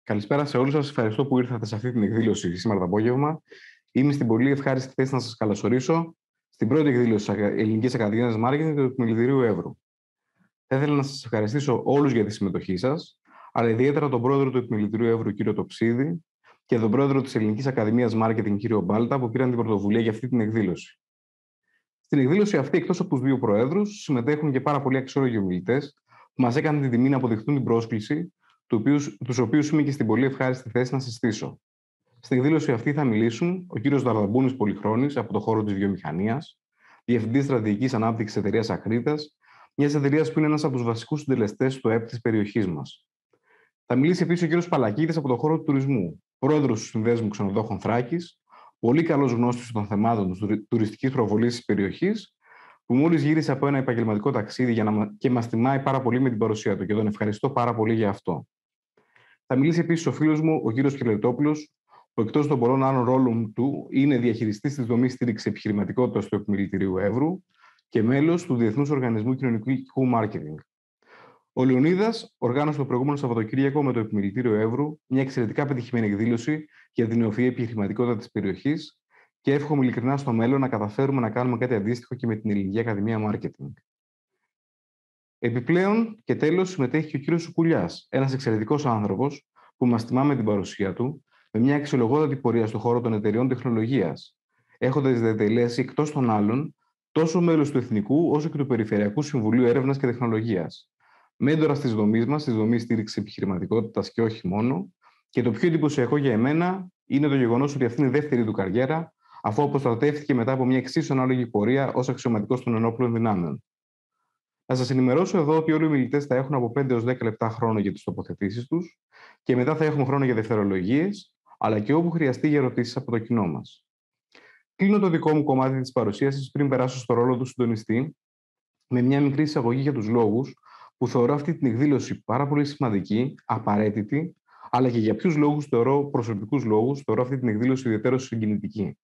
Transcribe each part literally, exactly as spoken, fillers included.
Καλησπέρα σε όλους σας. Ευχαριστώ που ήρθατε σε αυτή την εκδήλωση σήμερα το απόγευμα. Είμαι στην πολύ ευχάριστη θέση να σας καλωσορίσω στην πρώτη εκδήλωση της Ελληνικής Ακαδημίας Μάρκετινγκ του Επιμελητηρίου Εύρου. Θα ήθελα να σας ευχαριστήσω όλους για τη συμμετοχή σας, αλλά ιδιαίτερα τον πρόεδρο του Επιμελητηρίου Εύρου, κύριο Τοψίδη, και τον πρόεδρο της Ελληνικής Ακαδημίας Μάρκετινγκ, κύριο Μπάλτα, που πήραν την πρωτοβουλία για αυτή την εκδήλωση. Στην εκδήλωση αυτή, εκτός από τους δύο προέδρους, συμμετέχουν και πάρα πολλοί αξιόλογοι ομιλητές που μας έκαναν την τιμή να αποδεχτούν την πρόσκληση, τους οποίους είμαι και στην πολύ ευχάριστη θέση να συστήσω. Στην εκδήλωση αυτή θα μιλήσουν ο κύριος Δαρδαμπούνης Πολυχρόνης από το χώρο της βιομηχανίας, διευθυντής στρατηγικής ανάπτυξης εταιρείας Ακρίτας, μιας εταιρείας που είναι ένας από τους βασικούς συντελεστές του ΕΠ της περιοχής μας. Θα μιλήσει επίσης ο κύριος Παλακίδης από το χώρο του τουρισμού, πρόεδρος του Συνδέσμου Ξενοδόχων Θράκης, πολύ καλός γνώστης των θεμάτων της τουριστικής προβολής της περιοχής, που μόλις γύρισε από ένα επαγγελματικό ταξίδι για να... και μας τιμάει πάρα πολύ με την παρουσία του και τον ευχαριστώ πάρα πολύ για αυτό. Θα μιλήσει επίσης ο φίλος μου, ο κύριος Κελετόπουλος, που εκτός των πολλών άλλων ρόλων του είναι διαχειριστής της δομής στήριξης επιχειρηματικότητας του Επιμελητηρίου Εύρου και μέλος του Διεθνούς Οργανισμού Κοινωνικού Μάρκετινγκ. Ο Λεωνίδας οργάνωσε το προηγούμενο Σαββατοκύριακο με το Επιμελητήριο Εύρου μια εξαιρετικά πετυχημένη εκδήλωση για την νεοφυή επιχειρηματικότητα της περιοχής και εύχομαι ειλικρινά στο μέλλον να καταφέρουμε να κάνουμε κάτι αντίστοιχο και με την Ελληνική Ακαδημία Μάρκετινγκ. Επιπλέον και τέλος συμμετέχει και ο κύριος Σουκουλιάς, ένας εξαιρετικός άνθρωπος που μας τιμά με την παρουσία του, με μια αξιολογότατη πορεία στον χώρο των εταιριών τεχνολογίας, έχοντας διατελέσει εκτός των άλλων τόσο μέλος του Εθνικού όσο και του Περιφερειακού Συμβουλίου Έρευνας και Τεχνολογίας. Μέντορας της δομής μας, της δομής στήριξης επιχειρηματικότητας και όχι μόνο, και το πιο εντυπωσιακό για εμένα είναι το γεγονός ότι αυτή είναι η δεύτερη του καριέρα, αφού αποστρατεύτηκε μετά από μια εξίσου ανάλογη πορεία ως αξιωματικός των ενόπλων δυνάμεων. Να σας ενημερώσω εδώ ότι όλοι οι μιλητές θα έχουν από πέντε έως δέκα λεπτά χρόνο για τις τοποθετήσεις τους και μετά θα έχουμε χρόνο για δευτερολογίες, αλλά και όπου χρειαστεί για ερωτήσεις από το κοινό μας. Κλείνω το δικό μου κομμάτι της παρουσίασης πριν περάσω στο ρόλο του συντονιστή, με μια μικρή εισαγωγή για τους λόγους που θεωρώ αυτή την εκδήλωση πάρα πολύ σημαντική, απαραίτητη, αλλά και για ποιους λόγους θεωρώ, προσωπικούς λόγους, θεωρώ αυτή την εκδήλωση ιδιαίτερα συγκινητική.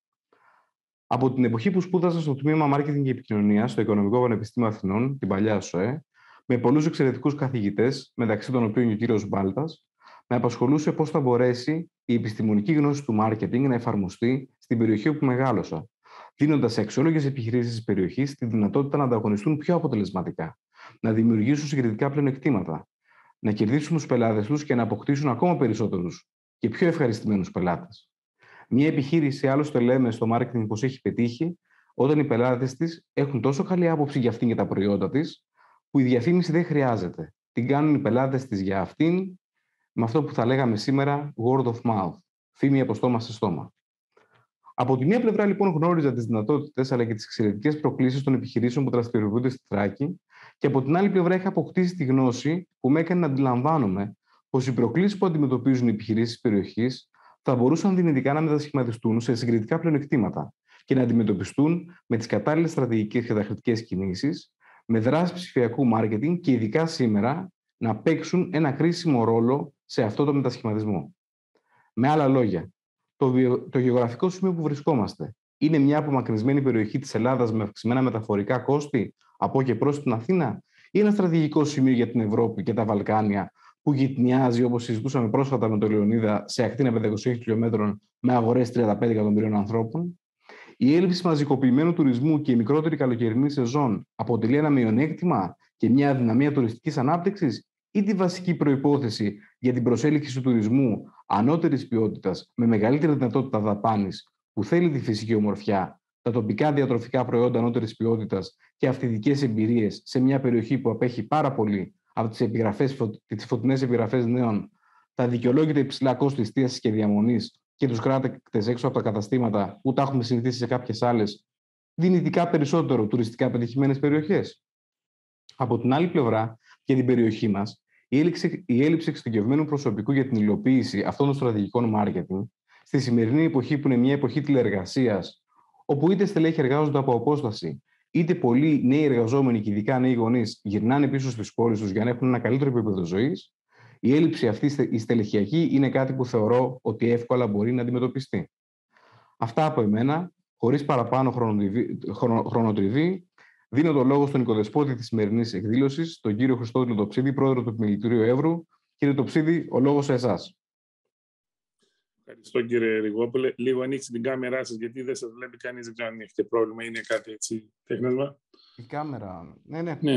Από την εποχή που σπούδασα στο τμήμα Μάρκετινγκ και Επικοινωνία στο Οικονομικό Πανεπιστήμιο Αθηνών, την παλιά ΣΟΕ, με πολλούς εξαιρετικούς καθηγητές, μεταξύ των οποίων και ο κύριος Μπάλτας, με απασχολούσε πώς θα μπορέσει η επιστημονική γνώση του μάρκετινγκ να εφαρμοστεί στην περιοχή όπου μεγάλωσα, δίνοντας σε αξιόλογες επιχειρήσεις της περιοχής τη δυνατότητα να ανταγωνιστούν πιο αποτελεσματικά, να δημιουργήσουν συγκριτικά πλεονεκτήματα, να κερδίσουν τους πελάτες τους και να αποκτήσουν ακόμα περισσότερους και πιο ευχαριστημένους πελάτες. Μια επιχείρηση, άλλωστε λέμε στο marketing πως έχει πετύχει, όταν οι πελάτες της έχουν τόσο καλή άποψη για αυτήν και τα προϊόντα της, που η διαφήμιση δεν χρειάζεται. Την κάνουν οι πελάτες της για αυτήν, με αυτό που θα λέγαμε σήμερα word of mouth, φήμη από στόμα σε στόμα. Από τη μία πλευρά, λοιπόν, γνώριζα τις δυνατότητες αλλά και τις εξαιρετικές προκλήσεις των επιχειρήσεων που δραστηριοποιούνται στη Θράκη, και από την άλλη πλευρά είχα αποκτήσει τη γνώση που με έκανε να αντιλαμβάνομαι πως οι προκλήσεις που αντιμετωπίζουν οι επιχειρήσεις της περιοχής θα μπορούσαν δυνητικά να μετασχηματιστούν σε συγκριτικά πλεονεκτήματα και να αντιμετωπιστούν με τις κατάλληλες στρατηγικές και τακτικές κινήσεις, με δράσεις ψηφιακού μάρκετινγκ και ειδικά σήμερα να παίξουν ένα κρίσιμο ρόλο σε αυτό το μετασχηματισμό. Με άλλα λόγια, το, βιο... το γεωγραφικό σημείο που βρισκόμαστε είναι μια απομακρυσμένη περιοχή της Ελλάδας με αυξημένα μεταφορικά κόστη από και προς την Αθήνα, ή ένα στρατηγικό σημείο για την Ευρώπη και τα Βαλκάνια, που γυτνιάζει, όπως συζητούσαμε πρόσφατα με τον Λεωνίδα, σε ακτίνα πεντακόσιων χιλιόμετρων με αγορές τριάντα πέντε εκατομμυρίων ανθρώπων? Η έλλειψη μαζικοποιημένου τουρισμού και η μικρότερη καλοκαιρινή σεζόν αποτελεί ένα μειονέκτημα και μια αδυναμία τουριστικής ανάπτυξης, ή τη βασική προϋπόθεση για την προσέλκυση του τουρισμού ανώτερης ποιότητας με μεγαλύτερη δυνατότητα δαπάνης, που θέλει τη φυσική ομορφιά, τα τοπικά διατροφικά προϊόντα ανώτερης ποιότητας και αυθεντικές εμπειρίες σε μια περιοχή που απέχει πάρα πολύ από τις, επιγραφές, τις φωτεινές επιγραφές νέων, τα δικαιολόγητα υψηλά κόστη εστίασης και διαμονής και τους κράτες έξω από τα καταστήματα που τα έχουμε συνηθίσει σε κάποιες άλλες δυνητικά περισσότερο τουριστικά πετυχημένες περιοχές? Από την άλλη πλευρά, για την περιοχή μας, η έλλειψη, η έλλειψη εξειδικευμένου προσωπικού για την υλοποίηση αυτών των στρατηγικών μάρκετινγκ, στη σημερινή εποχή που είναι μια εποχή τηλεεργασίας, όπου είτε στελέχη εργάζονται από απόσταση, είτε πολλοί νέοι εργαζόμενοι και ειδικά νέοι γονείς γυρνάνε πίσω στις πόλεις τους για να έχουν ένα καλύτερο επίπεδο ζωής, η έλλειψη αυτή η στελεχειακή είναι κάτι που θεωρώ ότι εύκολα μπορεί να αντιμετωπιστεί. Αυτά από εμένα, χωρίς παραπάνω χρονοτριβή, δίνω το λόγο στον οικοδεσπότη της σημερινής εκδήλωσης, τον κύριο Χριστόδουλο Τοψίδη, πρόεδρο του Επιμελητηρίου Εύρου. Κύριε Τοψίδη, ο λόγος σε εσάς. Ευχαριστώ κύριε Ριγόπουλε. Λίγο ανοίξτε την κάμερά σας, γιατί δεν σας βλέπει κανείς, δεν ξέρω αν έχετε πρόβλημα, είναι κάτι έτσι τέχνασμα. Η κάμερα, ναι, ναι. Ναι.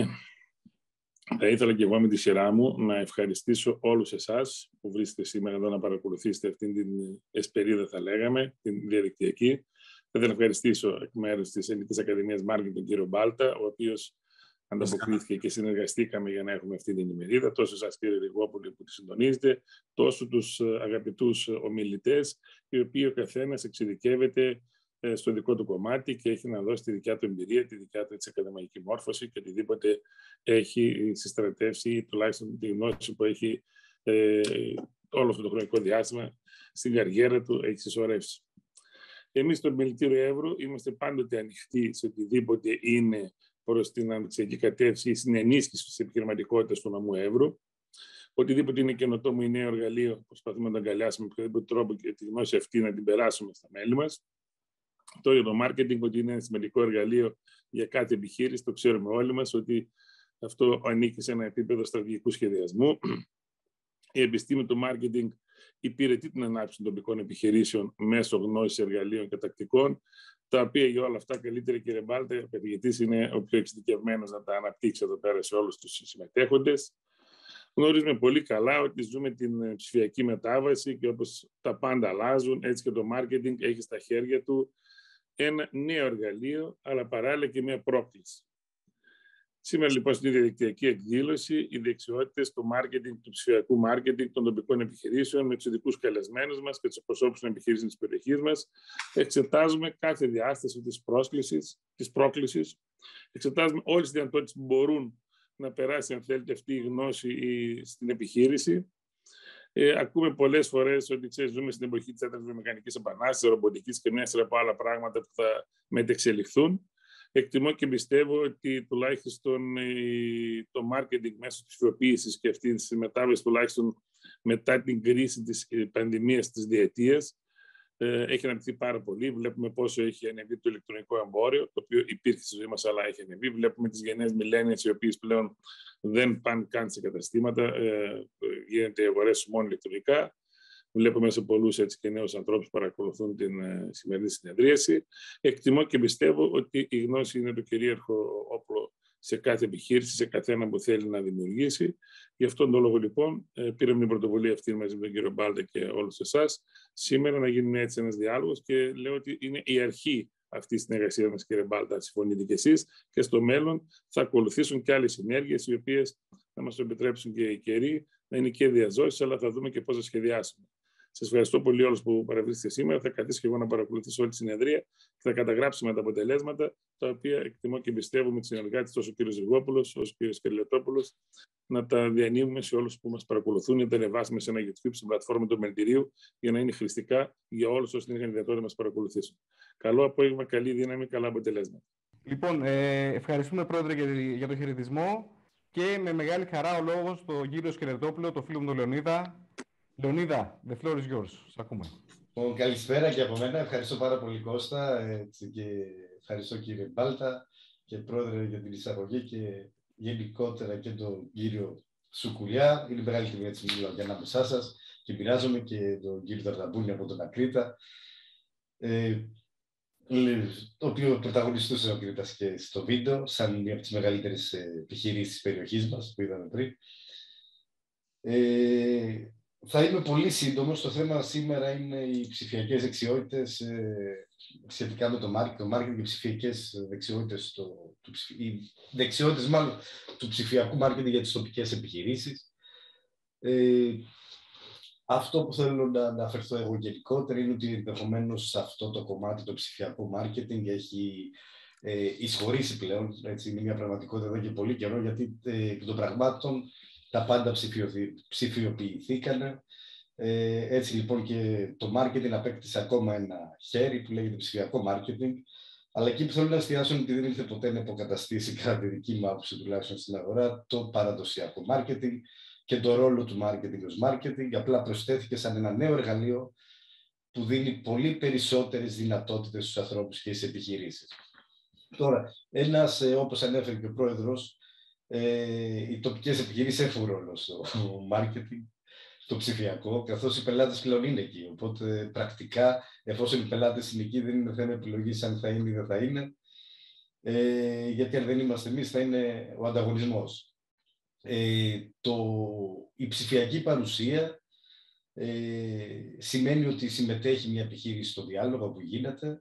Θα ήθελα και εγώ με τη σειρά μου να ευχαριστήσω όλους εσάς που βρίσκετε σήμερα εδώ να παρακολουθήσετε αυτήν την εσπερίδα, θα λέγαμε, την διαδικτυακή. Θα ήθελα να ευχαριστήσω εκ μέρους της Ελληνικής Ακαδημίας Μάρκετινγκ τον κύριο Μπάλτα, ο οποίος ανταποκρίθηκε και συνεργαστήκαμε για να έχουμε αυτή την ημερίδα, τόσο εσάς κύριε Ριγόπουλε που τη συντονίζετε, τόσο τους αγαπητούς ομιλητές, οι οποίοι ο καθένας εξειδικεύεται στο δικό του κομμάτι και έχει να δώσει τη δικιά του εμπειρία, τη δικιά του έτσι, ακαδημαϊκή μόρφωση και οτιδήποτε έχει συστρατεύσει ή τουλάχιστον τη γνώση που έχει ε, όλο αυτό το χρονικό διάστημα στην καριέρα του έχει συσσωρεύσει. Εμείς στο Επιμελητήριο Εύρου είμαστε πάντοτε ανοιχτοί σε οτιδήποτε είναι προς την αναπτυξιακή κατεύθυνση ή στην ενίσχυση της επιχειρηματικότητας του νομού Εύρου. Οτιδήποτε είναι καινοτόμο ή νέο εργαλείο, προσπαθούμε να το αγκαλιάσουμε με οποιοδήποτε τρόπο και τη γνώση αυτή να την περάσουμε στα μέλη μας. Το για το marketing, ότι είναι ένα σημαντικό εργαλείο για κάθε επιχείρηση, το ξέρουμε όλοι μας, ότι αυτό ανήκει σε ένα επίπεδο στρατηγικού σχεδιασμού. Η επιστήμη του marketing υπηρετεί την ανάπτυξη των τοπικών επιχειρήσεων μέσω γνώσης εργαλείων και τακτικών, τα οποία για όλα αυτά καλύτερα, κύριε Μπάλτα, ο καθηγητής είναι ο πιο εξειδικευμένος να τα αναπτύξει εδώ πέρα σε όλους τους συμμετέχοντες. Γνωρίζουμε πολύ καλά ότι ζούμε την ψηφιακή μετάβαση και όπως τα πάντα αλλάζουν, έτσι και το marketing έχει στα χέρια του ένα νέο εργαλείο, αλλά παράλληλα και μια πρόκληση. Σήμερα λοιπόν στην διαδικτυακή εκδήλωση, οι δεξιότητες του marketing, του ψηφιακού marketing των τοπικών επιχειρήσεων με τους ειδικούς καλεσμένους μας και τους εκπροσώπους των επιχειρήσεων της περιοχής μας, εξετάζουμε κάθε διάσταση της πρόσκλησης, της πρόκλησης, εξετάζουμε όλες τις δυνατότητες που μπορούν να περάσει, αν θέλετε, αυτή η γνώση στην επιχείρηση. Ε, ακούμε πολλές φορές ότι ξέρεις, ζούμε στην εποχή της τέταρτης βιομηχανικής επανάστασης, ρομποτικής και μια σειρά από άλλα πράγματα που θα μετεξελιχθούν. Εκτιμώ και πιστεύω ότι τουλάχιστον το marketing μέσω της ψηφιοποίησης και αυτή τη μετάβαση, τουλάχιστον μετά την κρίση της πανδημίας της διετίας, έχει αναπτυχθεί πάρα πολύ. Βλέπουμε πόσο έχει ανεβεί το ηλεκτρονικό εμπόριο, το οποίο υπήρχε στη ζωή μας, αλλά έχει ανεβεί. Βλέπουμε τις γενναίες millennials, οι οποίες πλέον δεν πάνε καν σε καταστήματα, ε, γίνεται οι αγορές μόνο ηλεκτρονικά. Βλέπουμε μέσα πολλούς έτσι και νέους ανθρώπους που παρακολουθούν την ε, σημερινή συνεδρίαση. Εκτιμώ και πιστεύω ότι η γνώση είναι το κυρίαρχο όπλο σε κάθε επιχείρηση, σε καθένα που θέλει να δημιουργήσει. Γι' αυτόν τον λόγο, λοιπόν, πήραμε την πρωτοβουλία αυτή μαζί με τον κύριο Μπάλτα και όλους εσάς, σήμερα να γίνει έτσι ένας διάλογος και λέω ότι είναι η αρχή αυτή τη συνεργασία μας, κύριε Μπάλτα, συμφωνείτε κι εσείς, και στο μέλλον θα ακολουθήσουν και άλλες συνέργειες, οι οποίες θα μας το επιτρέψουν και οι καιροί, να είναι και διαζώσεις, αλλά θα δούμε και πώς θα σχεδιάσουμε. Σας ευχαριστώ πολύ όλους που παραβρίσκετε σήμερα. Θα καθίσω και εγώ να παρακολουθήσω όλη τη συνεδρία και θα καταγράψουμε τα αποτελέσματα, τα οποία εκτιμώ και πιστεύω με τους συνεργάτες, τόσο ο κ. Ζυγόπουλος, όσο ο κ. Κερλετόπουλος, να τα διανύμουμε σε όλους που μας παρακολουθούν, να τα ανεβάσουμε σε ένα YouTube, στην πλατφόρμα του Μελητηρίου, για να είναι χρηστικά για όλους όσοι είχαν δυνατότητα να μας παρακολουθήσουν. Καλό απόγευμα, καλή δύναμη, καλά αποτελέσματα. Λοιπόν, ε, ευχαριστούμε, Πρόεδρε, για, για τον χαιρετισμό και με μεγάλη χαρά ο λόγος στον κύριο Σκελετόπουλο, το φίλο μου τον Λεωνίδα. Λεωνίδα, the floor is yours. Σας ακούμε. Καλησπέρα και από μένα. Ευχαριστώ πάρα πολύ, Κώστα, έτσι, και ευχαριστώ κύριε Μπάλτα και Πρόεδρε για την εισαγωγή και γενικότερα και τον κύριο Σουκουλιά. Είναι μεγάλη τιμή έτσι μιλάω για ανάμεσά σας και πειράζομαι και τον κύριο Ταρταμπούνη από τον Ακρίτα, ε, το οποίο πρωταγωνιστούσε ο Κρήτας και στο βίντεο, σαν μια από τις μεγαλύτερες επιχειρήσεις της περιοχής μας που είδαμε πριν. Ε, Θα είμαι πολύ σύντομος. Το θέμα σήμερα είναι οι ψηφιακές δεξιότητες ε, σχετικά με το marketing, το marketing και ψηφιακές δεξιότητες, το, το, οι δεξιότητες μάλλον του ψηφιακού marketing για τις τοπικές επιχειρήσεις. Ε, αυτό που θέλω να αναφερθώ εγώ γενικότερα είναι ότι ενδεχομένως σε αυτό το κομμάτι το ψηφιακό marketing έχει ε, εισχωρήσει πλέον. Έτσι, είναι μια πραγματικότητα εδώ και πολύ καιρό, γιατί ε, εκ των πραγμάτων τα πάντα ψηφιοποιηθήκαν. Ε, έτσι λοιπόν και το marketing απέκτησε ακόμα ένα χέρι που λέγεται ψηφιακό marketing. Αλλά εκεί που θέλω να εστιάσω είναι ότι δεν ήρθε ποτέ να υποκαταστήσει, κατά τη δική μου άποψη τουλάχιστον στην αγορά, το παραδοσιακό marketing και το ρόλο του marketing ως marketing. Απλά προσθέθηκε σαν ένα νέο εργαλείο που δίνει πολύ περισσότερες δυνατότητες στους ανθρώπους και στις επιχειρήσεις. Τώρα, ένας, όπως ανέφερε και ο πρόεδρος, Ε, οι τοπικές επιχειρήσεις έχουν ρόλο στο marketing. το ψηφιακό, καθώς οι πελάτες πλέον είναι εκεί. Οπότε πρακτικά, εφόσον οι πελάτες είναι εκεί, δεν είναι θέμα επιλογής αν θα είναι ή δεν θα είναι. Ε, γιατί αν δεν είμαστε εμείς, θα είναι ο ανταγωνισμός. Ε, το, η ψηφιακή παρουσία ε, σημαίνει ότι συμμετέχει μια επιχείρηση στο διάλογο που γίνεται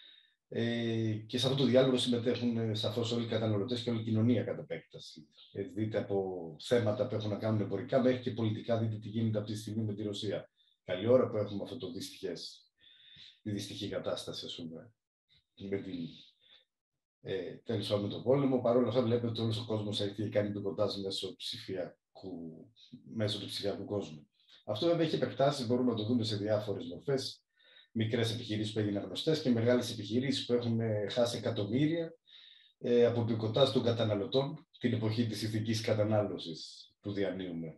ε, και σε αυτό το διάλογο συμμετέχουν σαφώς όλοι οι καταναλωτές και όλη η κοινωνία κατά επέκταση. Ε, δείτε από θέματα που έχουν να κάνουν εμπορικά μέχρι και πολιτικά, δείτε τι γίνεται αυτή τη στιγμή με τη Ρωσία. Καλή ώρα που έχουμε αυτό το δυστυχές, τη δυστυχή κατάσταση, ας πούμε, με την Ε, τέλος πάντων με τον πόλεμο. Παρ' όλα αυτά, βλέπετε ότι όλος ο κόσμος έχει κάνει πικοτάζ μέσω, μέσω του ψηφιακού κόσμου. Αυτό βέβαια έχει επεκτάσει, μπορούμε να το δούμε σε διάφορες μορφές. Μικρές επιχειρήσεις που έγιναν γνωστές και μεγάλες επιχειρήσεις που έχουν χάσει εκατομμύρια ε, από πικοτάζ των καταναλωτών την εποχή της ηθικής κατανάλωσης που διανύουμε.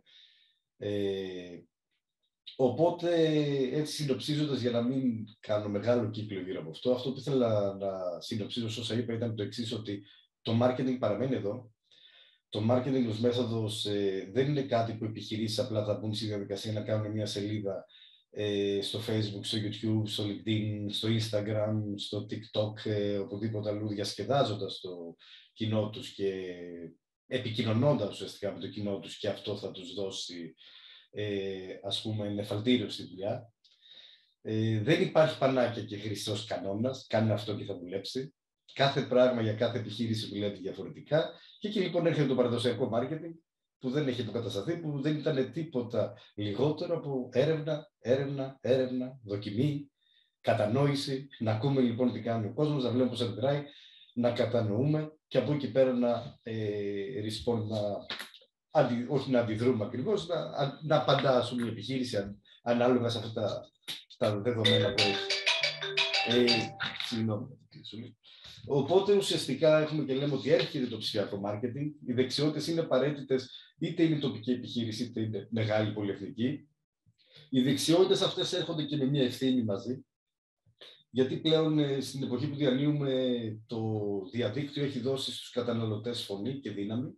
Ε, Οπότε, έτσι συνοψίζοντας, για να μην κάνω μεγάλο κύκλο γύρω από αυτό, αυτό που ήθελα να συνοψίζω όσα είπα ήταν το εξής, ότι το marketing παραμένει εδώ. Το marketing ως μέθοδος ε, δεν είναι κάτι που επιχειρήσεις απλά θα μπουν στη διαδικασία να κάνουν μια σελίδα ε, στο Facebook, στο YouTube, στο LinkedIn, στο Instagram, στο TikTok, ε, οπουδήποτε αλλού, διασκεδάζοντας το κοινό τους και επικοινωνώντας ουσιαστικά με το κοινό τους, και αυτό θα τους δώσει Ε, ας πούμε, νεφαλτήριο στη δουλειά. Ε, δεν υπάρχει πανάκια και χρυσός κανόνας, κάνε αυτό και θα δουλέψει. Κάθε πράγμα για κάθε επιχείρηση δουλεύει διαφορετικά. Και εκεί λοιπόν έρχεται το παραδοσιακό marketing, που δεν έχει υποκατασταθεί, που δεν ήταν τίποτα λιγότερο από έρευνα, έρευνα, έρευνα, δοκιμή, κατανόηση. Να ακούμε λοιπόν τι κάνει ο κόσμος, να βλέπουμε πώς αντιδράει, να κατανοούμε και από εκεί πέρα να ε, respond, να Αντι, όχι να αντιδρούμε ακριβώς, να, να απαντά η επιχείρηση αν, ανάλογα σε αυτά τα, τα δεδομένα που έχει. Ε, συγγνώμη. Οπότε ουσιαστικά έχουμε και λέμε ότι έρχεται το ψηφιακό marketing. Οι δεξιότητες είναι απαραίτητες, είτε είναι τοπική επιχείρηση, είτε είναι μεγάλη πολυεθνική. Οι δεξιότητες αυτές έρχονται και με μια ευθύνη μαζί. Γιατί πλέον στην εποχή που διανύουμε, το διαδίκτυο έχει δώσει στους καταναλωτές φωνή και δύναμη.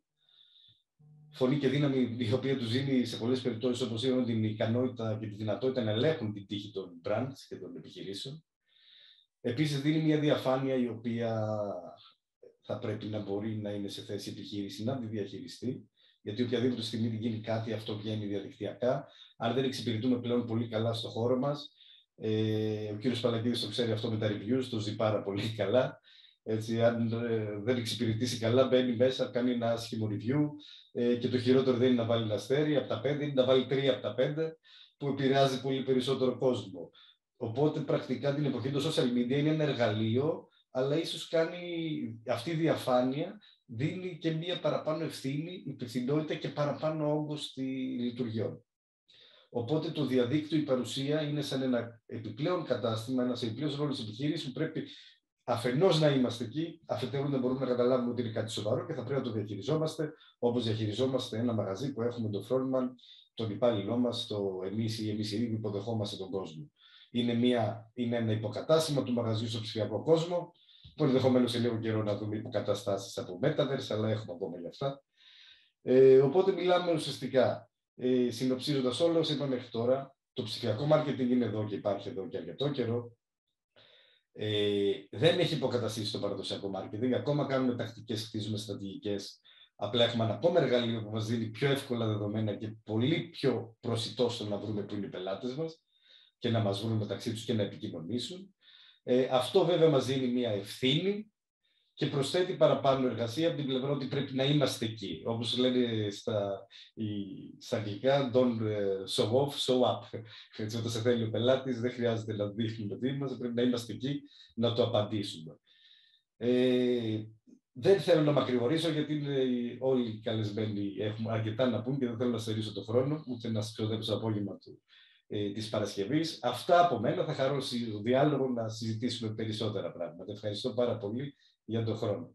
Φωνή και δύναμη η οποία τους δίνει σε πολλές περιπτώσεις, όπως είπαμε, την ικανότητα και τη δυνατότητα να ελέγχουν την τύχη των brands και των επιχειρήσεων. Επίσης δίνει μια διαφάνεια η οποία θα πρέπει να μπορεί να είναι σε θέση επιχείρηση να τη διαχειριστεί, γιατί οποιαδήποτε στιγμή γίνει κάτι, αυτό βγαίνει διαδικτυακά. Αν δεν εξυπηρετούμε πλέον πολύ καλά στο χώρο μας, ε, ο κύριος Παλακίδης το ξέρει αυτό με τα reviews, το ζει πάρα πολύ καλά. Έτσι, αν ε, δεν εξυπηρετήσει καλά, μπαίνει μέσα, κάνει ένα άσχημο review ε, και το χειρότερο δεν είναι να βάλει ένα αστέρι από τα πέντε, είναι να βάλει τρία από τα πέντε, που επηρεάζει πολύ περισσότερο κόσμο. Οπότε, πρακτικά την εποχή του social media είναι ένα εργαλείο, αλλά ίσως κάνει αυτή η διαφάνεια, δίνει και μία παραπάνω ευθύνη, υπευθυνότητα και παραπάνω όγκο στη λειτουργία. Οπότε το διαδίκτυο, η παρουσία είναι σαν ένα επιπλέον κατάστημα, ένας επιπλέον ρόλος επιχείρησης που πρέπει αφενός να είμαστε εκεί, αφετέρου να μπορούμε να καταλάβουμε ότι είναι κάτι σοβαρό και θα πρέπει να το διαχειριζόμαστε, όπως διαχειριζόμαστε ένα μαγαζί που έχουμε τον frontman, τον υπάλληλό μας, το εμείς ή εμείς οι ίδιοι υποδεχόμαστε τον κόσμο. Είναι, μια, είναι ένα υποκατάστημα του μαγαζιού στο ψηφιακό κόσμο, που ενδεχομένως σε λίγο καιρό να δούμε υποκαταστάσεις από Metaverse, αλλά έχουμε ακόμα για αυτά. Ε, οπότε μιλάμε ουσιαστικά, ε, συνοψίζοντας όλα όσα είπαμε μέχρι τώρα, το ψηφιακό marketing είναι εδώ και υπάρχει εδώ και αρκετό καιρό. Ε, δεν έχει υποκαταστήσει το παραδοσιακό marketing. Ακόμα κάνουμε τακτικές, χτίζουμε στρατηγικές. Απλά έχουμε ένα ακόμα εργαλείο που μας δίνει πιο εύκολα δεδομένα και πολύ πιο προσιτό στο να βρούμε πού είναι οι πελάτες μας και να μας βρουν μεταξύ τους και να επικοινωνήσουν. Ε, αυτό βέβαια μας δίνει μια ευθύνη και προσθέτει παραπάνω εργασία από την πλευρά ότι πρέπει να είμαστε εκεί. Όπως λένε στα, η, στα αγγλικά, don't show off, show up. Έτσι, όταν σε θέλει ο πελάτης, δεν χρειάζεται να δείχνουμε τι είμαστε, πρέπει να είμαστε εκεί να το απαντήσουμε. Ε, δεν θέλω να μακρηγορήσω, γιατί είναι όλοι οι καλεσμένοι έχουμε αρκετά να πούν και δεν θέλω να στερήσω το χρόνο, ούτε να σας ξοδέψω το απόγευμα του, ε, της Παρασκευής. Αυτά από μένα. Θα χαρώ στο διάλογο να συζητήσουμε περισσότερα πράγματα. Ευχαριστώ πάρα πολύ για τον χρόνο.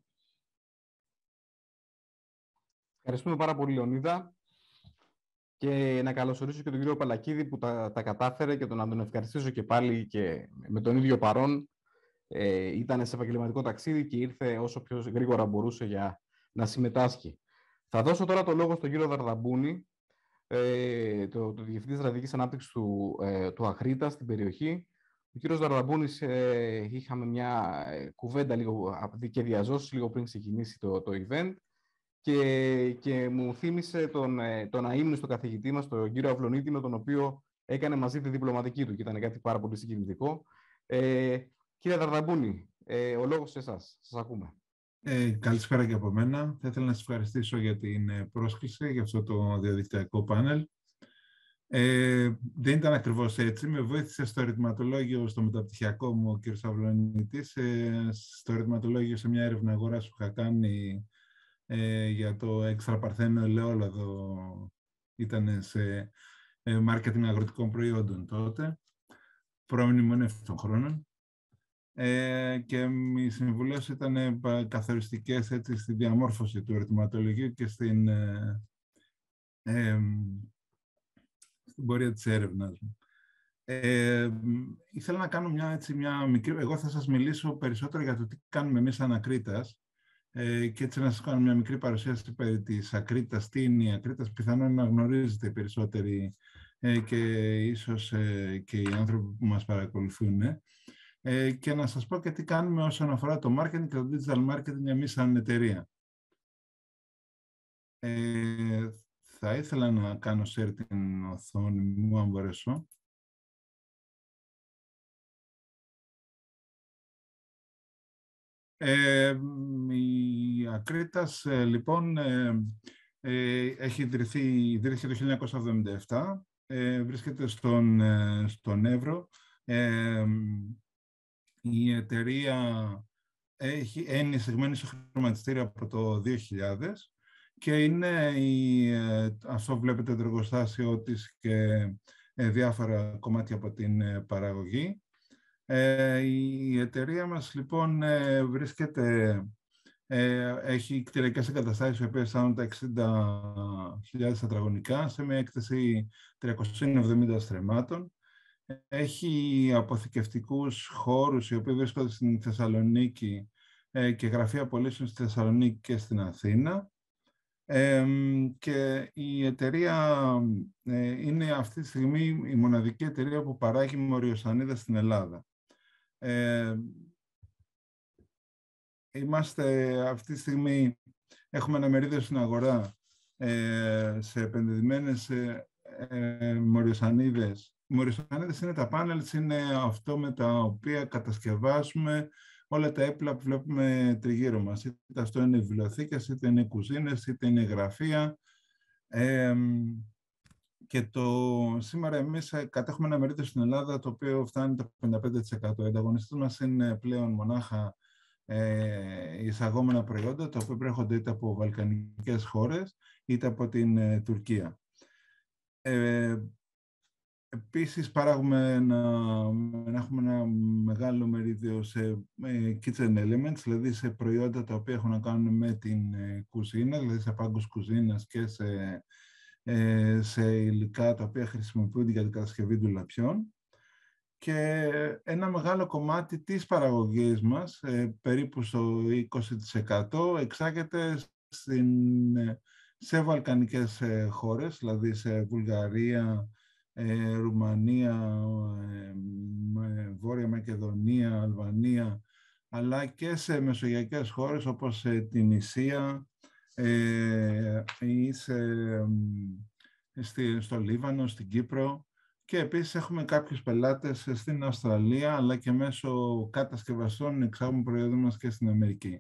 Ευχαριστούμε πάρα πολύ, Λεωνίδα. Και να καλωσορίσω και τον κύριο Παλακίδη που τα, τα κατάφερε και τον, να τον ευχαριστήσω και πάλι και με τον ίδιο παρόν. Ε, ήταν σε επαγγελματικό ταξίδι και ήρθε όσο πιο γρήγορα μπορούσε για να συμμετάσχει. Θα δώσω τώρα το λόγο στον κύριο Δαρδαμπούνη, ε, το, το Διευθυντή Στρατηγικής Ανάπτυξης του, ε, του Ακρίτα στην περιοχή. Ο κύριος Δαρδαμπούνης, ε, είχαμε μια ε, κουβέντα λίγο και διαζώσεις λίγο πριν ξεκινήσει το, το event και, και μου θύμισε τον, ε, τον αείμνηστο καθηγητή μας, τον κύριο Αυλονίτη, με τον οποίο έκανε μαζί τη διπλωματική του και ήταν κάτι πάρα πολύ συγκινητικό. Ε, κύριε Δαρδαμπούνη, ε, ο λόγος σε εσάς. Σας ακούμε. Ε, καλησπέρα και από μένα. Θα ήθελα να σας ευχαριστήσω για την πρόσκληση για αυτό το διαδικτυακό πάνελ. Ε, δεν ήταν ακριβώς έτσι. Με βοήθησε στο ερωτηματολόγιο, στο μεταπτυχιακό μου, ο κ. Αυλονίτης, ε, στο ερωτηματολόγιο σε μια έρευνα αγοράς που είχα κάνει ε, για το έξτρα παρθένο ελαιόλαδο. Ήταν σε ε, μάρκετινγκ αγροτικών προϊόντων τότε, προμνημονεύτων χρόνων. Ε, και οι συμβουλές ήταν καθοριστικές έτσι, στη διαμόρφωση του ερωτηματολογίου και στην, ε, ε, στην πορεία της έρευνας μου. Ε, ήθελα να κάνω μια, έτσι, μια μικρή... Εγώ θα σας μιλήσω περισσότερο για το τι κάνουμε εμείς σαν Ακρίτας ε, και έτσι να σας κάνω μια μικρή παρουσίαση περί της Ακρίτας. Τι είναι η Ακρίτας, πιθανόν να γνωρίζετε περισσότεροι ε, και ίσως ε, και οι άνθρωποι που μας παρακολουθούν. Ε. Ε, και να σας πω και τι κάνουμε όσον αφορά το marketing και το digital marketing εμείς σαν εταιρεία. Ε, θα ήθελα να κάνω share την οθόνη μου, αν μπορέσω. Ε, η Ακρίτας, ε, λοιπόν, ε, ε, έχει ιδρυθεί, ιδρύθηκε το χίλια εννιακόσια εβδομήντα επτά, ε, βρίσκεται στον, ε, στον Εύρο. Ε, Η εταιρεία έχει είναι εισηγμένη στο χρηματιστήριο από το δύο χιλιάδες και είναι η, αυτό βλέπετε το εργοστάσιο της και διάφορα κομμάτια από την παραγωγή. Η εταιρεία μας λοιπόν βρίσκεται, έχει κτηριακές εγκαταστάσεις οι οποίες φτάνουν τα εξήντα χιλιάδες τετραγωνικά σε μια έκταση τριακοσίων εβδομήντα στρεμμάτων. Έχει αποθηκευτικούς χώρους οι οποίοι βρίσκονται στην Θεσσαλονίκη ε, και γραφεία πωλήσεων στη Θεσσαλονίκη και στην Αθήνα. Ε, και η εταιρεία ε, είναι αυτή τη στιγμή η μοναδική εταιρεία που παράγει μοριοσανίδες στην Ελλάδα. Ε, είμαστε αυτή τη στιγμή, έχουμε ένα μερίδιο στην αγορά ε, σε επενδυμένες ε, ε, μοριοσανίδες. Οι μοριοσανίδες είναι τα πάνελς, είναι αυτό με τα οποία κατασκευάζουμε όλα τα έπιπλα που βλέπουμε τριγύρω μας. Είτε αυτό είναι βιβλιοθήκες, είτε είναι κουζίνες, είτε είναι γραφεία. Ε, και το, σήμερα εμείς κατέχουμε ένα μερίδιο στην Ελλάδα το οποίο φτάνει το πενήντα πέντε τοις εκατό. Οι ανταγωνιστές μας είναι πλέον μονάχα ε, εισαγόμενα προϊόντα, τα οποία προέρχονται είτε από βαλκανικές χώρες, είτε από την ε, Τουρκία. Ε, Επίσης, παράγουμε ένα, έχουμε ένα μεγάλο μερίδιο σε kitchen elements, δηλαδή σε προϊόντα τα οποία έχουν να κάνουν με την κουζίνα, δηλαδή σε πάγκους κουζίνας και σε, σε υλικά τα οποία χρησιμοποιούνται για την κατασκευή ντουλαπιών. Και ένα μεγάλο κομμάτι της παραγωγής μας, περίπου στο είκοσι τοις εκατό, εξάγεται στην, σε βαλκανικές χώρες, δηλαδή σε Βουλγαρία, Ε, Ρουμανία, ε, Βόρεια Μακεδονία, Αλβανία, αλλά και σε μεσογειακές χώρες όπως ε, την Ισία ε, ή σε, ε, στη, στο Λίβανο, στην Κύπρο, και επίσης έχουμε κάποιους πελάτες στην Αυστραλία, αλλά και μέσω κατασκευαστών εξάγουμε προϊόντα μας και στην Αμερική.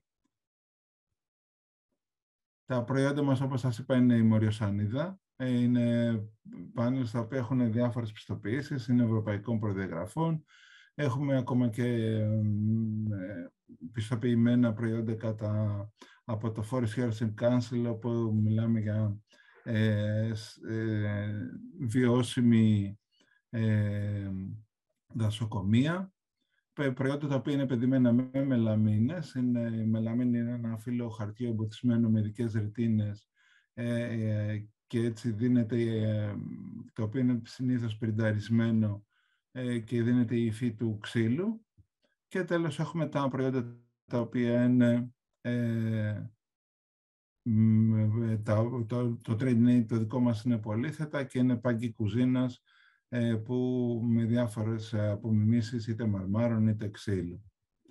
Τα προϊόντα μας, όπως σας είπα, είναι η μοριοσανίδα. Είναι πάνελ στα οποία έχουν διάφορες πιστοποιήσεις, είναι ευρωπαϊκών προδιαγραφών. Έχουμε ακόμα και πιστοποιημένα προϊόντα κατά, από το Forest Heritage Council, όπου μιλάμε για ε, ε, βιώσιμη ε, δασοκομεία. Προϊόντα τα οποία είναι παιδιμένα με μελαμίνες. Είναι, η μελαμίνη είναι ένα φύλλο χαρτιού εμποτισμένο με ειδικές ρητίνες ε, ε, και έτσι δίνεται, ε, το οποίο είναι συνήθως πρινταρισμένο ε, και δίνεται η υφή του ξύλου. Και τέλος έχουμε τα προϊόντα τα οποία είναι ε, το, το, το trading το δικό μας είναι πολύθετα και είναι πάγκοι κουζίνας που με διάφορες απομιμήσεις είτε μαρμάρων είτε ξύλου.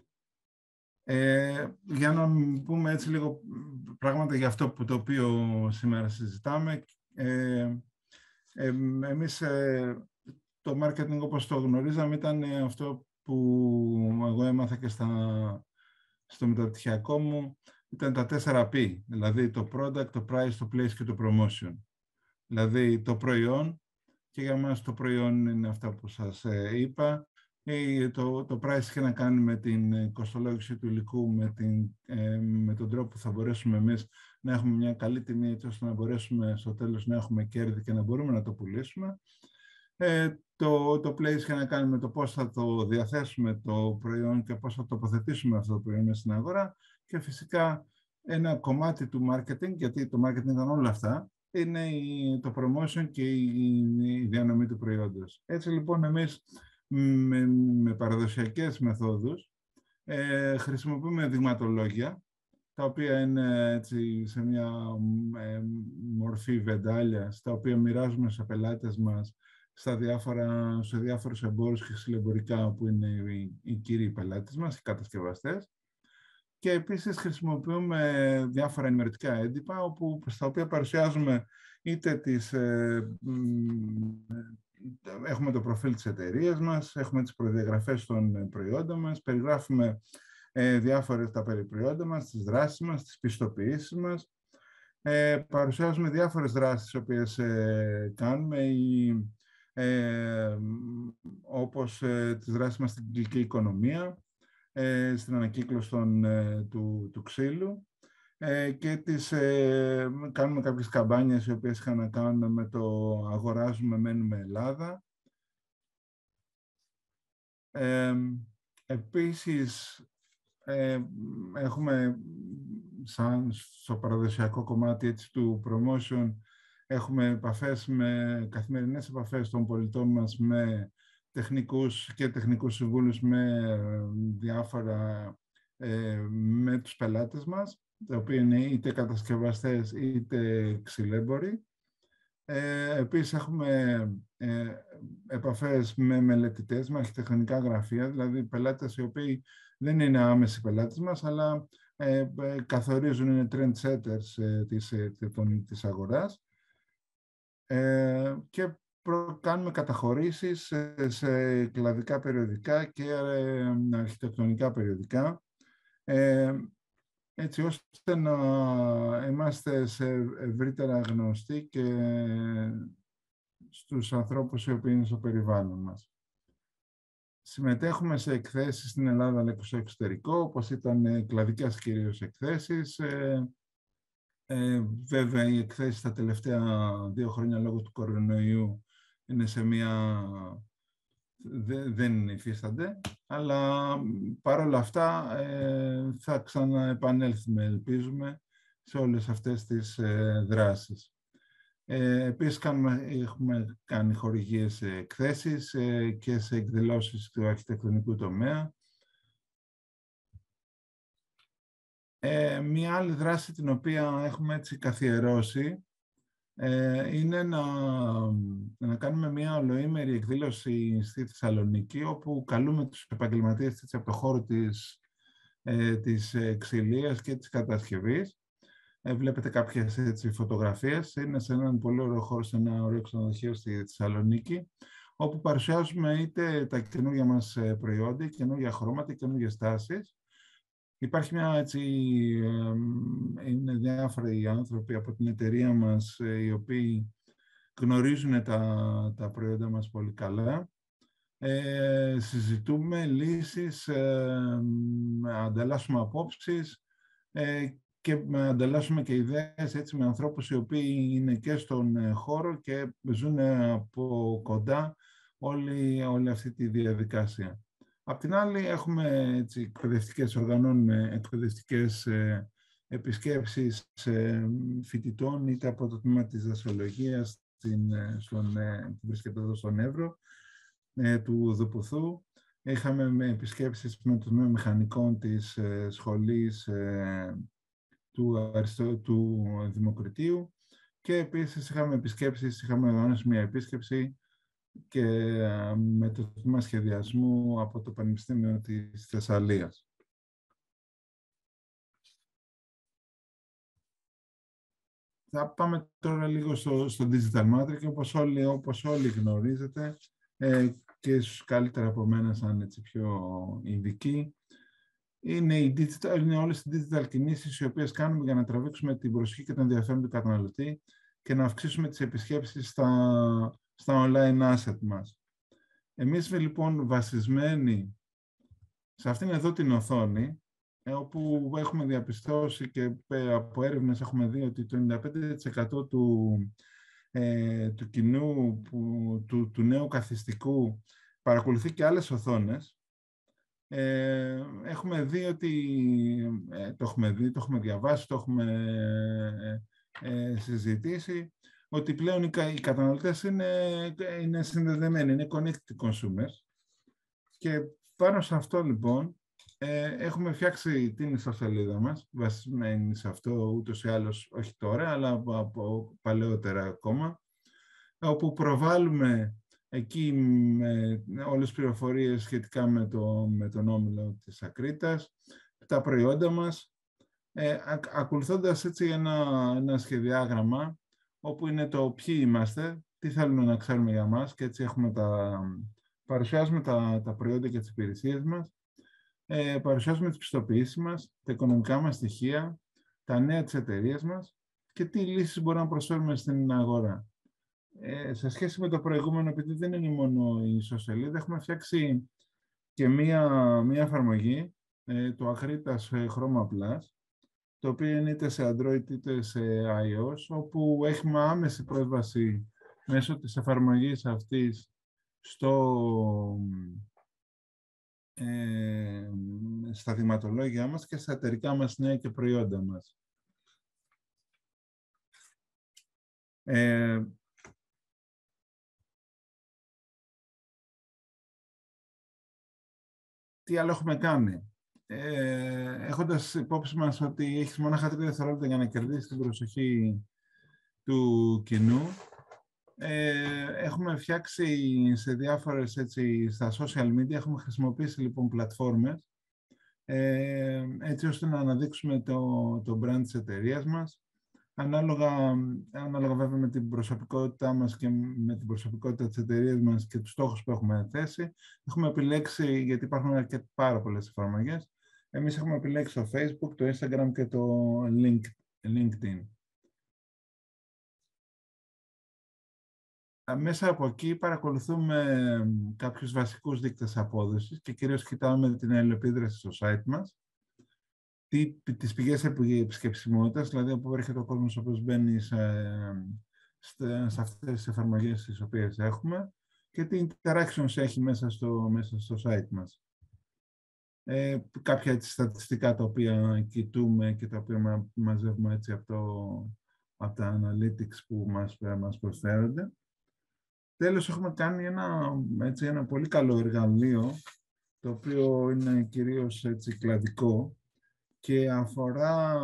Ε, για να πούμε έτσι λίγο πράγματα για αυτό που το οποίο σήμερα συζητάμε. Ε, ε, εμείς ε, το marketing όπως το γνωρίζαμε ήταν αυτό που εγώ έμαθα και στα, στο μεταπτυχιακό μου, ήταν τα τέσσερα πι, δηλαδή το product, το price, το place και το promotion. Δηλαδή το προϊόν, και για μας το προϊόν είναι αυτά που σας ε, είπα. Το, το price έχει να κάνει με την κοστολόγηση του υλικού, με, την, ε, με τον τρόπο που θα μπορέσουμε εμείς να έχουμε μια καλή τιμή, έτσι ώστε να μπορέσουμε στο τέλος να έχουμε κέρδη και να μπορούμε να το πουλήσουμε. Ε, το, το place έχει να κάνει με το πώς θα το διαθέσουμε το προϊόν και πώς θα τοποθετήσουμε αυτό το προϊόν στην αγορά. Και φυσικά ένα κομμάτι του marketing, γιατί το marketing ήταν όλα αυτά, είναι η, το promotion και η, η διανομή του προϊόντος. Έτσι λοιπόν εμείς με, με παραδοσιακές μεθόδους ε, χρησιμοποιούμε δειγματολόγια, τα οποία είναι έτσι, σε μια ε, μορφή βεντάλια, στα οποία μοιράζουμε σε πελάτες μας στα διάφορα, σε διάφορους εμπόρους και συλλεμπορικά που είναι οι, οι κύριοι πελάτες μας, οι κατασκευαστές. Και επίσης χρησιμοποιούμε διάφορα ενημερωτικά έντυπα, όπου, στα οποία παρουσιάζουμε είτε τις... Ε, έχουμε το προφίλ της εταιρείας μας, έχουμε τις προδιαγραφές των προϊόντων μας, περιγράφουμε ε, διάφορες τα περί προϊόντα μας, τις δράσεις μας, τις πιστοποιήσεις μας. Ε, παρουσιάζουμε διάφορες δράσεις τις οποίες ε, κάνουμε, ή, ε, όπως ε, τις δράσεις μας στην κυκλική οικονομία, ε, στην ανακύκλωση των, ε, του, του ξύλου, ε, και τις, ε, κάνουμε κάποιες καμπάνιες οι οποίες είχαν να κάνουν με το αγοράζουμε, μένουμε Ελλάδα. Ε, επίσης, ε, έχουμε σαν στο παραδοσιακό κομμάτι έτσι, του promotion, έχουμε επαφές με, καθημερινές επαφές των πολιτών μας με τεχνικούς και τεχνικούς συμβούλους, με διάφορα, ε, με τους πελάτες μας, τα οποία είναι είτε κατασκευαστές είτε ξυλέμποροι. Ε, επίσης έχουμε ε, επαφές με μελετητές, με αρχιτεκτονικά γραφεία, δηλαδή πελάτες οι οποίοι δεν είναι άμεσοι πελάτες μας, αλλά ε, ε, καθορίζουν, είναι trendsetters ε, της, ε, της αγοράς. Ε, και προ, κάνουμε καταχωρήσεις σε, σε κλαδικά περιοδικά και ε, αρχιτεκτονικά περιοδικά, ε, έτσι ώστε να είμαστε σε ευρύτερα γνωστοί και στους ανθρώπους οι οποίοι είναι στο περιβάλλον μας. Συμμετέχουμε σε εκθέσεις στην Ελλάδα αλλά και στο εξωτερικό, όπως ήταν κλαδικές κυρίως εκθέσεις. Ε, ε, βέβαια, οι εκθέσεις τα τελευταία δύο χρόνια λόγω του κορονοϊού είναι σε μια... δεν υφίστανται, αλλά παρόλα αυτά ε, θα ξαναεπανέλθουμε, ελπίζουμε, σε όλες αυτές τις ε, δράσεις. Ε, επίσης, κάνουμε, έχουμε κάνει χορηγίες σε εκθέσεις ε, και σε εκδηλώσεις του αρχιτεκτονικού τομέα. Ε, μία άλλη δράση την οποία έχουμε έτσι καθιερώσει ε, είναι να, να κάνουμε μία ολοήμερη εκδήλωση στη Θεσσαλονίκη, όπου καλούμε τους επαγγελματίες από το χώρο της, ε, της ξυλίας και της κατασκευής. Ε, βλέπετε κάποιες έτσι, φωτογραφίες. Είναι σε έναν πολύ ωραίο χώρο, σε ένα ωραίο ξενοδοχείο στη Θεσσαλονίκη, όπου παρουσιάζουμε είτε τα καινούργια μας προϊόντα, καινούργια χρώματα, καινούργιες τάσεις. Υπάρχει μια έτσι, είναι διάφοροι άνθρωποι από την εταιρεία μας, οι οποίοι γνωρίζουν τα, τα προϊόντα μας πολύ καλά. Ε, συζητούμε λύσεις, ε, ανταλλάσσουμε απόψεις ε, και ανταλλάσσουμε και ιδέες έτσι, με ανθρώπους οι οποίοι είναι και στον χώρο και ζουν από κοντά όλη, όλη αυτή τη διαδικασία. Απ' την άλλη, έχουμε έτσι, εκπαιδευτικές, οργανώνουμε εκπαιδευτικές ε, επισκέψεις ε, φοιτητών, είτε από το τμήμα της δασιολογίας, στην, ε, στον, ε, που βρίσκεται εδώ στον Εύρο, ε, του Δουποθού. Είχαμε με επισκέψεις με το τμήμα μηχανικών της ε, σχολής ε, του, Αριστο, του Δημοκρατίου και επίσης είχαμε επισκέψεις, είχαμε οργανώσει μια επίσκεψη και με το τμήμα σχεδιασμού από το Πανεπιστήμιο της Θεσσαλίας. Θα πάμε τώρα λίγο στο, στο Digital Matrix, όπως όλοι, όπως όλοι γνωρίζετε, ε, και ίσως καλύτερα από μένα, σαν έτσι πιο ειδικοί, είναι, οι digital, είναι όλες οι digital κινήσεις οι οποίες κάνουμε για να τραβήξουμε την προσοχή και τον ενδιαφέρον του καταναλωτή και να αυξήσουμε τις επισκέψεις στα, στα online asset μας. Εμείς λοιπόν βασισμένοι σε αυτήν εδώ την οθόνη, όπου έχουμε διαπιστώσει και από έρευνες έχουμε δει ότι το ενενήντα πέντε τοις εκατό του, ε, του κοινού, που, του, του νέου καθιστικού παρακολουθεί και άλλες οθόνες. Ε, έχουμε δει ότι, ε, το έχουμε δει, το έχουμε διαβάσει, το έχουμε ε, ε, συζητήσει, ότι πλέον οι, οι καταναλωτές είναι, είναι συνδεδεμένοι, είναι connected consumers. Και πάνω σε αυτό λοιπόν, ε, έχουμε φτιάξει την ιστοσελίδα μας, βασισμένη σε αυτό ούτως ή άλλως, όχι τώρα, αλλά από, από παλαιότερα ακόμα, όπου προβάλλουμε εκεί με όλες τις πληροφορίες σχετικά με, το, με τον όμιλο της Ακρίτας, τα προϊόντα μας, ε, α, ακολουθώντας έτσι ένα, ένα σχεδιάγραμμα, όπου είναι το ποιοι είμαστε, τι θέλουμε να ξέρουμε για μας, και έτσι έχουμε τα, παρουσιάζουμε τα, τα προϊόντα και τις υπηρεσίες μας, ε, παρουσιάζουμε τις πιστοποιήσεις μας, τα οικονομικά μας στοιχεία, τα νέα της εταιρείας μας και τι λύσεις μπορούμε να προσφέρουμε στην αγορά. Ε, σε σχέση με το προηγούμενο, επειδή δεν είναι μόνο η ιστοσελίδα, έχουμε φτιάξει και μία, μία εφαρμογή, ε, το Akritas Chroma Plus, το οποίο είναι είτε σε Android είτε σε iOS, όπου έχουμε άμεση πρόσβαση μέσω της εφαρμογής αυτής στο, ε, στα δειγματολόγια μας και στα εταιρικά μας νέα και προϊόντα μας. Ε, τι άλλο έχουμε κάνει. Ε, έχοντας υπόψη μας ότι έχεις μονάχα τρία δευτερόλεπτα για να κερδίσεις την προσοχή του κοινού, ε, έχουμε φτιάξει σε διάφορες, έτσι, στα social media, έχουμε χρησιμοποιήσει λοιπόν πλατφόρμες, ε, έτσι ώστε να αναδείξουμε το, το brand της εταιρείας μας, ανάλογα, ανάλογα βέβαια με την προσωπικότητά μας και με την προσωπικότητα της εταιρείας μας και τους στόχους που έχουμε θέσει. Έχουμε επιλέξει, γιατί υπάρχουν και πάρα πολλές εφαρμογές, εμείς έχουμε επιλέξει το Facebook, το Instagram και το LinkedIn. Μέσα από εκεί παρακολουθούμε κάποιους βασικούς δείκτες απόδοσης και κυρίως κοιτάμε την αλληλεπίδραση στο site μας, τι, τις πηγές επισκεψιμότητας, δηλαδή από έρχεται ο κόσμος ο οποίος μπαίνει σε, σε, σε αυτές τις εφαρμογές τις οποίες έχουμε και τι interactions έχει μέσα στο, μέσα στο site μας. Ε, κάποια έτσι, στατιστικά τα οποία κοιτούμε και τα οποία μα, μαζεύουμε έτσι από, το, από τα analytics που μας, μας προσφέρονται. Τέλος, έχουμε κάνει ένα, έτσι, ένα πολύ καλό εργαλείο, το οποίο είναι κυρίως έτσι, κλαδικό και αφορά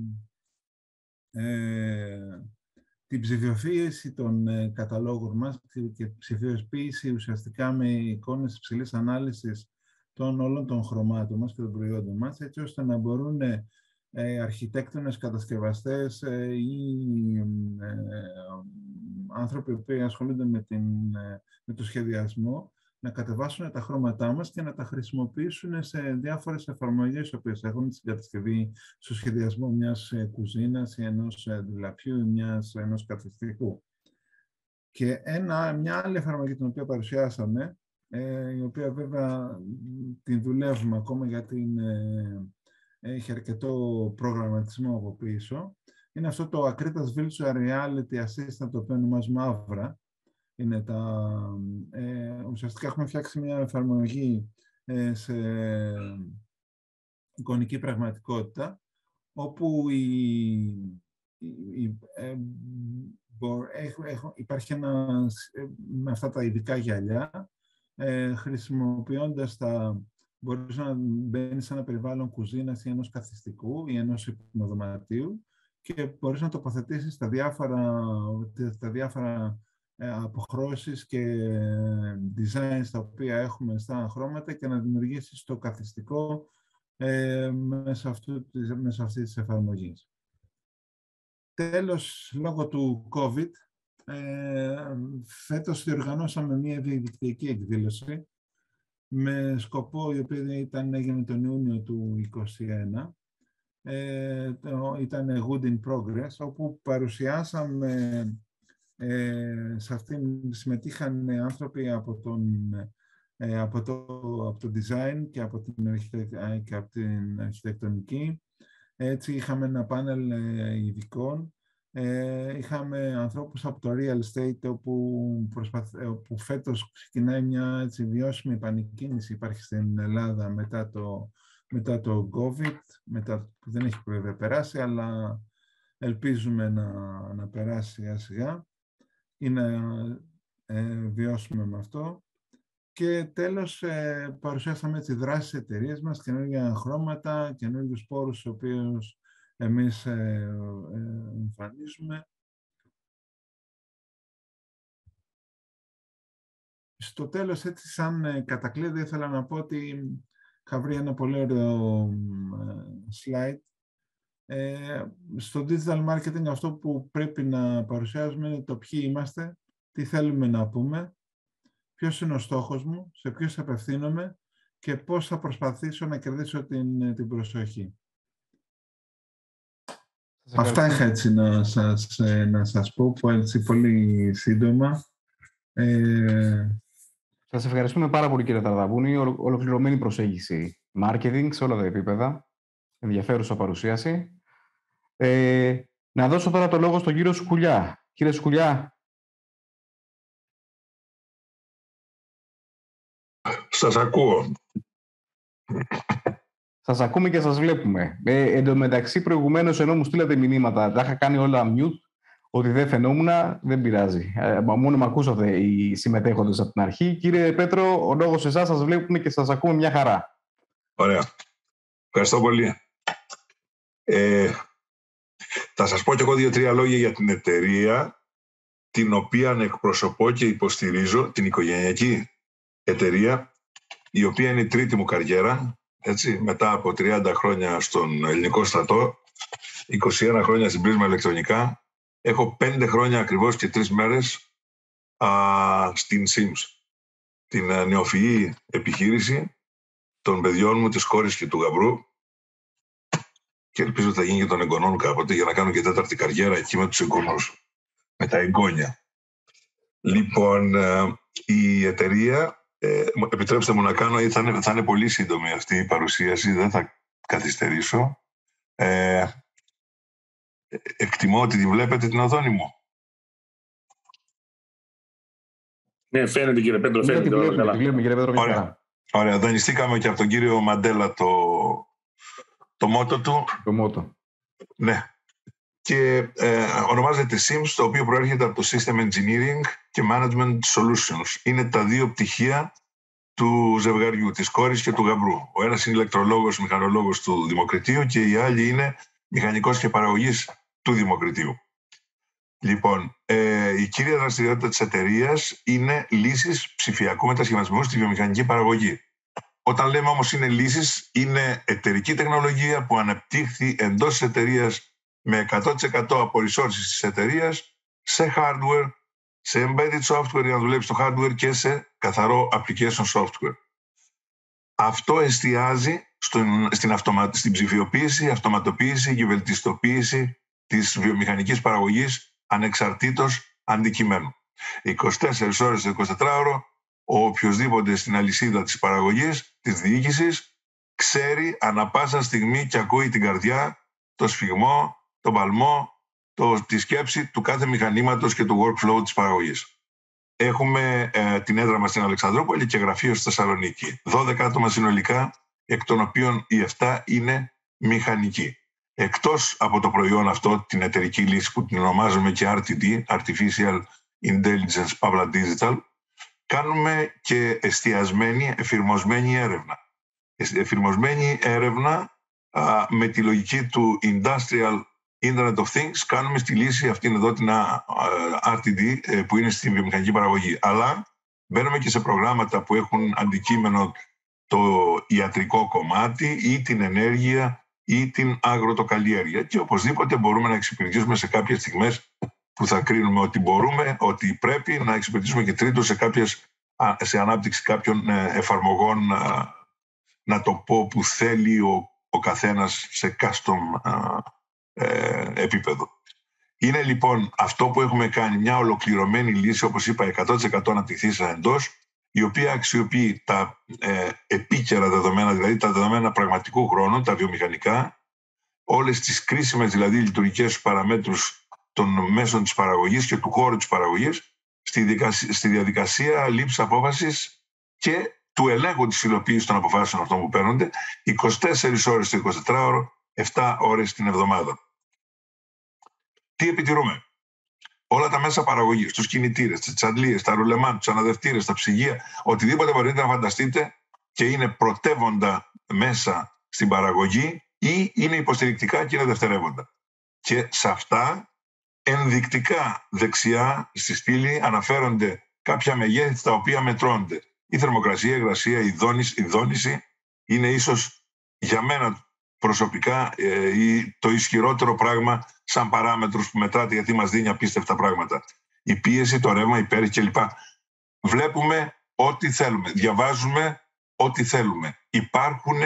ε, την ψηφιοποίηση των ε, καταλόγων μας και ψηφιοποίηση ουσιαστικά με εικόνες υψηλής ανάλυσης των όλων των χρωμάτων μας και των προϊόντων μας, έτσι ώστε να μπορούν ε, αρχιτέκτονες, κατασκευαστές ε, ή ε, άνθρωποι που ασχολούνται με, την, με το σχεδιασμό να κατεβάσουν τα χρώματά μας και να τα χρησιμοποιήσουν σε διάφορες εφαρμογές οι οποίες έχουν στην κατασκευή, στο σχεδιασμό μιας κουζίνας ή ενός ντουλαπιού ή μιας, ενός καθιστικού. Και ένα, μια άλλη εφαρμογή την οποία παρουσιάσαμε, ε, η οποία βέβαια την δουλεύουμε ακόμα γιατί είναι, έχει αρκετό προγραμματισμό από πίσω, είναι αυτό το Akritas Virtual Reality Assistant, το οποίο ονομάζουμε Avra. Είναι τα, ε, ουσιαστικά έχουμε φτιάξει μια εφαρμογή ε, σε εικονική πραγματικότητα, όπου η, η, ε, μπορ, έχ, έχ, υπάρχει ένα, με αυτά τα ειδικά γυαλιά, ε, χρησιμοποιώντας τα μπορείς να μπαίνεις σε ένα περιβάλλον κουζίνας ή ενός καθιστικού ή ενός υπνοδωματίου και μπορείς να τοποθετήσεις τα διάφορα, τα διάφορα αποχρώσεις και designs τα οποία έχουμε στα χρώματα και να δημιουργήσεις το καθιστικό ε, μέσα, αυτού, μέσα αυτής της εφαρμογής. Τέλος, λόγω του COVID, ε, φέτος διοργανώσαμε μια διαδικτυακή εκδήλωση με σκοπό, η οποία ήταν, έγινε τον Ιούνιο του είκοσι ένα, ε, το, ήταν Good in Progress, όπου παρουσιάσαμε, ε, σε αυτήν συμμετείχαν άνθρωποι από, τον, ε, από, το, από το design και από την, αρχιτεκ, και από την αρχιτεκτονική. Έτσι είχαμε ένα πάνελ ε, ειδικών. Ε, είχαμε ανθρώπους από το real estate, όπου, προσπαθ... όπου φέτος ξεκινάει μια έτσι, βιώσιμη επανεκκίνηση, υπάρχει στην Ελλάδα μετά το, μετά το COVID, μετά, που δεν έχει βέβαια περάσει, αλλά ελπίζουμε να, να περάσει σιγά σιγά ή να ε, βιώσουμε με αυτό. Και τέλος, ε, παρουσιάσαμε έτσι δράσεις εταιρείας μας, καινούργια χρώματα, καινούργιους πόρους, στους οποίους εμείς ε, ε, εμφανίζουμε. Στο τέλος, έτσι σαν ε, κατακλείδη, ήθελα να πω ότι είχα βρει ένα πολύ ωραίο ε, slide. Ε, στο digital marketing αυτό που πρέπει να παρουσιάζουμε είναι το ποιοι είμαστε, τι θέλουμε να πούμε, ποιος είναι ο στόχος μου, σε ποιους απευθύνομαι και πώς θα προσπαθήσω να κερδίσω την, την προσοχή. Αυτά είχα έτσι να σας, να σας πω, που έτσι πολύ σύντομα. Ε... Σας ευχαριστούμε πάρα πολύ, κύριε Ταρδαβούνη. Ολοκληρωμένη προσέγγιση marketing σε όλα τα επίπεδα. Ενδιαφέρουσα παρουσίαση. Ε, να δώσω τώρα το λόγο στον κύριο Σκουλιά. Κύριε Σκουλιά. Σας ακούω. Σας ακούμε και σας βλέπουμε. Ε, εν τω μεταξύ, προηγουμένως, ενώ μου στείλατε μηνύματα, τα είχα κάνει όλα mute, ότι δεν φαινόμουν, δεν πειράζει. Ε, μόνο με ακούσατε οι συμμετέχοντες από την αρχή. Κύριε Πέτρο, ο λόγος σε εσάς, σας βλέπουμε και σας ακούμε μια χαρά. Ωραία. Ευχαριστώ πολύ. Ε, θα σας πω κι εγώ δύο-τρία λόγια για την εταιρεία, την οποία εκπροσωπώ και υποστηρίζω, την οικογενειακή εταιρεία, η οποία είναι η τρίτη μου καριέρα. Έτσι, μετά από τριάντα χρόνια στον ελληνικό στρατό, είκοσι ένα χρόνια στην Πρίσμα Ηλεκτρονικά, έχω πέντε χρόνια ακριβώς και τρεις μέρες α, στην Sims, την νεοφυή επιχείρηση των παιδιών μου, της κόρης και του γαμπρού, και ελπίζω ότι θα γίνει και των εγγονών κάποτε, για να κάνω και τέταρτη καριέρα εκεί με τους εγγονούς, με τα εγγόνια. Λοιπόν, η εταιρεία, Ε, επιτρέψτε μου να κάνω, θα είναι, θα είναι πολύ σύντομη αυτή η παρουσίαση, δεν θα καθυστερήσω. Ε, εκτιμώ ότι τη βλέπετε την οθόνη μου. Ναι, φαίνεται, κύριε Πέτρο, φαίνεται. Τη βλέπουμε, τη βλέπουμε, κύριε Πέτρο. Ωραία. Ωραία, δανειστήκαμε και από τον κύριο Μαντέλα το, το μότο του. Το μότο. Ναι. Και ε, ονομάζεται Sims, το οποίο προέρχεται από το System Engineering και Management Solutions. Είναι τα δύο πτυχία του ζευγαριού, της κόρης και του γαμπρού. Ο ένας είναι ηλεκτρολόγος, μηχανολόγος του Δημοκριτείου και η άλλη είναι μηχανικός και παραγωγής του Δημοκριτείου. Λοιπόν, ε, η κύρια δραστηριότητα της εταιρείας είναι λύσεις ψηφιακού μετασχηματισμού στη βιομηχανική παραγωγή. Όταν λέμε όμως είναι λύσεις, είναι εταιρική τεχνολογία που αναπτύχθη εντός της εταιρείας με εκατό τοις εκατό από resources της εταιρείας σε hardware, σε embedded software για να δουλέψει το hardware και σε καθαρό application software. Αυτό εστιάζει στον, στην, αυτομα, στην ψηφιοποίηση, αυτοματοποίηση και βελτιστοποίηση της βιομηχανικής παραγωγής ανεξαρτήτως αντικειμένου. είκοσι τέσσερις ώρες το εικοσιτετράωρο, ο οποιοσδήποτε στην αλυσίδα της παραγωγής, της διοίκησης, ξέρει ανα πάσα στιγμή και ακούει την καρδιά, το σφιγμό, τον παλμό, το, τη σκέψη του κάθε μηχανήματος και του workflow της παραγωγής. Έχουμε ε, την έδρα μας στην Αλεξανδρούπολη και γραφείο στη Θεσσαλονίκη. δώδεκα άτομα συνολικά, εκ των οποίων οι επτά είναι μηχανικοί. Εκτός από το προϊόν αυτό, την εταιρική λύση που την ονομάζουμε και αρ τι ντι, Artificial Intelligence Pavla Digital, κάνουμε και εστιασμένη, εφηρμοσμένη έρευνα. εφηρμοσμένη έρευνα α, με τη λογική του Industrial Internet of Things. Κάνουμε στη λύση αυτήν εδώ την αρ τι ντι που είναι στη βιομηχανική παραγωγή. Αλλά μπαίνουμε και σε προγράμματα που έχουν αντικείμενο το ιατρικό κομμάτι ή την ενέργεια ή την αγροτοκαλλιέργεια. Και οπωσδήποτε μπορούμε να εξυπηρετήσουμε σε κάποιες στιγμές που θα κρίνουμε ότι μπορούμε, ότι πρέπει να εξυπηρετήσουμε και τρίτο σε, κάποιες, σε ανάπτυξη κάποιων εφαρμογών, να το πω, που θέλει ο, ο καθένας σε custom ε, επίπεδο. Είναι λοιπόν αυτό που έχουμε κάνει μια ολοκληρωμένη λύση, όπως είπα, εκατό τοις εκατό αναπτυχθήσα εντός, η οποία αξιοποιεί τα ε, επίκαιρα δεδομένα, δηλαδή τα δεδομένα πραγματικού χρόνου, τα βιομηχανικά, όλες τις κρίσιμες δηλαδή λειτουργικές παραμέτρους των μέσων της παραγωγής και του χώρου της παραγωγής, στη διαδικασία, στη διαδικασία λήψης απόφασης και του ελέγχου της υλοποίησης των αποφάσεων αυτών που παίρνονται, είκοσι τέσσερις ώρες το εικοσιτετράωρο, επτά ώρες την εβδομάδα. Τι επιτηρούμε? Όλα τα μέσα παραγωγής, τους κινητήρες, τις αντλίες, τα ρουλεμάν, τους αναδευτήρες, τα ψυγεία, οτιδήποτε μπορείτε να φανταστείτε και είναι πρωτεύοντα μέσα στην παραγωγή ή είναι υποστηρικτικά και είναι δευτερεύοντα. Και σε αυτά ενδεικτικά δεξιά στη στήλη αναφέρονται κάποια μεγέθη τα οποία μετρώνται. Η θερμοκρασία, η υγρασία, η δόνηση, η δόνηση είναι ίσως για μένα προσωπικά ε, το ισχυρότερο πράγμα σαν παράμετρος που μετράται, γιατί μας δίνει απίστευτα πράγματα. Η πίεση, το ρεύμα, η πέρυχη κλπ. Βλέπουμε ό,τι θέλουμε, διαβάζουμε ό,τι θέλουμε. Υπάρχουν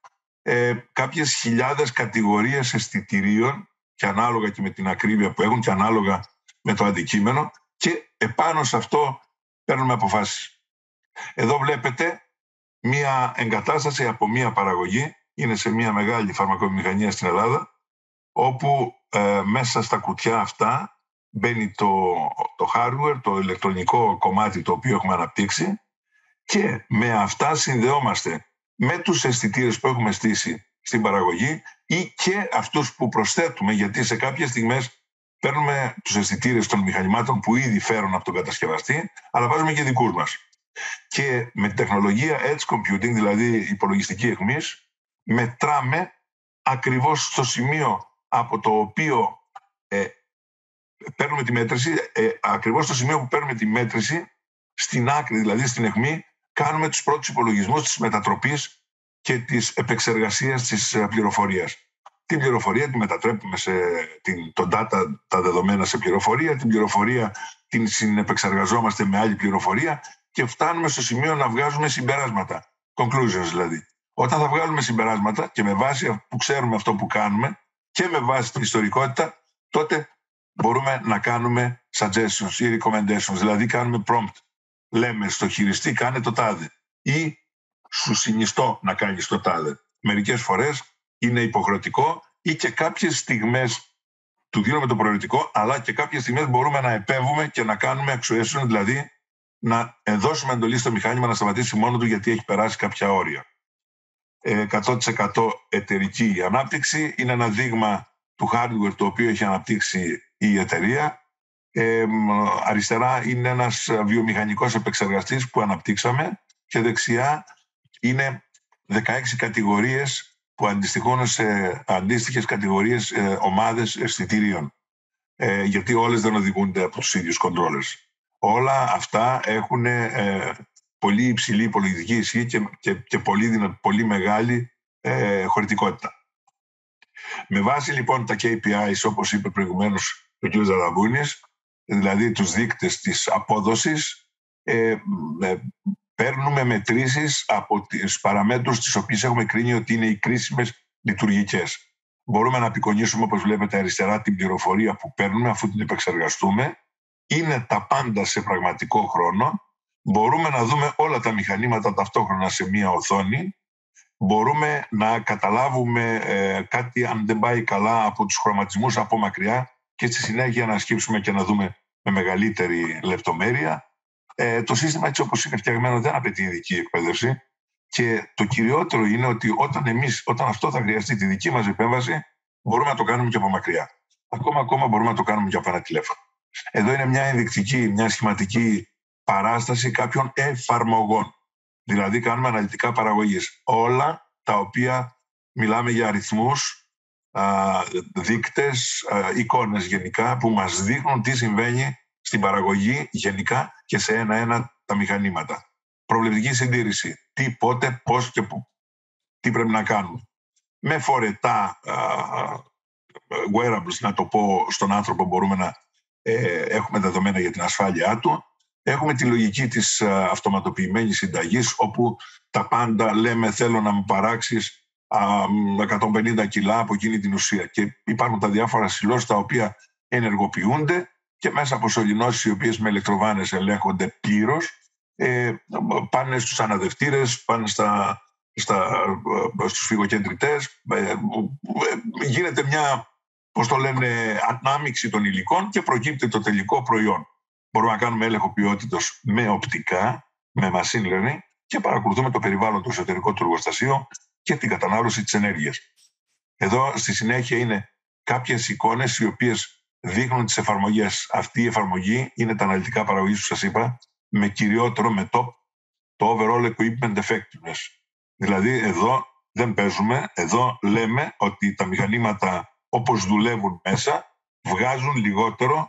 ε, κάποιες χιλιάδες κατηγορίες αισθητηρίων και ανάλογα και με την ακρίβεια που έχουν και ανάλογα με το αντικείμενο και επάνω σε αυτό παίρνουμε αποφάσεις. Εδώ βλέπετε μία εγκατάσταση από μία παραγωγή, είναι σε μία μεγάλη φαρμακοβιομηχανία στην Ελλάδα, όπου ε, μέσα στα κουτιά αυτά μπαίνει το, το hardware, το ηλεκτρονικό κομμάτι το οποίο έχουμε αναπτύξει και με αυτά συνδεόμαστε με τους αισθητήρες που έχουμε στήσει στην παραγωγή ή και αυτούς που προσθέτουμε, γιατί σε κάποιες στιγμές παίρνουμε τους αισθητήρες των μηχανημάτων που ήδη φέρουν από τον κατασκευαστή, αλλά βάζουμε και δικούς μας. Και με την τεχνολογία edge computing, δηλαδή υπολογιστική αιχμής, μετράμε ακριβώς στο σημείο από το οποίο ε, παίρνουμε τη μέτρηση, ε, ακριβώς στο σημείο που παίρνουμε τη μέτρηση, στην άκρη, δηλαδή στην αιχμή, κάνουμε τους πρώτους υπολογισμούς της μετατροπής και της επεξεργασίας της πληροφορίας. Την πληροφορία τη μετατρέπουμε σε την, το data, τα δεδομένα σε πληροφορία, την πληροφορία την συνεπεξεργαζόμαστε με άλλη πληροφορία και φτάνουμε στο σημείο να βγάζουμε συμπεράσματα, conclusions δηλαδή. Όταν θα βγάλουμε συμπεράσματα και με βάση που ξέρουμε αυτό που κάνουμε και με βάση την ιστορικότητα, τότε μπορούμε να κάνουμε suggestions ή recommendations, δηλαδή κάνουμε prompt. Λέμε στο χειριστή κάνε το τάδε ή σου συνιστώ να κάνεις το τάδε. Μερικές φορές είναι υποχρεωτικό ή και κάποιες στιγμές του δίνουμε το προαιρετικό, αλλά και κάποιες στιγμές μπορούμε να επέμβουμε και να κάνουμε actuation, δηλαδή να δώσουμε εντολή στο μηχάνημα να σταματήσει μόνο του γιατί έχει περάσει κάποια όρια. εκατό τοις εκατό εταιρική ανάπτυξη είναι ένα δείγμα του hardware το οποίο έχει αναπτύξει η εταιρεία. Ε, αριστερά είναι ένας βιομηχανικός επεξεργαστής που αναπτύξαμε και δεξιά είναι δεκαέξι κατηγορίες που αντιστοιχούν σε αντίστοιχες κατηγορίες ε, ομάδες αισθητήριων. Ε, γιατί όλες δεν οδηγούνται από τους ίδιους controllers. Όλα αυτά έχουν ε, πολύ υψηλή υπολογιστική ισχύ και, και, και πολύ, πολύ μεγάλη ε, χωρητικότητα. Με βάση λοιπόν τα κέι πι άις, όπως είπε προηγουμένως ο κ. Ζαραβούνης, δηλαδή τους δείκτες της απόδοσης, ε, ε, παίρνουμε μετρήσεις από τις παραμέτρους τις οποίες έχουμε κρίνει ότι είναι οι κρίσιμες λειτουργικές. Μπορούμε να απεικονίσουμε, όπως βλέπετε αριστερά, την πληροφορία που παίρνουμε αφού την επεξεργαστούμε. Είναι τα πάντα σε πραγματικό χρόνο. Μπορούμε να δούμε όλα τα μηχανήματα ταυτόχρονα σε μία οθόνη. Μπορούμε να καταλάβουμε ε, κάτι αν δεν πάει καλά από τους χρωματισμούς από μακριά και στη συνέχεια να σκύψουμε και να δούμε με μεγαλύτερη λεπτομέρεια. Ε, το σύστημα έτσι όπως είναι φτιαγμένο δεν απαιτεί ειδική εκπαίδευση και το κυριότερο είναι ότι όταν, εμείς, όταν αυτό θα χρειαστεί τη δική μας επέμβαση μπορούμε να το κάνουμε και από μακριά. Ακόμα, ακόμα μπορούμε να το κάνουμε και από ένα τηλέφωνο. Εδώ είναι μια ενδεικτική, μια σχηματική παράσταση κάποιων εφαρμογών. Δηλαδή κάνουμε αναλυτικά παραγωγής. Όλα τα οποία μιλάμε για αριθμούς, δείκτες, εικόνες γενικά, που μας δείχνουν τι συμβαίνει στην παραγωγή γενικά και σε ένα-ένα τα μηχανήματα. Προβλεπτική συντήρηση. Τι, πότε, πώς και πού. Τι πρέπει να κάνουμε. Με φορετά uh, wearables, να το πω στον άνθρωπο, μπορούμε να ε, έχουμε δεδομένα για την ασφάλειά του. Έχουμε τη λογική της uh, αυτοματοποιημένης συνταγής, όπου τα πάντα λέμε θέλω να μου παράξεις uh, εκατόν πενήντα κιλά από εκείνη την ουσία. Και υπάρχουν τα διάφορα σιλός τα οποία ενεργοποιούνται και μέσα από σωληνώσεις οι οποίες με ηλεκτροβάνες ελέγχονται πλήρως, ε, πάνε στους αναδευτήρες, πάνε στα, στα, στους φυγοκεντρητές, ε, ε, γίνεται μια, πώς το λένε, ανάμειξη των υλικών και προκύπτει το τελικό προϊόν. Μπορούμε να κάνουμε έλεγχο ποιότητας με οπτικά, με machine learning και παρακολουθούμε το περιβάλλον, το εσωτερικό του εργοστασίου και την κατανάλωση της ενέργειας. Εδώ στη συνέχεια είναι κάποιες εικόνες οι οποίες δείχνουν τις εφαρμογές. Αυτή η εφαρμογή είναι τα αναλυτικά παραγωγής που σας είπα, με κυριότερο, με top, το overall equipment effectiveness. Δηλαδή εδώ δεν παίζουμε, εδώ λέμε ότι τα μηχανήματα όπως δουλεύουν μέσα βγάζουν λιγότερο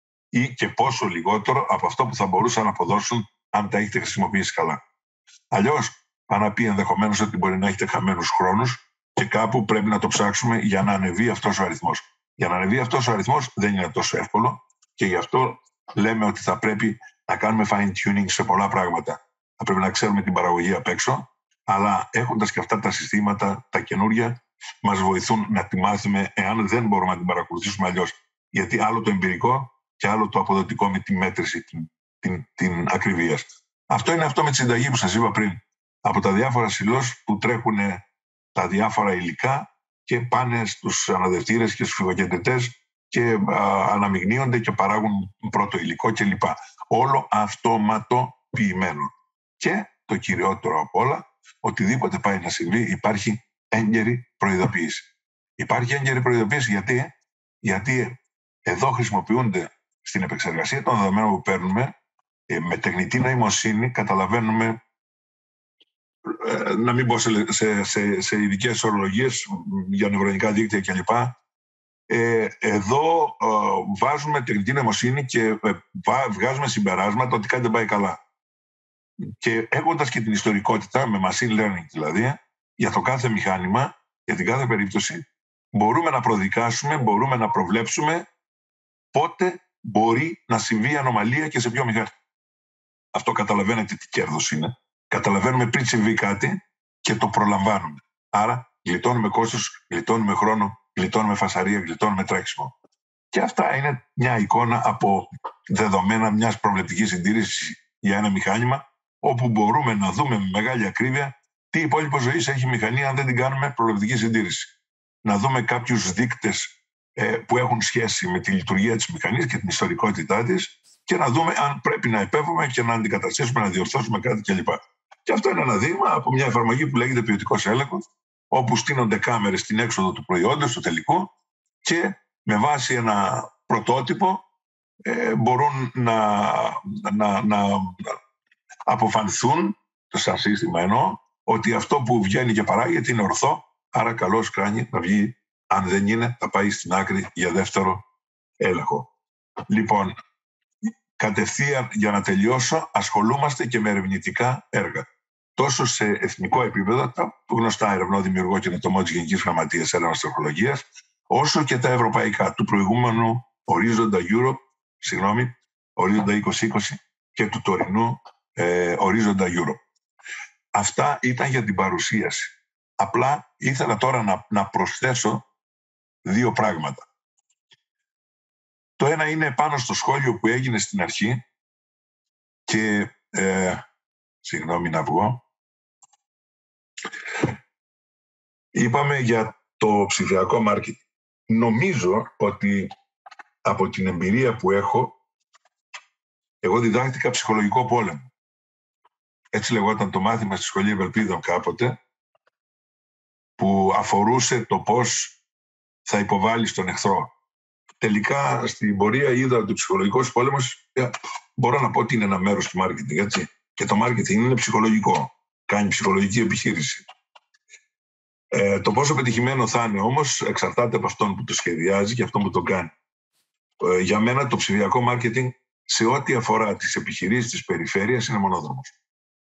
ή και πόσο λιγότερο από αυτό που θα μπορούσαν να αποδώσουν αν τα έχετε χρησιμοποιήσει καλά. Αλλιώς, αν να πει ενδεχομένως ότι μπορεί να έχετε χαμένους χρόνους και κάπου πρέπει να το ψάξουμε για να ανεβεί αυτός ο αριθμός. Για να ανεβεί αυτός ο αριθμός δεν είναι τόσο εύκολο και γι' αυτό λέμε ότι θα πρέπει να κάνουμε fine-tuning σε πολλά πράγματα. Θα πρέπει να ξέρουμε την παραγωγή απ' έξω, αλλά έχοντας και αυτά τα συστήματα, τα καινούρια, μας βοηθούν να τη μάθουμε εάν δεν μπορούμε να την παρακολουθήσουμε αλλιώς. Γιατί άλλο το εμπειρικό και άλλο το αποδοτικό με τη μέτρηση την, την, την ακριβίας. Αυτό είναι αυτό με τη συνταγή που σας είπα πριν. Από τα διάφορα σιλός που τρέχουν τα διάφορα υλικά και πάνε στους αναδευτήρες και στους φυγοκεντρητές και α, αναμειγνύονται και παράγουν πρώτο υλικό κλπ. Όλο αυτοματοποιημένο. Και το κυριότερο απ' όλα, οτιδήποτε πάει να συμβεί, υπάρχει έγκαιρη προειδοποίηση. Υπάρχει έγκαιρη προειδοποίηση γιατί, γιατί εδώ χρησιμοποιούνται στην επεξεργασία των δεδομένων που παίρνουμε, ε, με τεχνητή νοημοσύνη καταλαβαίνουμε, ε, να μην πω σε, σε, σε, σε ειδικές ορολογίες για νευρονικά δίκτυα κλπ. Ε, εδώ ε, βάζουμε τεχνητή νοημοσύνη και ε, βγάζουμε συμπεράσματα ότι κάτι δεν πάει καλά. Και έχοντας και την ιστορικότητα, με machine learning δηλαδή, για το κάθε μηχάνημα, για την κάθε περίπτωση, μπορούμε να προδικάσουμε, μπορούμε να προβλέψουμε πότε μπορεί να συμβεί ανομαλία και σε ποιο μηχάνημα. Αυτό καταλαβαίνετε τι κέρδος είναι. Καταλαβαίνουμε πριν συμβεί κάτι και το προλαμβάνουμε. Άρα γλιτώνουμε κόστος, γλιτώνουμε χρόνο, γλιτώνουμε φασαρία, γλιτώνουμε τρέξιμο. Και αυτά είναι μια εικόνα από δεδομένα μιας προβλεπτικής συντήρησης για ένα μηχάνημα, όπου μπορούμε να δούμε με μεγάλη ακρίβεια τι υπόλοιπο ζωής έχει η μηχανή αν δεν την κάνουμε προβλεπτική συντήρηση. Να δούμε κάποιους δείκτες ε, που έχουν σχέση με τη λειτουργία της μηχανής και την ιστορικότητά της και να δούμε αν πρέπει να επέμβουμε και να αντικαταστήσουμε, να διορθώσουμε κάτι κλπ. Και αυτό είναι ένα δείγμα από μια εφαρμογή που λέγεται ποιοτικός έλεγχος, όπου στείνονται κάμερες στην έξοδο του προϊόντος, του τελικού, και με βάση ένα πρωτότυπο ε, μπορούν να, να, να αποφανθούν, το σαν σύστημα εννοώ, ότι αυτό που βγαίνει και παράγεται είναι ορθό, άρα καλώς κάνει να βγει. Αν δεν είναι, θα πάει στην άκρη για δεύτερο έλεγχο. Λοιπόν, κατευθείαν για να τελειώσω, ασχολούμαστε και με ερευνητικά έργα. Τόσο σε εθνικό επίπεδο, τα γνωστά ερευνό, δημιουργό και καινοτομό της Γενικής Γραμματείας Έρευνας Τεχνολογίας, όσο και τα ευρωπαϊκά, του προηγούμενου ορίζοντα Europe, συγγνώμη, ορίζοντα είκοσι είκοσι και του τωρινού ε, ορίζοντα Europe. Αυτά ήταν για την παρουσίαση. Απλά ήθελα τώρα να, να προσθέσω δύο πράγματα. Το ένα είναι πάνω στο σχόλιο που έγινε στην αρχή και, ε, συγγνώμη να βγω, είπαμε για το ψηφιακό μάρκετινγκ. Νομίζω ότι από την εμπειρία που έχω, εγώ διδάχτηκα ψυχολογικό πόλεμο. Έτσι λεγόταν το μάθημα στη Σχολή Ευελπίδων κάποτε, που αφορούσε το πώς θα υποβάλεις τον εχθρό. Τελικά στην πορεία είδα ότι ο ψυχολογικός πόλεμος, μπορώ να πω ότι είναι ένα μέρος του μάρκετινγκ, έτσι. Και το μάρκετινγκ είναι ψυχολογικό. Κάνει ψυχολογική επιχείρηση. Ε, το πόσο πετυχημένο θα είναι όμως εξαρτάται από αυτόν που το σχεδιάζει και αυτόν που το κάνει. Ε, για μένα το ψηφιακό μάρκετινγκ σε ό,τι αφορά τις επιχειρήσεις της περιφέρειας είναι μονόδρομος.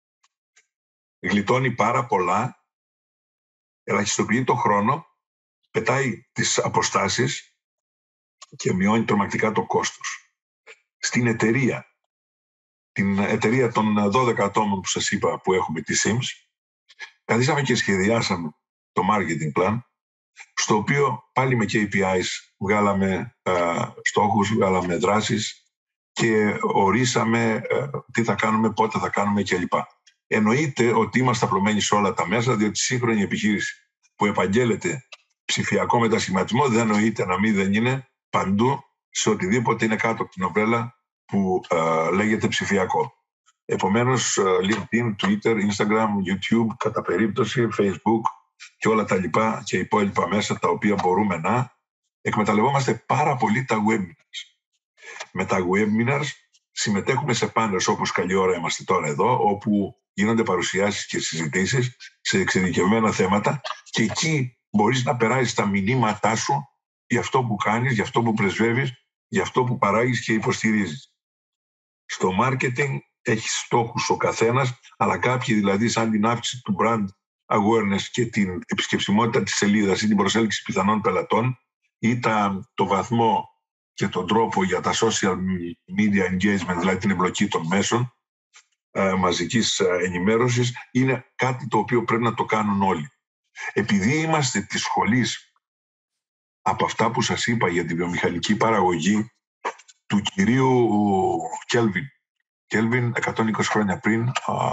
Γλιτώνει πάρα πολλά, ελαχιστοποιεί το χρόνο, πετάει τις αποστάσεις και μειώνει τρομακτικά το κόστος. Στην εταιρεία, την εταιρεία των δώδεκα ατόμων που σας είπα που έχουμε, τη Sims, καθίσαμε και σχεδιάσαμε το marketing plan, στο οποίο πάλι με κέι πι άις βγάλαμε ε, στόχους, βγάλαμε δράσεις και ορίσαμε ε, τι θα κάνουμε, πότε θα κάνουμε κλπ. Εννοείται ότι είμαστε απλωμένοι σε όλα τα μέσα, διότι η σύγχρονη επιχείρηση που επαγγέλλεται ψηφιακό μετασχηματισμό δεν νοείται να μην δεν είναι παντού σε οτιδήποτε είναι κάτω από την ομπρέλα που ε, λέγεται ψηφιακό. Επομένως, LinkedIn, Twitter, Instagram, YouTube, κατά περίπτωση, Facebook και όλα τα λοιπά και υπόλοιπα μέσα τα οποία μπορούμε να εκμεταλλευόμαστε πάρα πολύ τα webinars. Με τα webinars συμμετέχουμε σε πάνελ όπως καλή ώρα είμαστε τώρα εδώ, όπου γίνονται παρουσιάσεις και συζητήσεις σε εξειδικευμένα θέματα και εκεί μπορείς να περάσεις τα μηνύματά σου για αυτό που κάνεις, για αυτό που πρεσβεύεις, για αυτό που παράγεις και υποστηρίζεις. Στο marketing έχει στόχους ο καθένας, αλλά κάποιοι δηλαδή σαν την αύξηση του brand awareness και την επισκεψιμότητα της σελίδας ή την προσέλκυση πιθανών πελατών ή τα, το βαθμό και τον τρόπο για τα social media engagement, δηλαδή την εμπλοκή των μέσων ε, μαζικής ενημέρωσης, είναι κάτι το οποίο πρέπει να το κάνουν όλοι. Επειδή είμαστε της σχολής από αυτά που σας είπα για τη βιομηχανική παραγωγή του κυρίου Κέλβιν, Κέλβιν εκατόν είκοσι χρόνια πριν,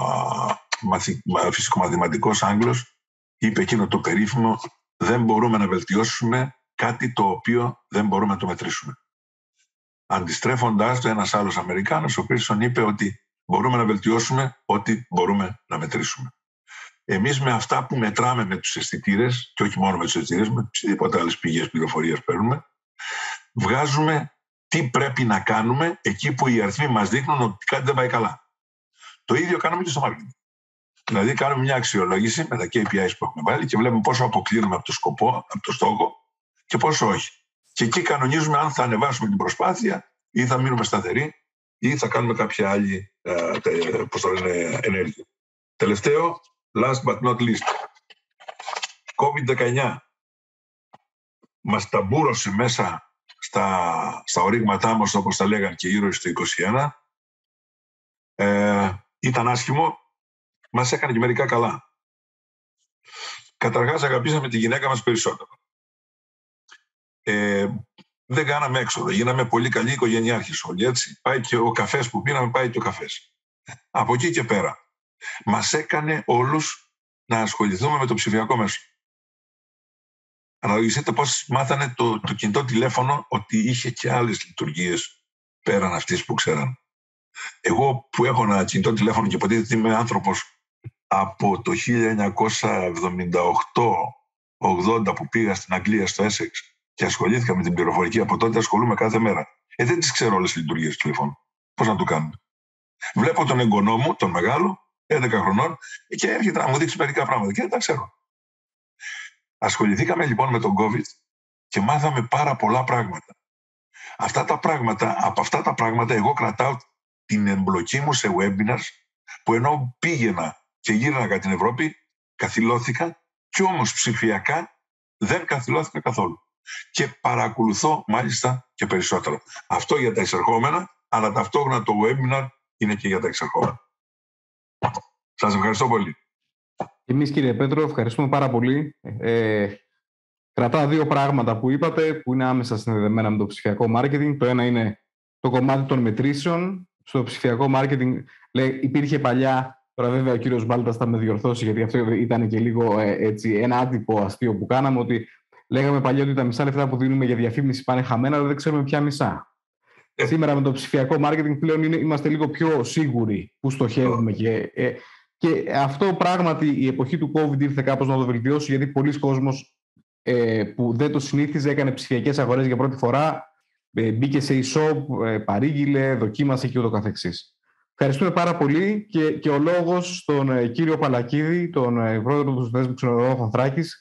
φυσικομαθηματικός Άγγλος, είπε εκείνο το περίφημο «Δεν μπορούμε να βελτιώσουμε κάτι το οποίο δεν μπορούμε να το μετρήσουμε». Αντιστρέφοντας το, ένας άλλος Αμερικάνος, ο Πίρσον, είπε ότι μπορούμε να βελτιώσουμε ό,τι μπορούμε να μετρήσουμε. Εμείς με αυτά που μετράμε με τους αισθητήρες, και όχι μόνο με τους αισθητήρες, με οποιασδήποτε άλλες πηγές πληροφορίας παίρνουμε, βγάζουμε τι πρέπει να κάνουμε εκεί που οι αριθμοί μας δείχνουν ότι κάτι δεν πάει καλά. Το ίδιο κάνουμε και στο marketing. Δηλαδή κάνουμε μια αξιολόγηση με τα κέι πι άις που έχουμε βάλει και βλέπουμε πόσο αποκλίνουμε από το σκοπό, από το στόχο και πόσο όχι. Και εκεί κανονίζουμε αν θα ανεβάσουμε την προσπάθεια ή θα μείνουμε σταθεροί ή θα κάνουμε κάποια άλλη ε, πώς το λένε, ενέργεια. Τελευταίο, last but not least, κόβιντ δεκαεννιά μας ταμπούρωσε μέσα στα, στα ορίγματά μας, όπως τα λέγανε και γύρω στο είκοσι ένα. Ε, ήταν άσχημο, μας έκανε και μερικά καλά. Καταρχάς αγαπήσαμε τη γυναίκα μας περισσότερο. Ε, δεν κάναμε έξοδο, γίναμε πολύ καλοί οικογενειάρχες όλοι, έτσι. Πάει και ο καφές που πίναμε, πάει και ο καφές. Από εκεί και πέρα, μας έκανε όλους να ασχοληθούμε με το ψηφιακό μέσο. Αναλογιστείτε πώς μάθανε το, το κινητό τηλέφωνο ότι είχε και άλλες λειτουργίες πέραν αυτής που ξέραν. Εγώ που έχω ένα κινητό τηλέφωνο και υποτίθεται είμαι άνθρωπος από το χίλια εννιακόσια εβδομήντα οκτώ ογδόντα που πήγα στην Αγγλία στο Essex και ασχολήθηκα με την πληροφορική, από τότε ασχολούμαι κάθε μέρα. Ε, δεν τις ξέρω όλες τις λειτουργίες του τηλεφώνου. Πώς να το κάνουμε. Βλέπω τον εγγονό μου, τον μεγάλο, έντεκα χρονών, και έρχεται να μου δείξει μερικά πράγματα και δεν τα ξέρω. Ασχοληθήκαμε λοιπόν με τον COVID και μάθαμε πάρα πολλά πράγματα. Αυτά τα πράγματα, από αυτά τα πράγματα εγώ κρατάω την εμπλοκή μου σε webinars που ενώ πήγαινα και γύρανα κατά την Ευρώπη, καθυλώθηκα και όμως ψηφιακά δεν καθυλώθηκα καθόλου. Και παρακολουθώ μάλιστα και περισσότερο. Αυτό για τα εισερχόμενα, αλλά ταυτόχρονα το webinar είναι και για τα εξερχόμενα. Σας ευχαριστώ πολύ. Εμείς, κύριε Πέτρο, ευχαριστούμε πάρα πολύ. Ε, κρατάω δύο πράγματα που είπατε που είναι άμεσα συνδεδεμένα με το ψηφιακό μάρκετινγκ. Το ένα είναι το κομμάτι των μετρήσεων. Στο ψηφιακό μάρκετινγκ λέει, υπήρχε παλιά, τώρα βέβαια ο κύριος Μπάλτας θα με διορθώσει γιατί αυτό ήταν και λίγο ε, έτσι, ένα άτυπο αστείο που κάναμε, ότι λέγαμε παλιά ότι τα μισά λεφτά που δίνουμε για διαφήμιση πάνε χαμένα, αλλά δεν ξέρουμε ποια μισά. Ε. Σήμερα με το ψηφιακό μάρκετινγκ πλέον είναι, είμαστε λίγο πιο σίγουροι που στοχεύουμε και... Ε, Και αυτό πράγματι η εποχή του COVID ήρθε κάπως να το βελτιώσει, γιατί πολλοί κόσμος ε, που δεν το συνήθιζε έκανε ψηφιακές αγορές για πρώτη φορά, ε, μπήκε σε e-shop, ε, παρήγγειλε, δοκίμασε και ούτω καθεξής. Ευχαριστούμε πάρα πολύ και, και ο λόγος στον ε, κύριο Παλακίδη, τον ε, πρόεδρο του Συνδέσμου Ξενοδοχείων Θράκης,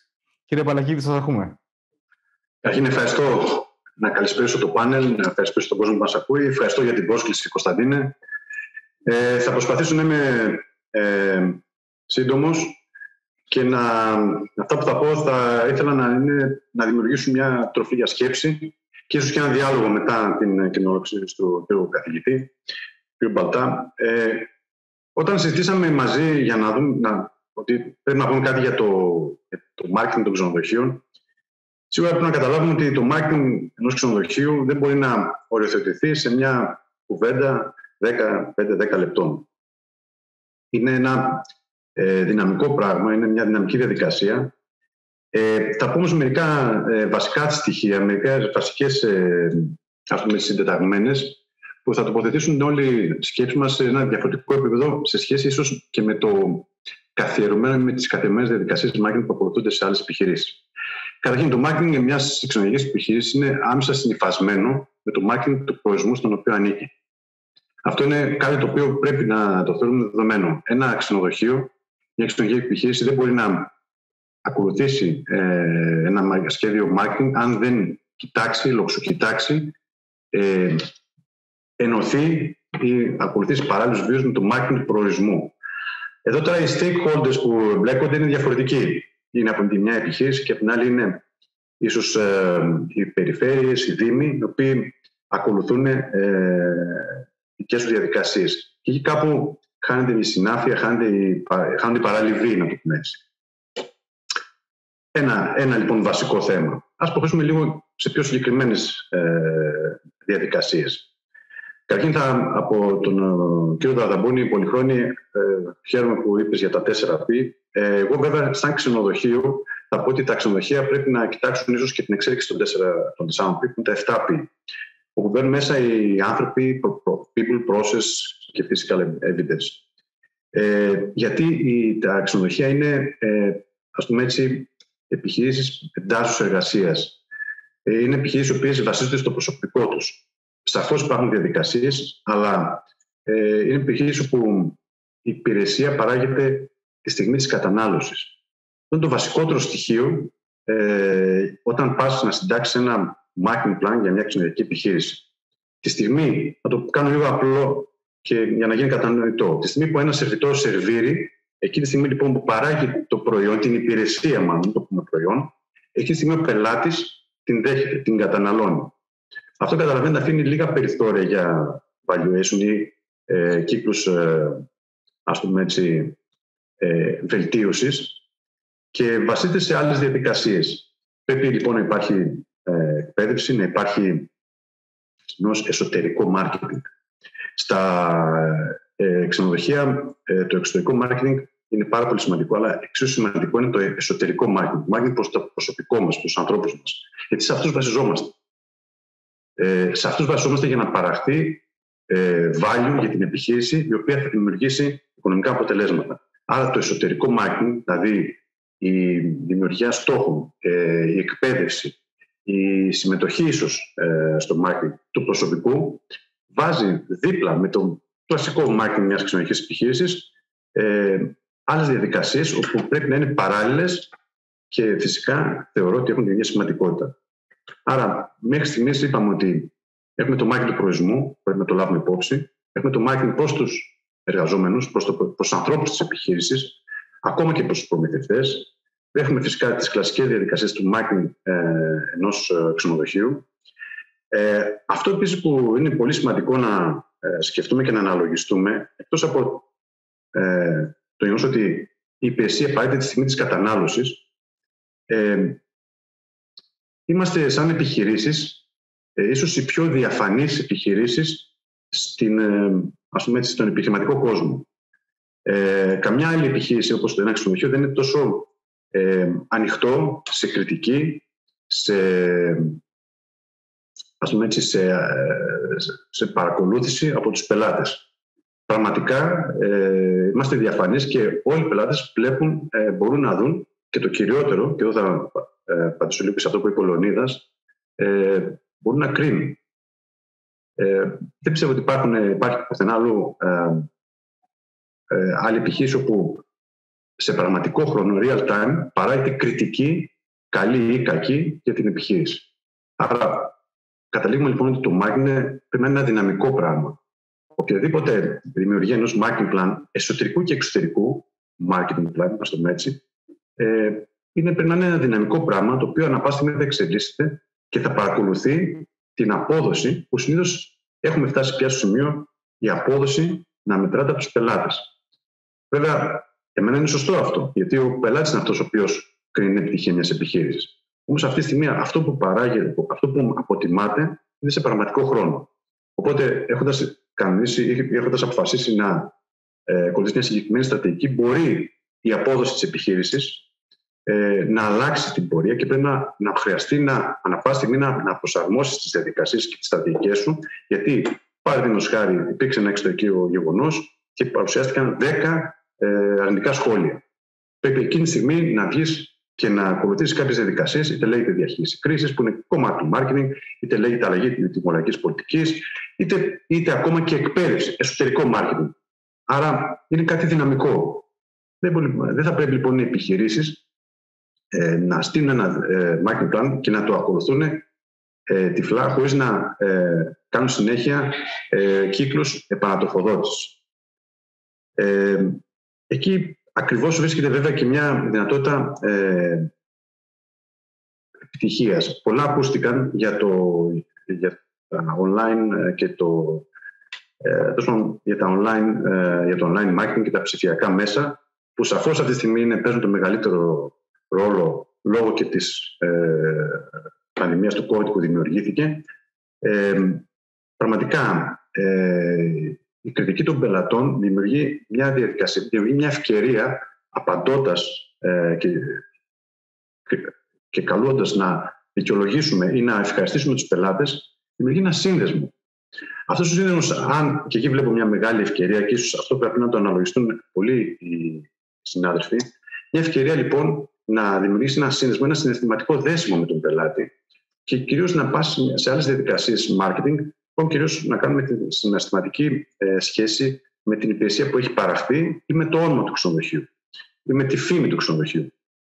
Κύριε Παλακίδη, σας ακούμε. Καταρχήν, ευχαριστώ να καλησπέρισω το πάνελ, να ευχαριστήσω τον κόσμο που μας ακούει. Ευχαριστώ για την πρόσκληση, Κωνσταντίνε. Ε, θα προσπαθήσω να είμαι ε, σύντομος και να, αυτά που θα πω θα ήθελα να, είναι, να δημιουργήσουν μια τροφή για σκέψη και ίσως και ένα διάλογο μετά την κοινόληψη του κ. καθηγητή, κ. Μπαλτά. Ε, όταν συζητήσαμε μαζί για να δούμε να, ότι πρέπει να πούμε κάτι για το, για το marketing των ξενοδοχείων, σίγουρα πρέπει να καταλάβουμε ότι το marketing ενός ξενοδοχείου δεν μπορεί να οριοθετηθεί σε μια κουβέντα δέκα πέντε δέκα λεπτών. Είναι ένα ε, δυναμικό πράγμα, είναι μια δυναμική διαδικασία. Ε, θα πούμε μερικά ε, βασικά στοιχεία, μερικά βασικές ε, ας πούμε, συντεταγμένες, που θα τοποθετήσουν όλη η σκέψη μας σε ένα διαφορετικό επίπεδο σε σχέση ίσως και με το καθιερωμένο με τις καθιερωμένες διαδικασίες marketing που ακολουθούνται σε άλλες επιχειρήσεις. Καταρχήν, το marketing μιας ξενοδοχειακής επιχείρησης είναι άμεσα συνυφασμένο με το marketing του προορισμού στον οποίο ανήκει. Αυτό είναι κάτι το οποίο πρέπει να το θεωρούμε δεδομένο. Ένα ξενοδοχείο, μια ξενοδοχειακή επιχείρηση δεν μπορεί να ακολουθήσει ε, ένα σχέδιο marketing αν δεν κοιτάξει, λοξοκοιτάξει, ε, ενωθεί ή ακολουθήσει παράλληλους βίους με το marketing του προορισμού. Εδώ τώρα οι stakeholders που εμπλέκονται είναι διαφορετικοί. Είναι από τη μια επιχείρηση και από την άλλη είναι ίσως ε, οι περιφέρειες, οι δήμοι, οι οποίοι ακολουθούν ε, δικές τους διαδικασίες. Και εκεί κάπου χάνεται η συνάφεια, χάνεται η, χάνονται οι παράλληλοι βίοι, να το πούμε έτσι. Ένα, ένα λοιπόν βασικό θέμα. Ας προχωρήσουμε λίγο σε πιο συγκεκριμένες ε, διαδικασίες. Καταρχήν, θα, από τον uh, κύριο Δαδαμπόνη, Πολυχρόνη, ε, χαίρομαι που είπες για τα τέσσερα πι. Ε, εγώ βέβαια, σαν ξενοδοχείο, θα πω ότι τα ξενοδοχεία πρέπει να κοιτάξουν ίσως και την εξέλιξη των τεσσάρων πι, που είναι τα επτά πι. Όπου μπαίνουν μέσα οι άνθρωποι, people, process και physical evidence. Ε, γιατί οι, τα ξενοδοχεία είναι, ε, ας πούμε έτσι, επιχειρήσεις εντάσσεως εργασίας. Ε, είναι επιχειρήσεις οι οποίες βασίζονται στο προσωπικό τους. Σαφώς υπάρχουν διαδικασίες, αλλά ε, είναι επιχειρήσεις όπου η υπηρεσία παράγεται τη στιγμή της κατανάλωσης. Αυτό είναι το βασικότερο στοιχείο ε, όταν πας να συντάξεις ένα marketing plan για μια ξενοδοχειακή επιχείρηση. Τη στιγμή, να το κάνω λίγο απλό και για να γίνει κατανοητό, τη στιγμή που ένα σερβιτόρ σερβίρει, εκείνη τη στιγμή λοιπόν που παράγει το προϊόν, την υπηρεσία μάλλον, το πούμε προϊόν, εκείνη τη στιγμή ο πελάτης την δέχεται, την καταναλώνει. Αυτό καταλαβαίνετε αφήνει λίγα περιθώρια για valuation ή ε, κύκλους ε, ας πούμε έτσι, ε, βελτίωσης και βασίζεται σε άλλες διαδικασίες. Πρέπει λοιπόν να υπάρχει ε, εκπαίδευση, να υπάρχει ενός εσωτερικό marketing. Στα ε, ξενοδοχεία ε, το εξωτερικό marketing είναι πάρα πολύ σημαντικό, αλλά εξίσου σημαντικό είναι το εσωτερικό marketing. Marketing προς το προσωπικό μας, προς τους ανθρώπους μας. Γιατί σε αυτούς βασιζόμαστε. Ε, σε αυτούς βασιζόμαστε για να παραχθεί ε, value για την επιχείρηση, η οποία θα δημιουργήσει οικονομικά αποτελέσματα. Άρα το εσωτερικό marketing, δηλαδή η δημιουργία στόχων, ε, η εκπαίδευση, η συμμετοχή ίσως ε, στο marketing του προσωπικού, βάζει δίπλα με το κλασικό marketing μιας ξενοδοχειακής επιχείρησης ε, άλλες διαδικασίες όπου πρέπει να είναι παράλληλες και φυσικά θεωρώ ότι έχουν την ίδια σημαντικότητα. Άρα, μέχρι στιγμής είπαμε ότι έχουμε το marketing του προορισμού, πρέπει να το λάβουμε υπόψη. Έχουμε το marketing προς τους εργαζόμενους, προς, το, προς τους ανθρώπους της επιχείρησης, ακόμα και προς τους προμηθευτές. Έχουμε φυσικά τις κλασικές διαδικασίες του marketing ε, ενός ε, ξενοδοχείου. Ε, αυτό επίσης που είναι πολύ σημαντικό να ε, σκεφτούμε και να αναλογιστούμε, εκτός από ε, το γεγονός ότι η υπηρεσία παράγεται τη στιγμή της κατανάλωσης, ε, είμαστε σαν επιχειρήσεις, ε, ίσως οι πιο διαφανείς επιχειρήσεις στην, ε, ας πούμε, στον επιχειρηματικό κόσμο. Ε, καμιά άλλη επιχείρηση όπως το ένα ξενοδοχείο δεν είναι τόσο ε, ανοιχτό σε κριτική, σε, ας πούμε έτσι, σε, σε παρακολούθηση από τους πελάτες. Πραγματικά ε, είμαστε διαφανείς και όλοι οι πελάτες βλέπουν, ε, μπορούν να δουν και το κυριότερο, και εδώ θα ε, πατήσω λίγο σε αυτό που είπε ο Λεωνίδας, ε, μπορούν να κρίνουν. Ε, δεν πιστεύω ότι υπάρχουν, υπάρχει πουθενά άλλο ε, ε, άλλη επιχείρηση όπου σε πραγματικό χρόνο, real time, παράγεται κριτική καλή ή κακή για την επιχείρηση. Άρα, καταλήγουμε λοιπόν ότι το marketing πρέπει να είναι ένα δυναμικό πράγμα. Οποιαδήποτε δημιουργία ενός marketing plan, εσωτερικού και εξωτερικού marketing plan, ας το πούμε έτσι, ε, είναι, πρέπει να είναι ένα δυναμικό πράγμα το οποίο ανά πάσα στιγμή θα εξελίσσεται και θα παρακολουθεί την απόδοση που συνήθως έχουμε φτάσει πια στο σημείο η απόδοση να μετράται από τους πελάτες. Βέβαια, εμένα είναι σωστό αυτό, γιατί ο πελάτης είναι αυτός ο οποίος κρίνει την επιτυχία μιας επιχείρησης. Όμως αυτή τη στιγμή αυτό που παράγει, αυτό που αποτιμάται είναι σε πραγματικό χρόνο. Οπότε, έχοντας κανονίσει, έχοντας αποφασίσει να ε, ακολουθήσει μια συγκεκριμένη στρατηγική, μπορεί η απόδοση της επιχείρησης ε, να αλλάξει την πορεία και πρέπει να, να χρειαστεί να ανά πάσα στιγμή να, να προσαρμόσει τις διαδικασίες και τις στρατηγικές σου, γιατί παραδείγματος χάρη υπήρξε ένα εξωτερικό γεγονός και παρουσιάστηκαν δέκα ε, αρνητικά σχόλια. Πρέπει εκείνη τη στιγμή να βγεις και να ακολουθήσει κάποιες διαδικασίες, είτε λέγεται διαχείριση κρίσης, που είναι κομμάτι του marketing, είτε λέγεται αλλαγή της τιμολογικής πολιτικής, είτε, είτε ακόμα και εκπαίδευση, εσωτερικό marketing. Άρα είναι κάτι δυναμικό. Δεν, μπορεί, δεν θα πρέπει λοιπόν οι επιχειρήσεις ε, να στείλουν ένα ε, marketing plan και να το ακολουθούν ε, τυφλά, χωρίς να ε, κάνουν συνέχεια ε, κύκλους επανατροφοδότησης. Ε, εκεί ακριβώς βρίσκεται βέβαια και μια δυνατότητα ε, επιτυχίας. Πολλά ακούστηκαν για, το, για τα online και το, ε, για, τα online, ε, για το online marketing και τα ψηφιακά μέσα, που σαφώς αυτή τη στιγμή είναι, παίζουν το μεγαλύτερο ρόλο λόγω και της ε, πανδημίας του COVID που δημιουργήθηκε. Ε, πραγματικά ε, η κριτική των πελατών δημιουργεί μια διαδικασία, δημιουργεί μια ευκαιρία απαντώντας ε, και, και, και καλώντας να δικαιολογήσουμε ή να ευχαριστήσουμε τους πελάτες, δημιουργεί ένα σύνδεσμο. Αυτός ο σύνδεσμος, αν και εκεί βλέπω μια μεγάλη ευκαιρία και ίσως αυτό πρέπει να το αναλογιστούν πολλοί οι συνάδελφοι, μια ευκαιρία λοιπόν να δημιουργήσει ένα σύνδεσμο, ένα συναισθηματικό δέσιμο με τον πελάτη και κυρίως να πάσει σε άλλες διαδικασίες marketing, λοιπόν, κυρίως να κάνουμε τη συναισθηματική ε, σχέση με την υπηρεσία που έχει παραχθεί ή με το όνομα του ξενοδοχείου ή με τη φήμη του ξενοδοχείου.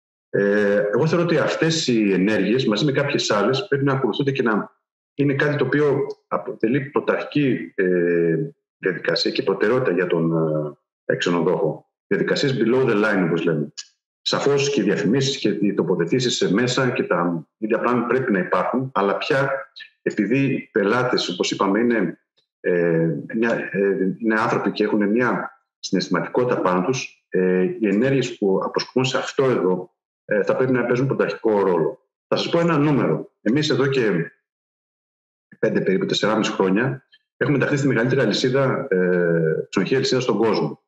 Ε, εγώ θεωρώ ότι αυτές οι ενέργειες μαζί με κάποιες άλλες πρέπει να ακολουθούνται και να είναι κάτι το οποίο αποτελεί πρωταρχική ε, διαδικασία και προτεραιότητα για τον ε, ξενοδόχο. Διαδικασίες below the line, όπως λέμε. Σαφώς και οι διαφημίσεις και οι τοποθετήσεις μέσα και τα media plan πρέπει να υπάρχουν, αλλά πια επειδή οι πελάτες, όπως είπαμε, είναι, ε, μια, ε, είναι άνθρωποι και έχουν μια συναισθηματικότητα πάνω τους, ε, οι ενέργειες που αποσκοπούν σε αυτό εδώ ε, θα πρέπει να παίζουν πρωταρχικό ρόλο. Θα σας πω ένα νούμερο. Εμείς εδώ και πέντε περίπου τεσσεράμισι χρόνια έχουμε ενταχθεί στη μεγαλύτερη αλυσίδα, ε, ξενοδοχεία αλυσίδα στον κόσμο.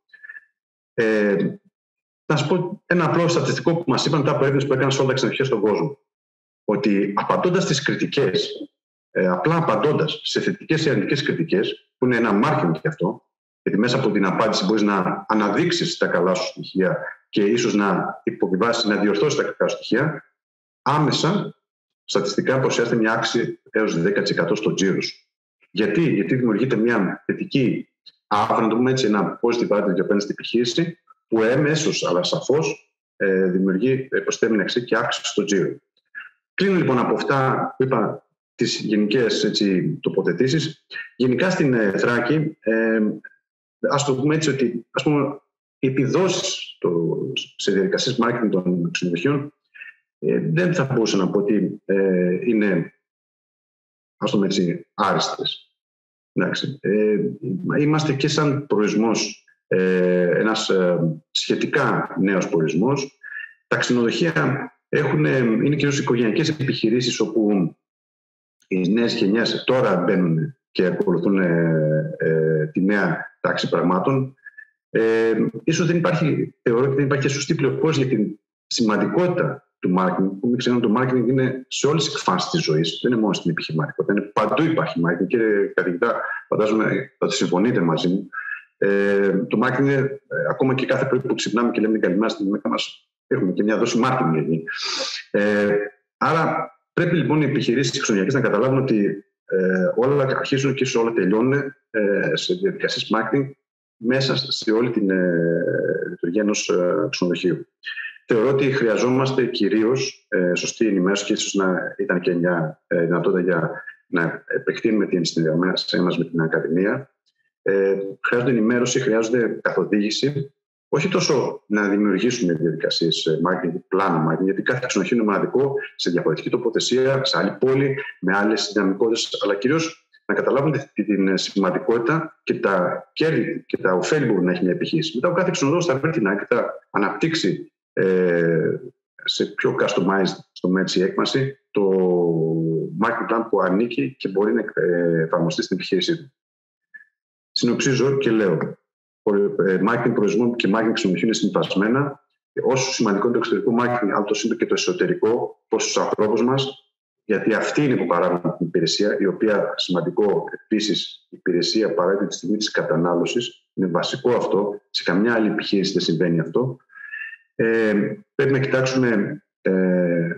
Ε, να σας πω ένα απλό στατιστικό που μας είπαν μετά από έρευνες που έκαναν σε όλα τα ξενοδοχεία στον κόσμο. Ότι απαντώντας στις κριτικές, ε, απλά απαντώντας σε θετικές ή αρνητικές κριτικές, που είναι ένα marketing και αυτό, γιατί μέσα από την απάντηση μπορείς να αναδείξεις τα καλά σου στοιχεία και ίσως να υποβιβάσεις, να διορθώσεις τα κακά στοιχεία, άμεσα στατιστικά παρουσιάζεται μια αύξηση έως δέκα τοις εκατό στο τζίρο σου. Γιατί? Γιατί δημιουργείται μια θετική άφρα, να το πούμε έτσι, ένα positive attitude απέναντι στην επιχείρηση, που έμεσος αλλά σαφώς ε, δημιουργεί προσθέμενη αξία και αύξηση στο τζίρο. Κλείνω λοιπόν από αυτά που είπα, τις γενικές έτσι, τοποθετήσεις. Γενικά στην ε, Θράκη, ε, ας το πούμε έτσι, ότι ας πούμε, οι επιδόσεις το, σε διαδικασίες marketing των ξενοδοχείων ε, δεν θα μπορούσα να πω ότι ε, είναι, ας το πούμε έτσι, άριστες. Ε, είμαστε και σαν προορισμός ε, ένας ε, σχετικά νέος προορισμός. Τα ξενοδοχεία έχουν, είναι κυρίως οικογενειακές επιχειρήσεις όπου οι νέες γενιές τώρα μπαίνουν και ακολουθούν ε, ε, τη νέα τάξη πραγμάτων. Ε, ίσως δεν υπάρχει, θεωρώ ότι δεν υπάρχει και σωστή πληροφόρηση για την σημαντικότητα του marketing, που μην ξέρουμε το marketing είναι σε όλες τις εκφάνσεις της ζωής, δεν είναι μόνο στην επιχειρηματικότητα, είναι παντού υπάρχει marketing. Κύριε καθηγητά, φαντάζομαι ότι συμφωνείτε μαζί μου. Ε, το marketing είναι, ε, ακόμα και κάθε πρωί που ξυπνάμε και λέμε την καλημέρα στην γυναίκα μας, έχουμε και μια δόση marketing εκεί. Ε, άρα πρέπει λοιπόν οι επιχειρήσεις ξενοδοχειακές να καταλάβουν ότι ε, όλα αρχίζουν και όλα τελειώνουν ε, σε διαδικασίες marketing μέσα σε όλη την ε, λειτουργία ενός ε, ξενοδοχείου. θεωρώ ότι χρειαζόμαστε κυρίως ε, σωστή ενημέρωση και ίσως να ήταν και μια ε, δυνατότητα για να επεκτείνουμε την συνεργασία μας με την Ακαδημία. Ε, χρειάζονται ενημέρωση, χρειάζονται καθοδήγηση. Όχι τόσο να δημιουργήσουμε διαδικασίες marketing, πλάνο marketing, γιατί κάθε ξενοδοχείο είναι μοναδικό, σε διαφορετική τοποθεσία, σε άλλη πόλη, με άλλες δυναμικότητες, αλλά κυρίως να καταλάβουν την σημαντικότητα και τα κέρδη και τα ωφέλη που μπορεί να έχει μια επιχείρηση. Μετά ο κάθε ξενοδοχείος θα βρει και θα αναπτύξει ε, σε πιο customized στο μέτρηση έκμαση το marketing plan που ανήκει και μπορεί να εφαρμοστεί στην επιχείρησή του. Συνοψίζω και λέω: marketing προορισμού και marketing ξενοδοχείου είναι συμφασμένα. Όσο σημαντικό είναι το εξωτερικό marketing, αλλά το είναι και το εσωτερικό προς τους ανθρώπους μας, γιατί αυτοί είναι που παράγουν την υπηρεσία, η οποία σημαντικό επίσης η υπηρεσία παράγεται τη στιγμή της κατανάλωσης. Είναι βασικό αυτό. Σε καμιά άλλη επιχείρηση δεν συμβαίνει αυτό. Ε, πρέπει να κοιτάξουμε ε,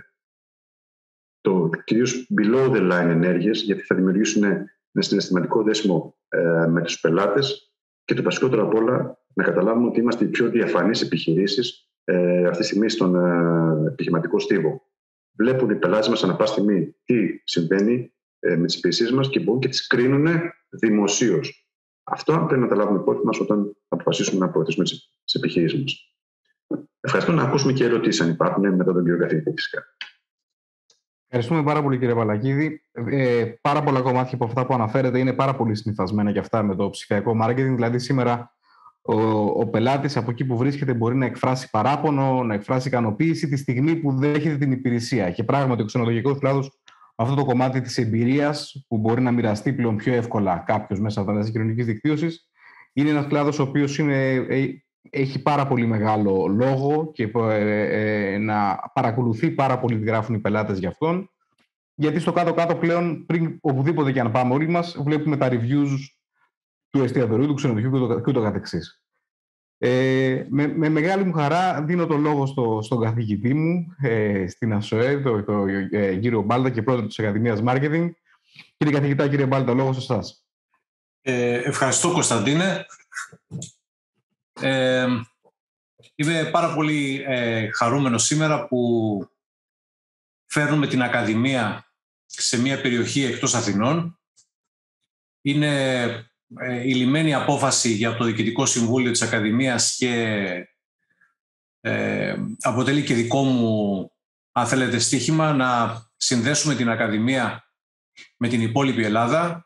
το κυρίως below the line ενέργειες, γιατί θα δημιουργήσουν ένα συναισθηματικό δέσιμο ε, με τους πελάτες. Και το βασικότερο απ' όλα, να καταλάβουμε ότι είμαστε οι πιο διαφανείς επιχειρήσεις ε, αυτή τη στιγμή στον ε, επιχειρηματικό στίβο. Βλέπουν οι πελάτες μας ανά πάση στιγμή τι συμβαίνει ε, με τις υπηρεσίες μας και μπορούν και τις κρίνουν δημοσίως. Αυτό πρέπει να τα λάβουμε υπόψη μας όταν αποφασίσουμε να προωθήσουμε τις επιχειρήσεις μας. Ευχαριστώ. Να ακούσουμε και ερωτήσεις αν υπάρχουν μετά τον κύριο καθηγητή φυσικά. Ευχαριστούμε πάρα πολύ, κύριε Παλακίδη. Ε, πάρα πολλά κομμάτια από αυτά που αναφέρετε είναι πάρα πολύ συνυφασμένα και αυτά με το ψηφιακό marketing. Δηλαδή, σήμερα ο, ο πελάτης από εκεί που βρίσκεται μπορεί να εκφράσει παράπονο, να εκφράσει ικανοποίηση τη στιγμή που δέχεται την υπηρεσία. Και πράγματι, ο ξενοδοχειακός κλάδος, αυτό το κομμάτι της εμπειρίας που μπορεί να μοιραστεί πλέον πιο εύκολα κάποιος μέσα από τα μέσα κοινωνικής δικτύωσης, είναι ένας κλάδος ο οποίος είναι, έχει πάρα πολύ μεγάλο λόγο και ε, ε, να παρακολουθεί πάρα πολύ τι γράφουν οι πελάτες για αυτόν. Γιατί στο κάτω-κάτω πλέον, πριν οπουδήποτε και αν πάμε όλοι μας, βλέπουμε τα reviews του εστιατορίου, του ξενοδοχείου και ούτω καθεξής. Ε, με, με μεγάλη μου χαρά δίνω το λόγο στο, στον καθηγητή μου, ε, στην ΑΣΟΕ, το, το ε, κύριο Μπάλτα και πρόεδρο της Ακαδημίας Marketing. Κύριε καθηγητά, κύριε Μπάλτα, λόγο σε εσάς. Ε, ευχαριστώ, Κωνσταντίνε. Ε, είμαι πάρα πολύ ε, χαρούμενος σήμερα που φέρνουμε την Ακαδημία σε μια περιοχή εκτός Αθηνών. Είναι ε, η λυμμένη απόφαση για το Διοικητικό Συμβούλιο της Ακαδημίας και ε, αποτελεί και δικό μου, αν θέλετε, στοίχημα να συνδέσουμε την Ακαδημία με την υπόλοιπη Ελλάδα.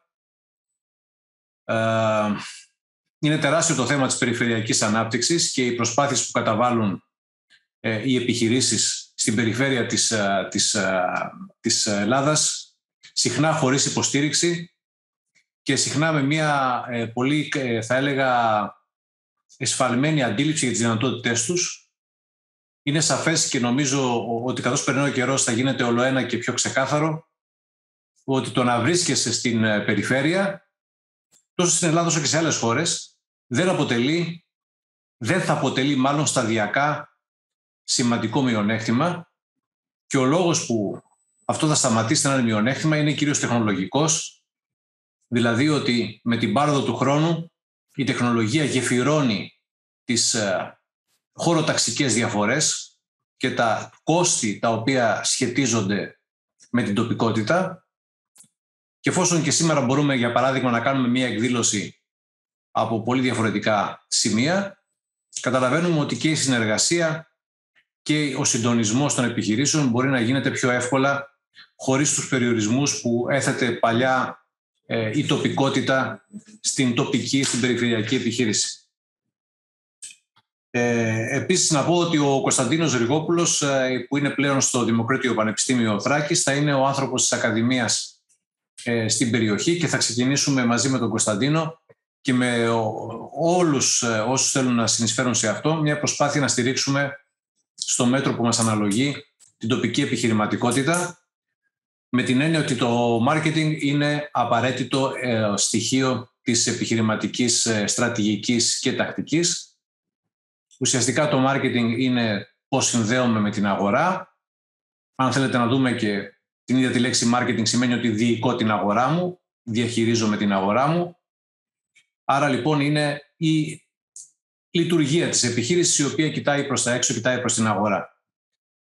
Ε, είναι τεράστιο το θέμα της περιφερειακής ανάπτυξης και οι προσπάθειες που καταβάλουν ε, οι επιχειρήσεις στην περιφέρεια της, της, της Ελλάδας, συχνά χωρίς υποστήριξη και συχνά με μια ε, πολύ, ε, θα έλεγα, εσφαλμένη αντίληψη για τις δυνατότητές τους. Είναι σαφές και νομίζω ότι καθώς περνάει ο καιρός θα γίνεται ολοένα και πιο ξεκάθαρο ότι το να βρίσκεσαι στην περιφέρεια, τόσο στην Ελλάδα όσο και σε άλλες χώρες, δεν αποτελεί, δεν θα αποτελεί μάλλον σταδιακά σημαντικό μειονέκτημα, και ο λόγος που αυτό θα σταματήσει να είναι μειονέκτημα είναι κυρίως τεχνολογικός, δηλαδή ότι με την πάροδο του χρόνου η τεχνολογία γεφυρώνει τις χωροταξικές διαφορές και τα κόστη τα οποία σχετίζονται με την τοπικότητα, και εφόσον και σήμερα μπορούμε για παράδειγμα να κάνουμε μια εκδήλωση από πολύ διαφορετικά σημεία, καταλαβαίνουμε ότι και η συνεργασία και ο συντονισμός των επιχειρήσεων μπορεί να γίνεται πιο εύκολα χωρίς τους περιορισμούς που έθετε παλιά ε, η τοπικότητα στην τοπική, στην περιφερειακή επιχείρηση. Ε, επίσης να πω ότι ο Κωνσταντίνος Ριγόπουλος, ε, που είναι πλέον στο Δημοκρίτιο Πανεπιστήμιο Θράκης, θα είναι ο άνθρωπος της Ακαδημίας ε, στην περιοχή και θα ξεκινήσουμε μαζί με τον Κωνσταντίνο και με ο, όλους ε, όσους θέλουν να συνεισφέρουν σε αυτό μια προσπάθεια να στηρίξουμε στο μέτρο που μας αναλογεί την τοπική επιχειρηματικότητα, με την έννοια ότι το marketing είναι απαραίτητο ε, στοιχείο της επιχειρηματικής ε, στρατηγικής και τακτικής. Ουσιαστικά το marketing είναι πώς συνδέομαι με την αγορά. Αν θέλετε να δούμε και την ίδια τη λέξη marketing, σημαίνει ότι διοικώ την αγορά μου, διαχειρίζομαι την αγορά μου. Άρα λοιπόν είναι η λειτουργία της επιχείρησης η οποία κοιτάει προς τα έξω, κοιτάει προς την αγορά.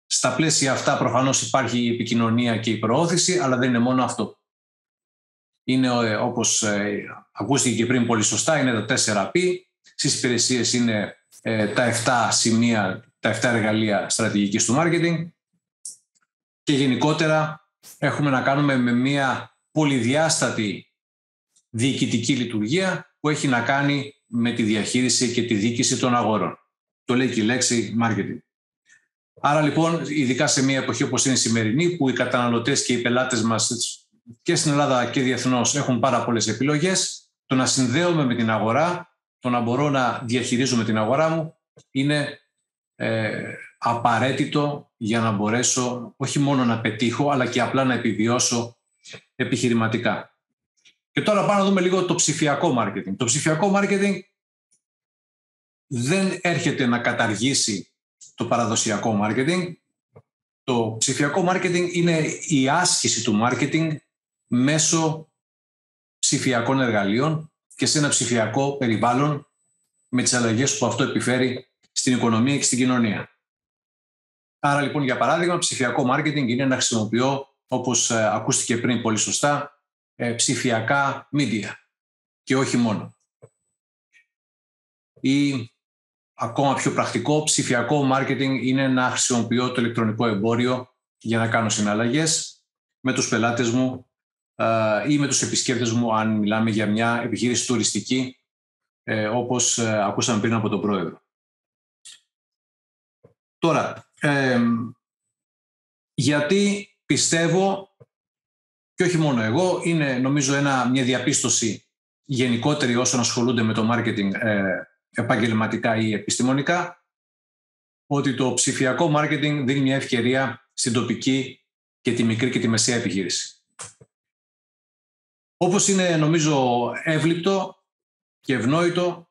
Στα πλαίσια αυτά προφανώς υπάρχει η επικοινωνία και η προώθηση, αλλά δεν είναι μόνο αυτό. Είναι, όπως ακούστηκε και πριν πολύ σωστά, είναι τα τέσσερα πι. Στις υπηρεσίες είναι ε, τα επτά σημεία, τα επτά εργαλεία στρατηγικής του μάρκετινγκ. Και γενικότερα έχουμε να κάνουμε με μια πολυδιάστατη διοικητική λειτουργία που έχει να κάνει με τη διαχείριση και τη διοίκηση των αγορών. Το λέει και η λέξη marketing. Άρα λοιπόν, ειδικά σε μια εποχή όπως είναι η σημερινή, που οι καταναλωτές και οι πελάτες μας και στην Ελλάδα και διεθνώς έχουν πάρα πολλές επιλογές, το να συνδέομαι με την αγορά, το να μπορώ να διαχειρίζομαι την αγορά μου, είναι ε, απαραίτητο για να μπορέσω όχι μόνο να πετύχω, αλλά και απλά να επιβιώσω επιχειρηματικά. Και τώρα πάμε να δούμε λίγο το ψηφιακό μάρκετινγκ. Το ψηφιακό μάρκετινγκ δεν έρχεται να καταργήσει το παραδοσιακό μάρκετινγκ. Το ψηφιακό μάρκετινγκ είναι η άσκηση του μάρκετινγκ μέσω ψηφιακών εργαλείων και σε ένα ψηφιακό περιβάλλον με τις αλλαγές που αυτό επιφέρει στην οικονομία και στην κοινωνία. Άρα λοιπόν, για παράδειγμα, ψηφιακό μάρκετινγκ είναι να χρησιμοποιώ, όπως ακούστηκε πριν πολύ σωστά, ψηφιακά media και όχι μόνο. Ή ακόμα πιο πρακτικό, ψηφιακό marketing είναι να χρησιμοποιώ το ηλεκτρονικό εμπόριο για να κάνω συναλλαγές με τους πελάτες μου ή με τους επισκέπτες μου, αν μιλάμε για μια επιχείρηση τουριστική, όπως ακούσαμε πριν από τον πρόεδρο. Τώρα, ε, γιατί πιστεύω, και όχι μόνο εγώ, είναι νομίζω ένα, μια διαπίστωση γενικότερη όσων ασχολούνται με το marketing ε, επαγγελματικά ή επιστημονικά, ότι το ψηφιακό marketing δίνει μια ευκαιρία στην τοπική και τη μικρή και τη μεσαία επιχείρηση. Όπως είναι νομίζω εύληπτο και ευνόητο,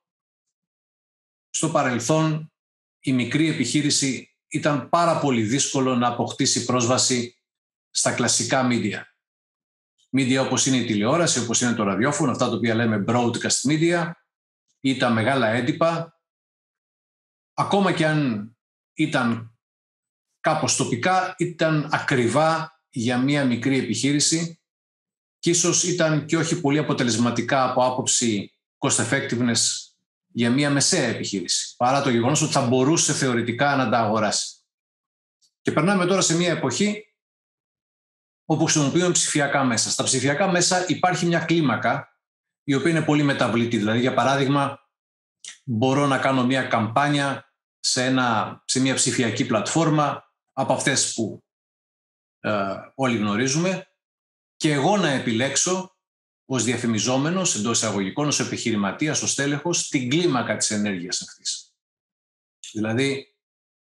στο παρελθόν η μικρή επιχείρηση ήταν πάρα πολύ δύσκολο να αποκτήσει πρόσβαση στα κλασικά media. Media όπως είναι η τηλεόραση, όπως είναι το ραδιόφωνο, αυτά τα οποία λέμε broadcast media, ή τα μεγάλα έντυπα, ακόμα και αν ήταν κάπως τοπικά, ήταν ακριβά για μια μικρή επιχείρηση και ίσως ήταν και όχι πολύ αποτελεσματικά από άποψη cost effectiveness για μια μεσαία επιχείρηση, παρά το γεγονός ότι θα μπορούσε θεωρητικά να τα αγοράσει. Και περνάμε τώρα σε μια εποχή όπου χρησιμοποιούμε ψηφιακά μέσα. Στα ψηφιακά μέσα υπάρχει μια κλίμακα η οποία είναι πολύ μεταβλητή. Δηλαδή, για παράδειγμα, μπορώ να κάνω μια καμπάνια σε, ένα, σε μια ψηφιακή πλατφόρμα από αυτές που ε, όλοι γνωρίζουμε και εγώ να επιλέξω ως διαφημιζόμενος, εντός εισαγωγικών, ως επιχειρηματίας, ως τέλεχος, την κλίμακα της ενέργειας αυτής. Δηλαδή,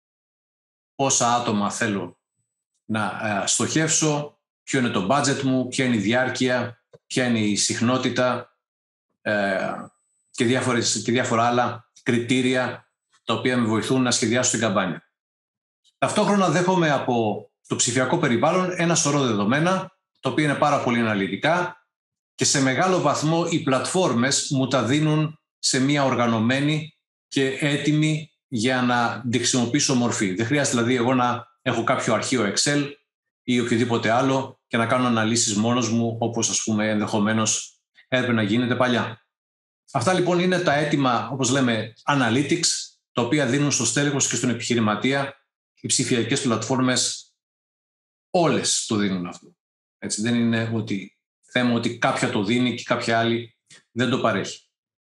πόσα άτομα θέλω να ε, στοχεύσω, ποιο είναι το budget μου, ποια είναι η διάρκεια, ποια είναι η συχνότητα ε, και, διάφορες, και διάφορα άλλα κριτήρια τα οποία με βοηθούν να σχεδιάσω την καμπάνια. Ταυτόχρονα δέχομαι από το ψηφιακό περιβάλλον ένα σωρό δεδομένα, τα οποία είναι πάρα πολύ αναλυτικά και σε μεγάλο βαθμό οι πλατφόρμες μου τα δίνουν σε μια οργανωμένη και έτοιμη για να τη χρησιμοποιήσω μορφή. Δεν χρειάζεται δηλαδή εγώ να έχω κάποιο αρχείο Excel ή οποιοδήποτε άλλο και να κάνω αναλύσεις μόνος μου, όπως ας πούμε ενδεχομένως έπρεπε να γίνεται παλιά. Αυτά λοιπόν είναι τα έτοιμα, όπως λέμε, analytics, τα οποία δίνουν στο στέλεχος και στον επιχειρηματία οι ψηφιακές πλατφόρμες, όλες το δίνουν αυτό. Έτσι, δεν είναι ότι θέμα ότι κάποια το δίνει και κάποια άλλη δεν το παρέχει.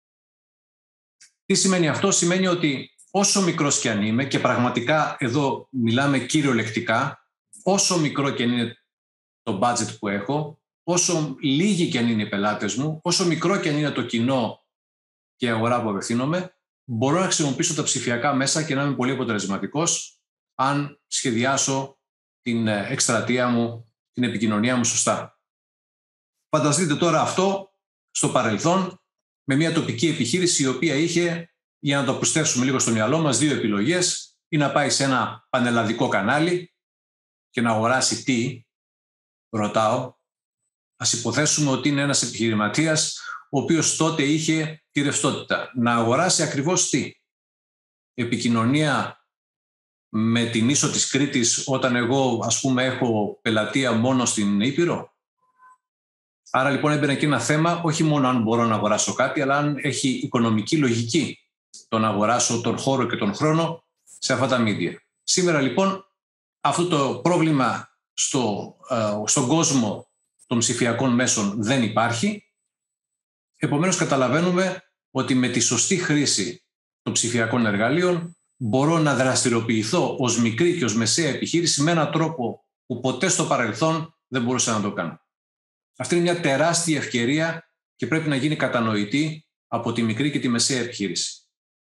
Τι σημαίνει αυτό? Σημαίνει ότι όσο μικρός και αν είμαι, και πραγματικά εδώ μιλάμε κυριολεκτικά, όσο μικρό και αν είναι το budget που έχω, όσο λίγοι και αν είναι οι πελάτες μου, όσο μικρό και αν είναι το κοινό και η αγορά που απευθύνομαι, μπορώ να χρησιμοποιήσω τα ψηφιακά μέσα και να είμαι πολύ αποτελεσματικός αν σχεδιάσω την εκστρατεία μου, την επικοινωνία μου σωστά. Φανταστείτε τώρα αυτό στο παρελθόν με μια τοπική επιχείρηση η οποία είχε, για να το προστεύσουμε λίγο στο μυαλό μας, δύο επιλογές: ή να πάει σε ένα πανελλαδικό κανάλι και να αγοράσει τι, ρωτάω, ας υποθέσουμε ότι είναι ένας επιχειρηματίας ο οποίος τότε είχε τη ρευστότητα. Να αγοράσει ακριβώς τι? Επικοινωνία με την ίσο της Κρήτης όταν εγώ, ας πούμε, έχω πελατεία μόνο στην Ήπειρο? Άρα λοιπόν έμπαινε εκεί ένα θέμα, όχι μόνο αν μπορώ να αγοράσω κάτι, αλλά αν έχει οικονομική λογική το να αγοράσω τον χώρο και τον χρόνο σε αυτά τα media. Σήμερα λοιπόν αυτό το πρόβλημα στο, ε, στον κόσμο των ψηφιακών μέσων δεν υπάρχει. Επομένως καταλαβαίνουμε ότι με τη σωστή χρήση των ψηφιακών εργαλείων μπορώ να δραστηριοποιηθώ ως μικρή και ως μεσαία επιχείρηση με έναν τρόπο που ποτέ στο παρελθόν δεν μπορούσα να το κάνω. Αυτή είναι μια τεράστια ευκαιρία και πρέπει να γίνει κατανοητή από τη μικρή και τη μεσαία επιχείρηση.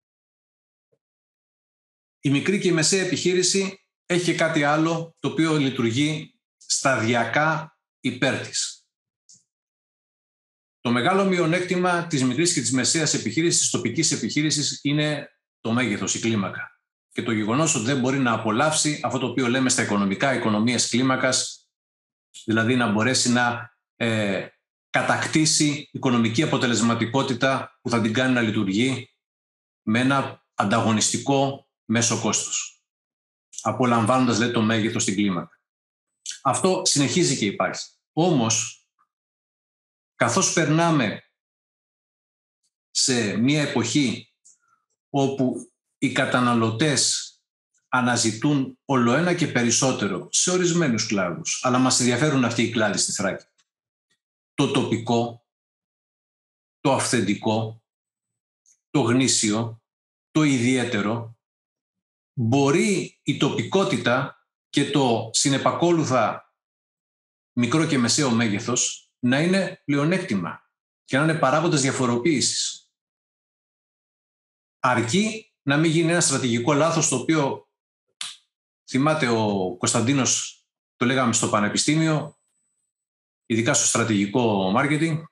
Η μικρή και η μεσαία επιχείρηση έχει και κάτι άλλο το οποίο λειτουργεί σταδιακά υπέρ της. Το μεγάλο μειονέκτημα της μικρής και της μεσαίας επιχείρησης, της τοπικής επιχείρησης, είναι το μέγεθος, η κλίμακα. Και το γεγονός ότι δεν μπορεί να απολαύσει αυτό το οποίο λέμε στα οικονομικά οικονομίες κλίμακας, δηλαδή να μπορέσει να ε, κατακτήσει οικονομική αποτελεσματικότητα που θα την κάνει να λειτουργεί με ένα ανταγωνιστικό μέσο κόστος, απολαμβάνοντας λέει, το μέγεθος στην κλίμακα. Αυτό συνεχίζει και υπάρχει. Όμως, καθώς περνάμε σε μια εποχή όπου οι καταναλωτές αναζητούν ολοένα και περισσότερο σε ορισμένους κλάδους, αλλά μας ενδιαφέρουν αυτοί οι κλάδοι στη Θράκη, το τοπικό, το αυθεντικό, το γνήσιο, το ιδιαίτερο, μπορεί η τοπικότητα και το συνεπακόλουθα μικρό και μεσαίο μέγεθος να είναι πλεονέκτημα και να είναι παράγοντες διαφοροποίησης. Αρκεί να μην γίνει ένα στρατηγικό λάθος, το οποίο θυμάται ο Κωνσταντίνος, το λέγαμε στο πανεπιστήμιο, ειδικά στο στρατηγικό μάρκετινγκ,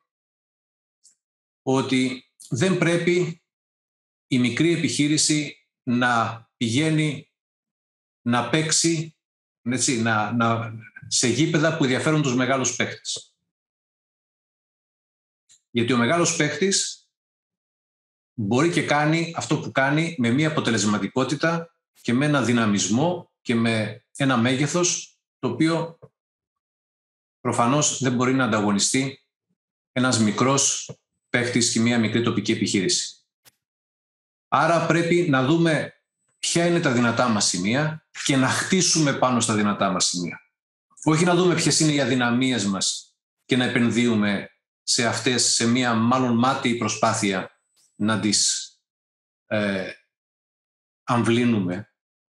ότι δεν πρέπει η μικρή επιχείρηση να πηγαίνει να παίξει έτσι, να, να, σε γήπεδα που ενδιαφέρουν τους μεγάλους παίχτες. Γιατί ο μεγάλος παίχτης μπορεί και κάνει αυτό που κάνει με μια αποτελεσματικότητα και με ένα δυναμισμό και με ένα μέγεθος το οποίο προφανώς δεν μπορεί να ανταγωνιστεί ένας μικρός παίχτης και μια μικρή τοπική επιχείρηση. Άρα πρέπει να δούμε ποια είναι τα δυνατά μας σημεία και να χτίσουμε πάνω στα δυνατά μας σημεία. Όχι να δούμε ποιες είναι οι αδυναμίες μας και να επενδύουμε σε αυτές, σε μια μάλλον μάταιη προσπάθεια να τις ε, αμβλύνουμε.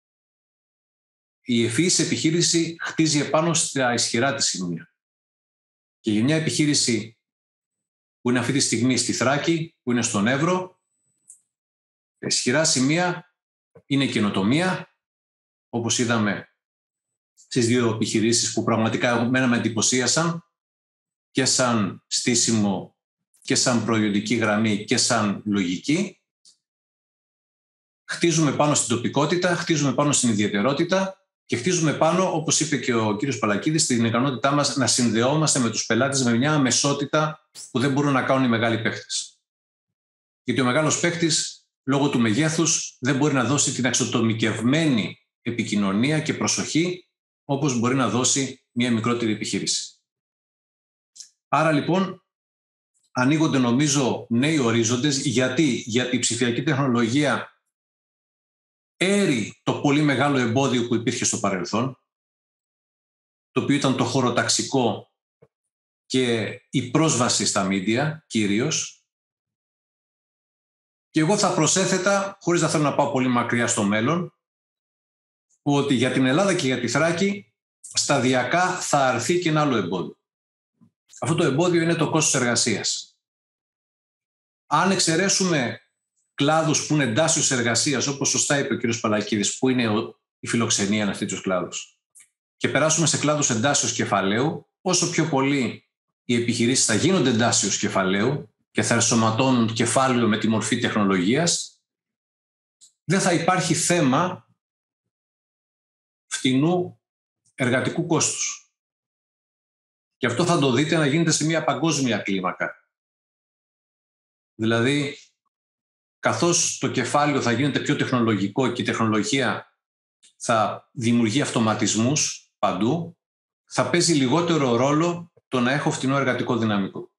Η ευφυής επιχείρηση χτίζει επάνω στα ισχυρά της σημεία. Και για μια επιχείρηση που είναι αυτή τη στιγμή στη Θράκη, που είναι στον Εύρο, τα ισχυρά σημεία είναι η καινοτομία, όπως είδαμε στις δύο επιχειρήσεις που πραγματικά εμένα με εντυπωσίασαν, και σαν στήσιμο και σαν προϊόντική γραμμή και σαν λογική. Χτίζουμε πάνω στην τοπικότητα, χτίζουμε πάνω στην ιδιαιτερότητα και χτίζουμε πάνω, όπως είπε και ο κύριος Παλακίδης, την ικανότητά μας να συνδεόμαστε με τους πελάτες με μια αμεσότητα που δεν μπορούν να κάνουν οι μεγάλοι παίκτες. Γιατί ο μεγάλος παίκτης, λόγω του μεγέθους, δεν μπορεί να δώσει την εξατομικευμένη επικοινωνία και προσοχή όπως μπορεί να δώσει μια μικρότερη επιχείρηση. Άρα λοιπόν ανοίγονται νομίζω νέοι ορίζοντες. Γιατί, γιατί η ψηφιακή τεχνολογία έρει το πολύ μεγάλο εμπόδιο που υπήρχε στο παρελθόν, το οποίο ήταν το χωροταξικό και η πρόσβαση στα μίντια κυρίως. Και εγώ θα προσέθετα, χωρίς να θέλω να πάω πολύ μακριά στο μέλλον, ότι για την Ελλάδα και για τη Θράκη σταδιακά θα αρθεί και ένα άλλο εμπόδιο. Αυτό το εμπόδιο είναι το κόστος εργασίας. Αν εξαιρέσουμε κλάδους που είναι εντάσσεως εργασίας, όπως σωστά είπε ο κ. Παλακίδης, που είναι η φιλοξενία, ένα τέτοιο κλάδος, και περάσουμε σε κλάδους εντάσσεως κεφαλαίου, όσο πιο πολύ οι επιχειρήσεις θα γίνονται εντάσσεως κεφαλαίου και θα ενσωματώνουν κεφάλαιο με τη μορφή τεχνολογίας, δεν θα υπάρχει θέμα φτηνού εργατικού κόστους. Και αυτό θα το δείτε να γίνεται σε μια παγκόσμια κλίμακα. Δηλαδή, καθώς το κεφάλαιο θα γίνεται πιο τεχνολογικό και η τεχνολογία θα δημιουργεί αυτοματισμούς παντού, θα παίζει λιγότερο ρόλο το να έχω φτηνό εργατικό δυναμικό.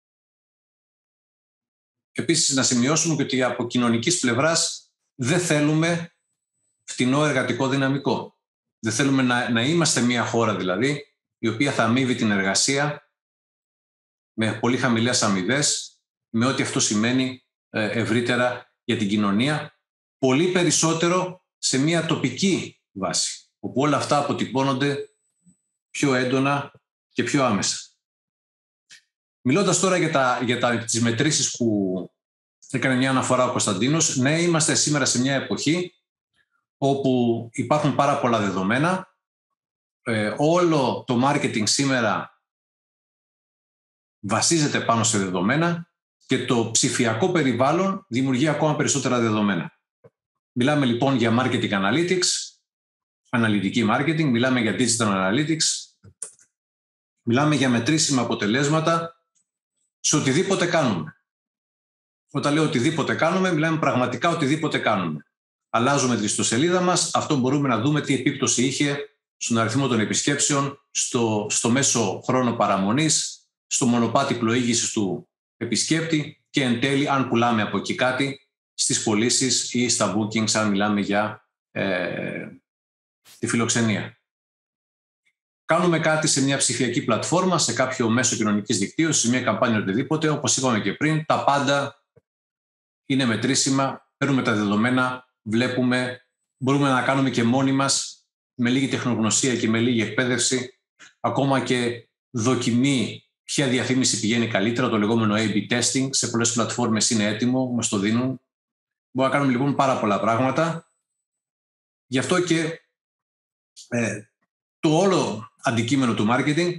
Επίσης, να σημειώσουμε ότι από κοινωνικής πλευράς δεν θέλουμε φτηνό εργατικό δυναμικό. Δεν θέλουμε να, να είμαστε μια χώρα δηλαδή, η οποία θα αμείβει την εργασία με πολύ χαμηλές αμοιβές, με ό,τι αυτό σημαίνει ε, ευρύτερα για την κοινωνία, πολύ περισσότερο σε μια τοπική βάση, όπου όλα αυτά αποτυπώνονται πιο έντονα και πιο άμεσα. Μιλώντας τώρα για, τα, για τα, τις μετρήσεις που έκανε μια αναφορά ο Κωνσταντίνος, ναι, είμαστε σήμερα σε μια εποχή όπου υπάρχουν πάρα πολλά δεδομένα. Ε, όλο το μάρκετινγκ σήμερα βασίζεται πάνω σε δεδομένα και το ψηφιακό περιβάλλον δημιουργεί ακόμα περισσότερα δεδομένα. Μιλάμε λοιπόν για marketing analytics, αναλυτική marketing, μιλάμε για digital analytics, μιλάμε για μετρήσιμα αποτελέσματα σε οτιδήποτε κάνουμε. Όταν λέω οτιδήποτε κάνουμε, μιλάμε πραγματικά οτιδήποτε κάνουμε. Αλλάζουμε την ιστοσελίδα μας, αυτό μπορούμε να δούμε τι επίπτωση είχε στον αριθμό των επισκέψεων, στο, στο μέσο χρόνο παραμονής, στο μονοπάτι πλοήγησης του επισκέπτη και εν τέλει αν πουλάμε από εκεί κάτι στις πωλήσεις ή στα bookings αν μιλάμε για ε, τη φιλοξενία. Κάνουμε κάτι σε μια ψηφιακή πλατφόρμα, σε κάποιο μέσο κοινωνικής δικτύωσης, σε μια καμπάνια οτιδήποτε, όπως είπαμε και πριν, τα πάντα είναι μετρήσιμα, παίρνουμε τα δεδομένα, βλέπουμε, μπορούμε να κάνουμε και μόνοι μας με λίγη τεχνογνωσία και με λίγη εκπαίδευση, ακόμα και δοκιμή ποια διαφήμιση πηγαίνει καλύτερα, το λεγόμενο έι μπι testing, σε πολλές πλατφόρμες είναι έτοιμο, μας το δίνουν. Μπορούμε να κάνουμε λοιπόν πάρα πολλά πράγματα. Γι' αυτό και ε, το όλο αντικείμενο του marketing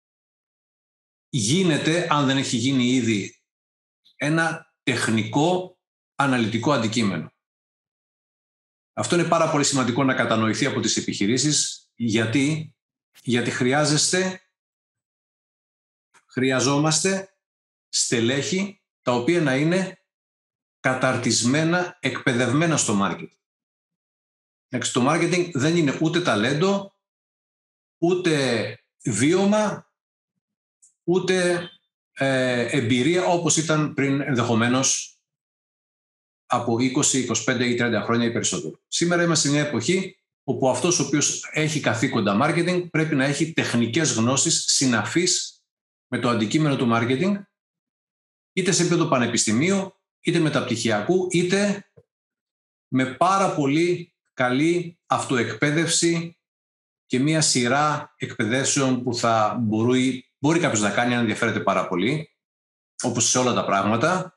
γίνεται, αν δεν έχει γίνει ήδη, ένα τεχνικό αναλυτικό αντικείμενο. Αυτό είναι πάρα πολύ σημαντικό να κατανοηθεί από τις επιχειρήσεις. Γιατί, γιατί χρειάζεστε, χρειαζόμαστε στελέχη τα οποία να είναι καταρτισμένα, εκπαιδευμένα στο marketing. Το marketing δεν είναι ούτε ταλέντο, ούτε βίωμα, ούτε ε, εμπειρία όπως ήταν πριν ενδεχομένως από είκοσι, είκοσι πέντε ή τριάντα χρόνια ή περισσότερο. Σήμερα είμαστε σε μια εποχή όπου αυτός ο οποίος έχει καθήκοντα marketing πρέπει να έχει τεχνικές γνώσεις συναφείς με το αντικείμενο του marketing, είτε σε επίπεδο πανεπιστημίου, είτε μεταπτυχιακού, είτε με πάρα πολύ καλή αυτοεκπαίδευση και μια σειρά εκπαιδεύσεων που θα μπορεί, μπορεί κάποιος να κάνει αν ενδιαφέρεται πάρα πολύ, όπως σε όλα τα πράγματα.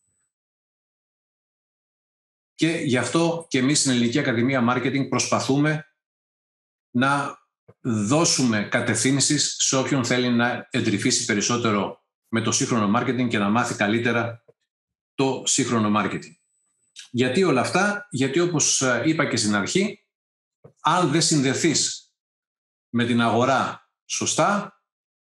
Και γι' αυτό και εμείς στην Ελληνική Ακαδημία Marketing προσπαθούμε να δώσουμε κατευθύνσεις σε όποιον θέλει να εντρυφήσει περισσότερο με το σύγχρονο marketing και να μάθει καλύτερα το σύγχρονο marketing. Γιατί όλα αυτά? Γιατί όπως είπα και στην αρχή, αν δεν συνδεθείς με την αγορά σωστά,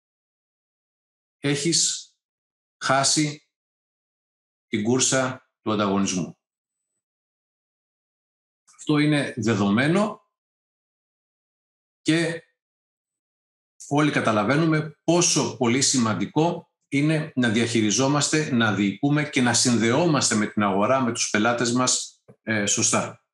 έχεις χάσει την κούρσα του ανταγωνισμού. Αυτό είναι δεδομένο και όλοι καταλαβαίνουμε πόσο πολύ σημαντικό είναι να διαχειριζόμαστε, να διοικούμε και να συνδεόμαστε με την αγορά, με τους πελάτες μας ε, σωστά.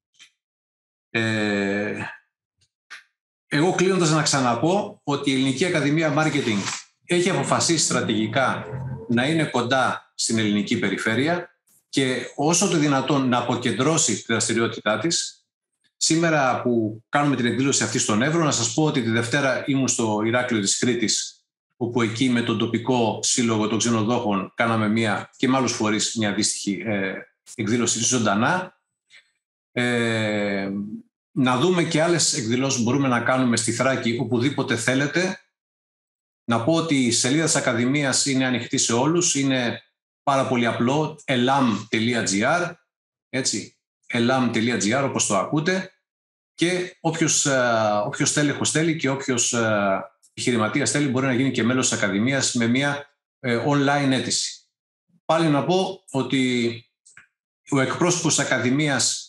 Ε, εγώ κλείνοντας να ξαναπώ ότι η Ελληνική Ακαδημία Marketing έχει αποφασίσει στρατηγικά να είναι κοντά στην ελληνική περιφέρεια και όσο το δυνατόν να αποκεντρώσει τη δραστηριότητά της. Σήμερα που κάνουμε την εκδήλωση αυτή στον Εύρο, να σας πω ότι τη Δευτέρα ήμουν στο Ηράκλειο της Κρήτης, όπου εκεί με τον τοπικό σύλλογο των ξενοδόχων κάναμε μία, και με άλλους φορείς μια αντίστοιχη ε, εκδήλωση ζωντανά. Ε, να δούμε και άλλες εκδηλώσεις που μπορούμε να κάνουμε στη Θράκη οπουδήποτε θέλετε. Να πω ότι η σελίδα της Ακαδημίας είναι ανοιχτή σε όλους, είναι πάρα πολύ απλό, elam τελεία gr, έτσι, elam τελεία gr όπως το ακούτε, και όποιος, όποιος τέλεχος θέλει και όποιος επιχειρηματίας θέλει μπορεί να γίνει και μέλος της Ακαδημίας με μια ε, online αίτηση. Πάλι να πω ότι ο εκπρόσωπος της Ακαδημίας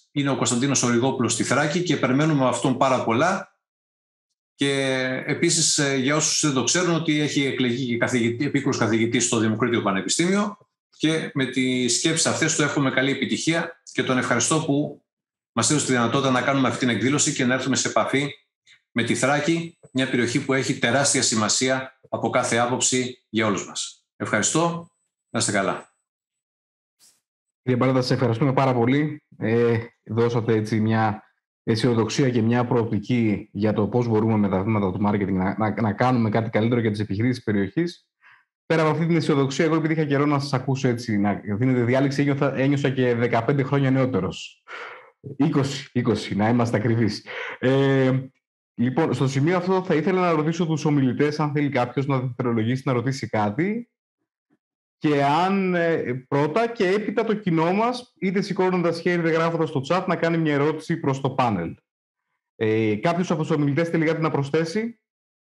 είναι ο Κωνσταντίνος Οριγόπουλος στη Θράκη και περιμένουμε με αυτόν πάρα πολλά. Και επίσης, για όσους δεν το ξέρουν, ότι έχει εκλεγεί και καθηγητή, επίκουρος καθηγητής στο Δημοκρίτιο Πανεπιστήμιο και με τις σκέψεις αυτές του εύχομαι καλή επιτυχία και τον ευχαριστώ που μας έδωσε τη δυνατότητα να κάνουμε αυτή την εκδήλωση και να έρθουμε σε επαφή με τη Θράκη, μια περιοχή που έχει τεράστια σημασία από κάθε άποψη για όλους μας. Ευχαριστώ. Να είστε καλά. Κύριε Μπάλτα, σας ευχαριστούμε πάρα πολύ. Ε, δώσατε έτσι μια αισιοδοξία και μια προοπτική για το πώς μπορούμε με τα βήματα του marketing να, να, να κάνουμε κάτι καλύτερο για τις επιχειρήσεις της περιοχής. Πέρα από αυτή την αισιοδοξία, εγώ επειδή είχα καιρό να σας ακούσω έτσι, να δίνετε διάλεξη, ένιωσα, ένιωσα και δεκαπέντε χρόνια νεότερος. είκοσι, είκοσι, να είμαστε ακριβείς. Ε, λοιπόν, στο σημείο αυτό θα ήθελα να ρωτήσω τους ομιλητές, αν θέλει κάποιος να δευτερολογήσει, να ρωτήσει κάτι. Και αν ε, πρώτα και έπειτα το κοινό μας, είτε σηκώνοντας χέρι είτε γράφοντας στο chat, να κάνει μια ερώτηση προς το πάνελ. Ε, κάποιος από τους ομιλητές θέλει κάτι να προσθέσει?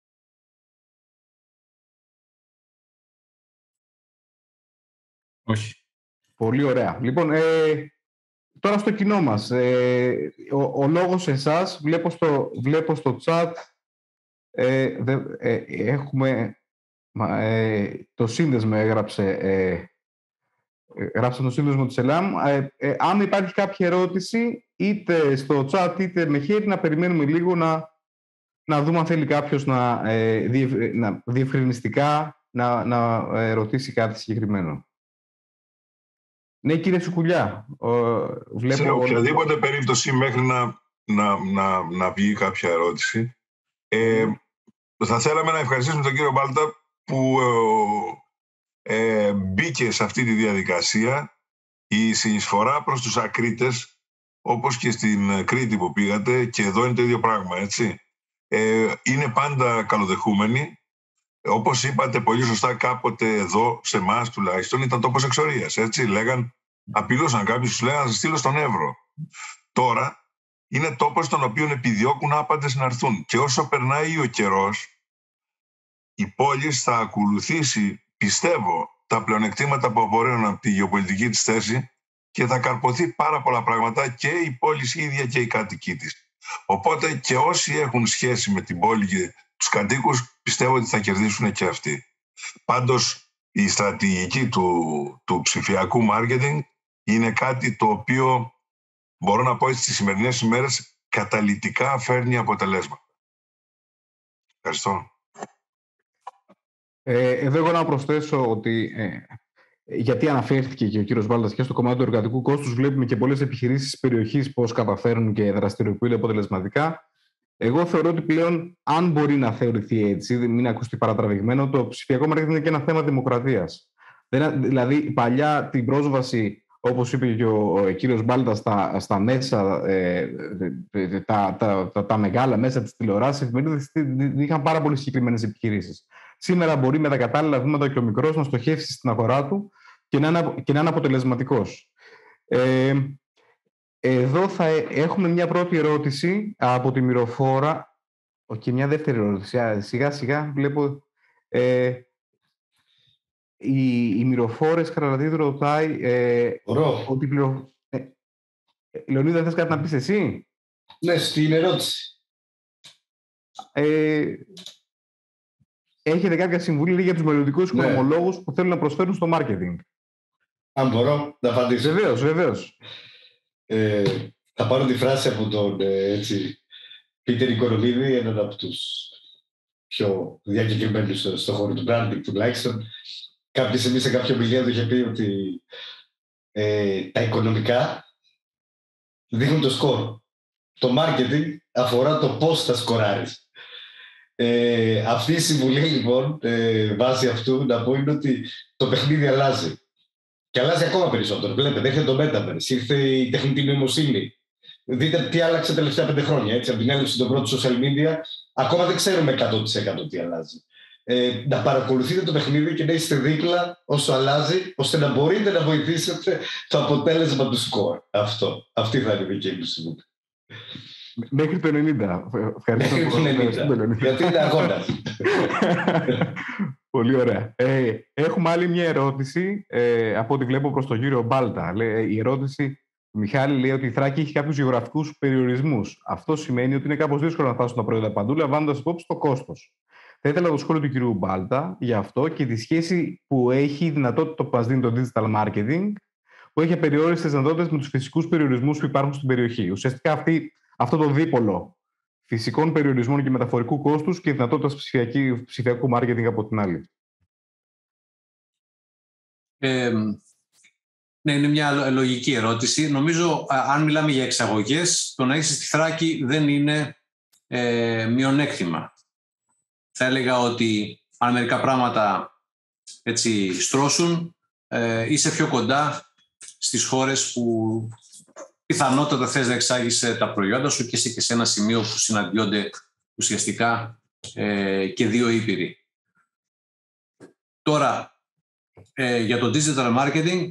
Όχι. Πολύ ωραία. Λοιπόν, ε, τώρα στο κοινό μας. Ε, ο, ο λόγος σε εσάς, βλέπω στο, βλέπω στο chat, ε, δε, ε, έχουμε... Ε, το σύνδεσμο έγραψε, ε, έγραψε το σύνδεσμο της ΕΛΑΜ. Ε, ε, αν υπάρχει κάποια ερώτηση, είτε στο chat είτε με χέρι, να περιμένουμε λίγο να, να δούμε αν θέλει κάποιος να, ε, διευ, να διευκρινιστικά να, να ε, ρωτήσει κάτι συγκεκριμένο. Ναι, κύριε Σουκουλιά. Ε, βλέπω... Σε οποιαδήποτε όλη... περίπτωση μέχρι να, να, να, να βγει κάποια ερώτηση, ε, θα θέλαμε να ευχαριστήσουμε τον κύριο Μπάλτα που ε, μπήκε σε αυτή τη διαδικασία. Η συνεισφορά προς τους ακρίτες, όπως και στην Κρήτη που πήγατε, και εδώ είναι το ίδιο πράγμα, έτσι, ε, είναι πάντα καλοδεχούμενοι. Όπως είπατε πολύ σωστά, κάποτε εδώ, σε εμάς τουλάχιστον, ήταν τόπος εξορίας, έτσι, λέγαν, απειλούσαν κάποιους, τους λέγαν να σας στείλω στον Εύρο. Τώρα είναι τόπος στον οποίο επιδιώκουν άπαντες να έρθουν. Και όσο περνάει ο καιρός, η πόλη θα ακολουθήσει, πιστεύω, τα πλεονεκτήματα που απορρέουν από τη γεωπολιτική της θέση και θα καρποθεί πάρα πολλά πράγματα και η πόλη ίδια και οι κάτοικοι της. Οπότε και όσοι έχουν σχέση με την πόλη και τους κατοίκους, πιστεύω ότι θα κερδίσουν και αυτοί. Πάντως, η στρατηγική του, του ψηφιακού μάρκετινγκ είναι κάτι το οποίο, μπορώ να πω στις σημερινές ημέρες, καταλυτικά φέρνει αποτελέσματα. Ευχαριστώ. Ε, εδώ εγώ να προσθέσω ότι, ε, γιατί αναφέρθηκε και ο κύριος Μπάλτας και στο κομμάτι του εργατικού κόστους, βλέπουμε και πολλές επιχειρήσεις της περιοχής πώς καταφέρνουν και δραστηριοποιούνται αποτελεσματικά. Εγώ θεωρώ ότι πλέον, αν μπορεί να θεωρηθεί έτσι, μην ακουστεί παρατραβηγμένο, το ψηφιακό μάρκετινγκ είναι και ένα θέμα δημοκρατίας. Δηλαδή, παλιά την πρόσβαση, όπως είπε και ο κύριος Μπάλτας, στα, στα μέσα, ε, τα, τα, τα, τα μεγάλα μέσα της τηλεοράσης, εφημερίδες, είχαν πάρα πολύ συγκεκριμένες επιχειρήσεις. Σήμερα μπορεί με τα κατάλληλα βήματα και ο μικρός να στοχεύσει στην αγορά του και να είναι, και να είναι αποτελεσματικός. Ε, εδώ θα έχουμε μια πρώτη ερώτηση από τη Μυροφόρα και μια δεύτερη ερώτηση. Σιγά σιγά βλέπω... Ε, η, η Μυροφόρες Χαραλατίδου ρωτάει ε, ότι πληρο... ε, Λεωνίδα, θες κάτι να πεις εσύ? Ναι, στην ερώτηση. Ε, έχετε κάποια συμβουλή για τους μελλοντικούς ναι. οικονομολόγους που θέλουν να προσφέρουν στο μάρκετινγκ? Αν μπορώ να απαντήσω. Βεβαίως, βεβαίως. Ε, θα πάρω τη φράση από τον έτσι, Πίτερ Οικονομίδη, έναν από τους πιο διακεκριμένους στον χώρο του branding τουλάχιστον. Κάποια στιγμή σε κάποιο ομιλία του είχε πει ότι ε, τα οικονομικά δείχνουν το σκορ. Το marketing αφορά το πώς θα σκοράρεις. Ε, αυτή η συμβουλή λοιπόν, ε, βάσει αυτού, να πω είναι ότι το παιχνίδι αλλάζει. Και αλλάζει ακόμα περισσότερο. Βλέπετε, έρχεται το Metaverse, ήρθε η τεχνητή νοημοσύνη. Δείτε τι άλλαξε τα τελευταία πέντε χρόνια. Έτσι, από την έλευση των πρώτων social media, ακόμα δεν ξέρουμε εκατό τοις εκατό τι αλλάζει. Ε, να παρακολουθείτε το παιχνίδι και να είστε δίπλα όσο αλλάζει, ώστε να μπορείτε να βοηθήσετε το αποτέλεσμα του σκορ. Αυτό. Αυτή θα είναι η δική μου συμβουλή. Μέχρι το ενενήντα. Ευχαριστώ Μέχρι το ενενήντα. Γιατί είναι αγώνας. Πολύ ωραία. Ε, έχουμε άλλη μια ερώτηση, ε, από ό,τι βλέπω προς τον κύριο Μπάλτα. Η ερώτηση Ο Μιχάλη λέει ότι η Θράκη έχει κάποιους γεωγραφικούς περιορισμούς. Αυτό σημαίνει ότι είναι κάπως δύσκολο να φτάσουν τα προϊόντα παντού, λαμβάνοντας υπόψη το κόστος. Θα ήθελα το σχόλιο του κυρίου Μπάλτα για αυτό και τη σχέση που έχει η δυνατότητα που μας δίνει το digital marketing, που έχει απεριόριστες δυνατότητες με τους φυσικούς περιορισμούς που υπάρχουν στην περιοχή. Ουσιαστικά αυτή, αυτό το δίπολο φυσικών περιορισμών και μεταφορικού κόστους και δυνατότητας ψηφιακού marketing από την άλλη. Ε, ναι, είναι μια λογική ερώτηση. Νομίζω, αν μιλάμε για εξαγωγές, το να είσαι στη Θράκη δεν είναι ε, μειονέκτημα. Θα έλεγα ότι αν μερικά πράγματα έτσι στρώσουν, ε, είσαι πιο κοντά στις χώρες που πιθανότατα θες να εξάγεις τα προϊόντα σου και είσαι και σε ένα σημείο που συναντιόνται ουσιαστικά ε, και δύο ήπειροι. Τώρα, ε, για το digital marketing,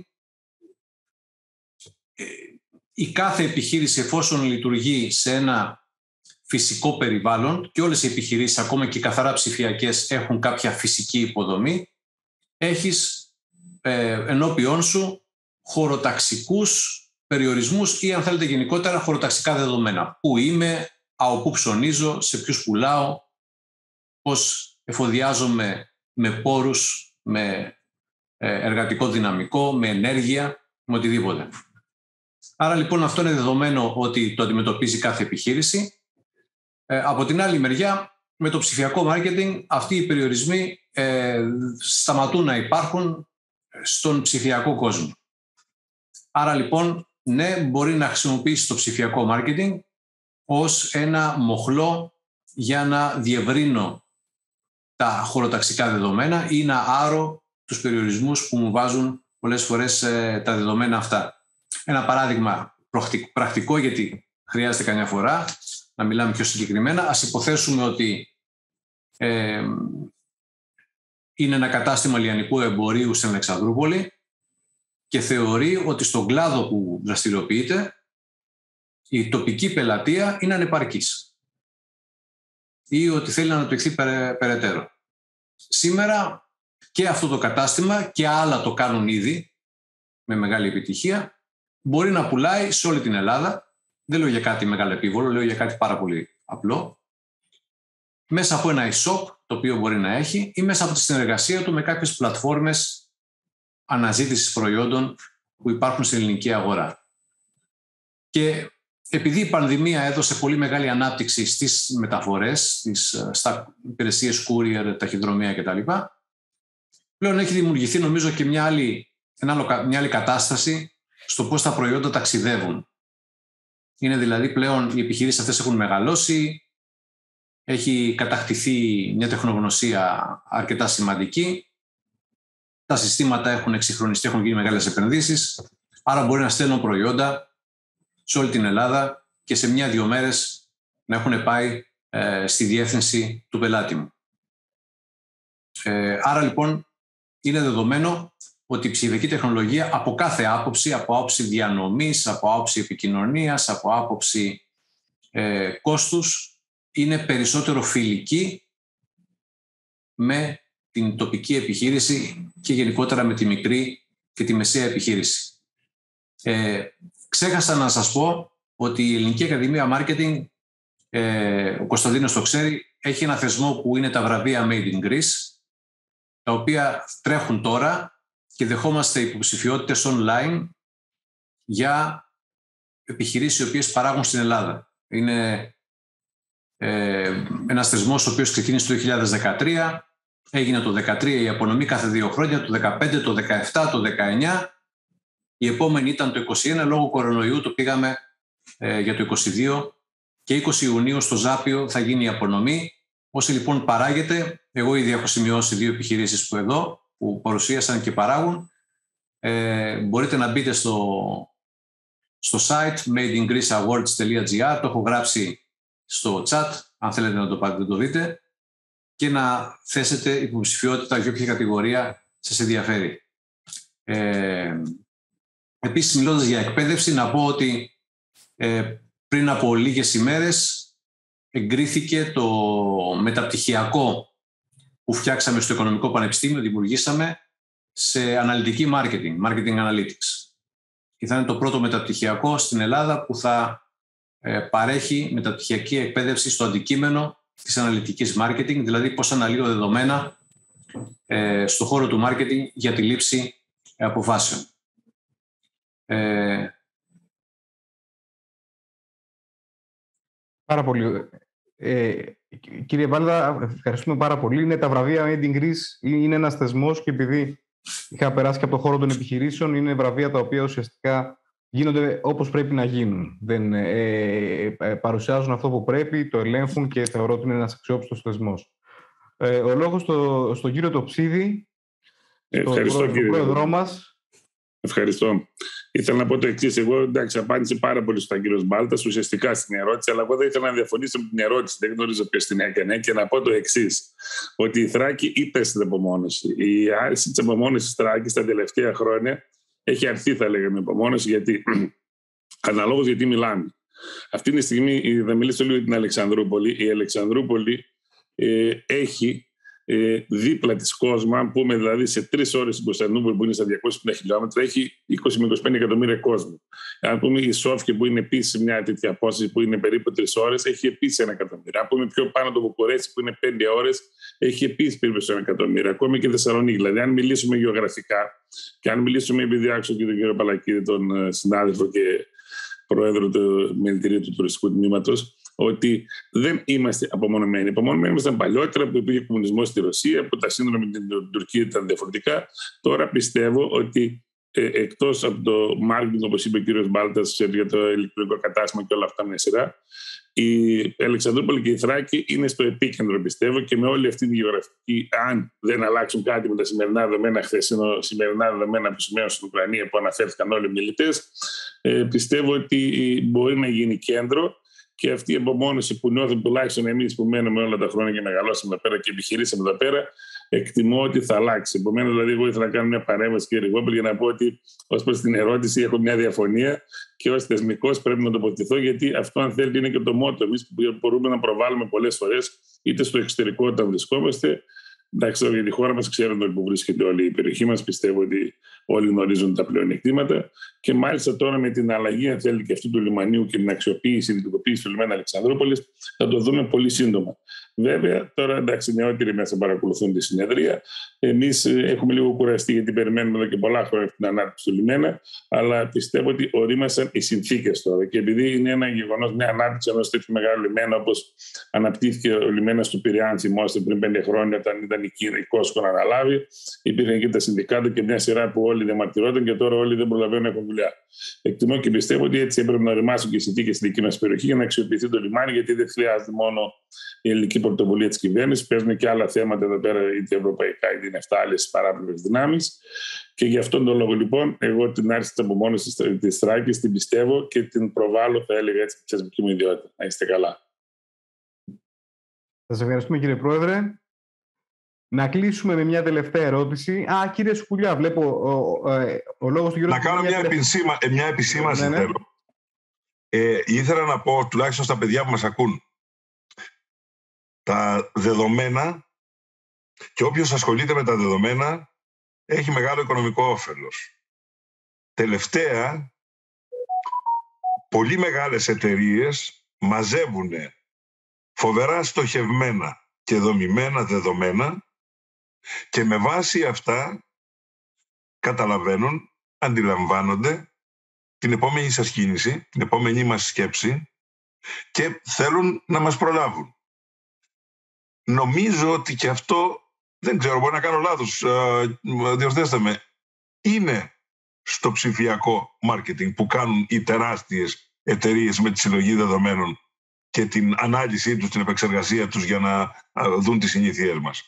ε, η κάθε επιχείρηση, εφόσον λειτουργεί σε ένα φυσικό περιβάλλον, και όλες οι επιχειρήσεις, ακόμα και καθαρά ψηφιακές, έχουν κάποια φυσική υποδομή, έχεις ε, ενώπιόν σου χωροταξικούς περιορισμούς ή, αν θέλετε γενικότερα, χωροταξικά δεδομένα. Πού είμαι, από πού ψωνίζω, σε ποιους πουλάω, πώς εφοδιάζομαι με πόρους, με εργατικό δυναμικό, με ενέργεια, με οτιδήποτε. Άρα λοιπόν αυτό είναι δεδομένο ότι το αντιμετωπίζει κάθε επιχείρηση. Ε, από την άλλη μεριά, με το ψηφιακό marketing, αυτοί οι περιορισμοί ε, σταματούν να υπάρχουν στον ψηφιακό κόσμο. Άρα λοιπόν, ναι, μπορεί να χρησιμοποιήσει το ψηφιακό marketing ως ένα μοχλό για να διευρύνω τα χωροταξικά δεδομένα ή να άρω τους περιορισμούς που μου βάζουν πολλές φορές ε, τα δεδομένα αυτά. Ένα παράδειγμα πρακτικό, γιατί χρειάζεται καμιά φορά να μιλάμε πιο συγκεκριμένα. Ας υποθέσουμε ότι ε, είναι ένα κατάστημα λιανικού εμπορίου στην Αλεξανδρούπολη και θεωρεί ότι στον κλάδο που δραστηριοποιείται η τοπική πελατεία είναι ανεπαρκής ή ότι θέλει να αναπτυχθεί περαι, περαιτέρω. Σήμερα και αυτό το κατάστημα και άλλα το κάνουν ήδη με μεγάλη επιτυχία. Μπορεί να πουλάει σε όλη την Ελλάδα. Δεν λέω για κάτι μεγάλο επίβολο, λέω για κάτι πάρα πολύ απλό. Μέσα από ένα e-shop το οποίο μπορεί να έχει ή μέσα από τη συνεργασία του με κάποιες πλατφόρμες αναζήτησης προϊόντων που υπάρχουν στην ελληνική αγορά. Και επειδή η πανδημία έδωσε πολύ μεγάλη ανάπτυξη στις μεταφορές, στις, στα υπηρεσίες courier, ταχυδρομεία κτλ., πλέον έχει δημιουργηθεί νομίζω και μια άλλη, ένα άλλο, μια άλλη κατάσταση στο πώς τα προϊόντα ταξιδεύουν. Είναι δηλαδή πλέον οι επιχειρήσεις αυτές έχουν μεγαλώσει, έχει κατακτηθεί μια τεχνογνωσία αρκετά σημαντική, τα συστήματα έχουν εξυγχρονιστεί, έχουν γίνει μεγάλες επενδύσεις, άρα μπορεί να στέλνουν προϊόντα σε όλη την Ελλάδα και σε μια-δύο μέρες να έχουν πάει ε, στη διεύθυνση του πελάτη μου. Ε, άρα λοιπόν είναι δεδομένο ότι η ψηφιακή τεχνολογία από κάθε άποψη, από άποψη διανομής, από άποψη επικοινωνίας, από άποψη ε, κόστους, είναι περισσότερο φιλική με την τοπική επιχείρηση και γενικότερα με τη μικρή και τη μεσαία επιχείρηση. Ε, ξέχασα να σας πω ότι η Ελληνική Ακαδημία Marketing, ε, ο Κωνσταντίνος το ξέρει, έχει ένα θεσμό που είναι τα βραβεία Made in Greece, τα οποία τρέχουν τώρα και δεχόμαστε υποψηφιότητες online για επιχειρήσεις οι οποίες παράγουν στην Ελλάδα. Είναι ε, ένας θεσμός ο οποίος ξεκίνησε το δύο χιλιάδες δεκατρία, έγινε το δύο χιλιάδες δεκατρία η απονομή κάθε δύο χρόνια, το δύο χιλιάδες δεκαπέντε, το δύο χιλιάδες δεκαεπτά, το δύο χιλιάδες δεκαεννιά. Η επόμενη ήταν το είκοσι ένα, λόγω κορονοϊού το πήγαμε ε, για το είκοσι δύο και είκοσι Ιουνίου στο Ζάπιο θα γίνει η απονομή. Όσοι λοιπόν παράγεται, εγώ ήδη έχω σημειώσει δύο επιχειρήσεις που εδώ, που παρουσίασαν και παράγουν. Ε, μπορείτε να μπείτε στο, στο site made in greece awards dot gr, το έχω γράψει στο chat, αν θέλετε να το πάτε να το δείτε, και να θέσετε υποψηφιότητα για όποια κατηγορία σας ενδιαφέρει. Ε, επίσης, μιλώντας για εκπαίδευση, να πω ότι ε, πριν από λίγες ημέρες εγκρίθηκε το μεταπτυχιακό που φτιάξαμε στο Οικονομικό Πανεπιστήμιο, δημιουργήσαμε σε αναλυτική marketing, marketing analytics. και θα είναι το πρώτο μεταπτυχιακό στην Ελλάδα που θα ε, παρέχει μεταπτυχιακή εκπαίδευση στο αντικείμενο της αναλυτικής marketing, δηλαδή πώς αναλύω δεδομένα ε, στον χώρο του marketing για τη λήψη ε, αποφάσεων. Ε, Πάρα πολύ. Ε, κύριε Βάλδα, ευχαριστούμε πάρα πολύ. Είναι τα βραβεία Made in Greece, είναι ένας θεσμός και επειδή είχα περάσει και από το χώρο των επιχειρήσεων, είναι βραβεία τα οποία ουσιαστικά γίνονται όπως πρέπει να γίνουν. Δεν, ε, ε, παρουσιάζουν αυτό που πρέπει, το ελέγχουν και θεωρώ ότι είναι ένας αξιόπιστος θεσμός. Ε, ο λόγος στο, στον κύριο Τοψίδη, Ευχαριστώ, τον πρόεδρό μας. Ευχαριστώ. Ήθελα να πω το εξής. Εγώ, εντάξει, απάντησε πάρα πολύ στον κύριο Μπάλτα, ουσιαστικά στην ερώτηση, αλλά εγώ δεν ήθελα να διαφωνήσω με την ερώτηση. Δεν γνωρίζω ποιος την έκανε και να πω το εξής. Ότι η Θράκη είπε στην απομόνωση. Η άρση της απομόνωσης της Θράκης τα τελευταία χρόνια έχει αρθεί, θα λέγαμε, η απομόνωση, γιατί αναλόγως γιατί μιλάμε. Αυτή τη στιγμή, θα μιλήσω λίγο για την Αλεξανδρούπολη. Η Αλεξανδρούπολη ε, έχει. Ε, δίπλα της Κόσμα, αν πούμε δηλαδή σε τρεις ώρες στην Κωνσταντινούπολη που είναι στα διακόσια πενήντα χιλιόμετρα, έχει είκοσι με είκοσι πέντε εκατομμύρια κόσμο. Αν πούμε η Σόφια που είναι επίσης μια τέτοια απόσταση που είναι περίπου τρεις ώρες, έχει επίσης ένα εκατομμύριο. Αν πούμε πιο πάνω το Βουκουρέστι που είναι πέντε ώρες, έχει επίσης περίπου ένα εκατομμύριο. Ακόμη και η Θεσσαλονίκη. Δηλαδή, αν μιλήσουμε γεωγραφικά και αν μιλήσουμε, επειδή άκουσα και τον κύριο Παλακίδη, τον συνάδελφο και πρόεδρο του Μελητηρίου του Τουριστικού Τμήματος, ότι δεν είμαστε απομονωμένοι. Απομονωμένοι ήμασταν παλιότερα που υπήρχε κομμουνισμός στη Ρωσία, που τα σύνορα με την Τουρκία ήταν διαφορετικά. Τώρα πιστεύω ότι ε, εκτός από το marketing, όπως είπε ο κύριος Μπάλτας, για το ηλεκτρονικό κατάστημα και όλα αυτά με σειρά, η Αλεξανδρούπολη και η Θράκη είναι στο επίκεντρο, πιστεύω, και με όλη αυτή τη γεωγραφική, αν δεν αλλάξουν κάτι με τα σημερινά δεδομένα, χθεσινό σημερινά δεδομένα που σημαίνουν στην Ουκρανία, που αναφέρθηκαν όλοι οι μιλητές, ε, πιστεύω ότι μπορεί να γίνει κέντρο. Και αυτή η απομόνωση που νιώθουμε τουλάχιστον εμείς που μένουμε όλα τα χρόνια και μεγαλώσαμε εδώ πέρα και επιχειρήσαμε εδώ πέρα, εκτιμώ ότι θα αλλάξει. Επομένως, δηλαδή, εγώ ήθελα να κάνω μια παρέμβαση, κύριε Ριγόπουλε, για να πω ότι ως προς την ερώτηση έχω μια διαφωνία και ως θεσμικός πρέπει να τοποθετηθώ, γιατί αυτό, αν θέλετε, είναι και το μότο. Εμείς που μπορούμε να προβάλλουμε πολλές φορές, είτε στο εξωτερικό όταν βρισκόμαστε. Εντάξει, για τη χώρα μας ξέρουν που βρίσκεται όλη η περιοχή μας. Πιστεύω ότι όλοι γνωρίζουν τα πλεονεκτήματα. Και μάλιστα τώρα με την αλλαγή, αν θέλετε, και αυτού του λιμανίου και την αξιοποίηση, την ειδικοποίηση του λιμένα Αλεξανδρούπολης, θα το δούμε πολύ σύντομα. Βέβαια, τώρα εντάξει, νεότεροι μέσα παρακολουθούν τη συνεδρία. Εμείς έχουμε λίγο κουραστεί, γιατί περιμένουμε εδώ και πολλά χρόνια την ανάπτυξη του λιμένα. Αλλά πιστεύω ότι ορίμασαν οι συνθήκες τώρα. Και επειδή είναι ένα γεγονός, μια ανάπτυξη ενός τέτοιου μεγάλου λιμένα, όπως αναπτύχθηκε ο λιμένας του Πειραιά, θυμόστε, πριν πέντε χρόνια, όταν ήταν η Κόσκο να αναλάβει, υπήρχαν και τα συνδικάτα και μια σειρά που όλοι διαμαρτυρόταν και τώρα όλοι δεν προλαβαίνουν να έχουν δουλειά. Εκτιμώ και πιστεύω ότι έτσι έπρεπε να οριμάσουν και οι συνθήκες στη δική μας περιοχή για να αξιοποιηθεί το λιμάνι, γιατί δεν χρειάζεται μόνο η ελληνική πρωτοβουλία της κυβέρνησης, παίζουν και άλλα θέματα εδώ πέρα, είτε ευρωπαϊκά είτε είναι αυτά άλλες παράπλευρες δυνάμεις. Και γι' αυτόν τον λόγο, λοιπόν, εγώ την άρση της απομόνωσης της Θράκης την πιστεύω και την προβάλλω, θα έλεγα έτσι, τη θεσμική μου ιδιότητα. Να είστε καλά. Σας ευχαριστούμε, κύριε Πρόεδρε. Να κλείσουμε με μια τελευταία ερώτηση. Α, κύριε Σκουλιά, βλέπω ο, ο, ο λόγος του κύριου... Να κάνω μια, μια, επισήμα, μια επισήμανση, ναι, ναι. θέλω. Ε, ήθελα να πω, τουλάχιστον στα παιδιά που μας ακούν, τα δεδομένα και όποιος ασχολείται με τα δεδομένα έχει μεγάλο οικονομικό όφελος. Τελευταία, πολύ μεγάλες εταιρείες μαζεύουν φοβερά στοχευμένα και δομημένα δεδομένα και με βάση αυτά καταλαβαίνουν, αντιλαμβάνονται την επόμενη σας κίνηση, την επόμενη μας σκέψη και θέλουν να μας προλάβουν. Νομίζω ότι και αυτό, δεν ξέρω, μπορεί να κάνω λάθος, διορθέστε με, είναι στο ψηφιακό μάρκετινγκ που κάνουν οι τεράστιες εταιρείες με τη συλλογή δεδομένων και την ανάλυση τους, την επεξεργασία τους για να δουν τις συνήθειές μας.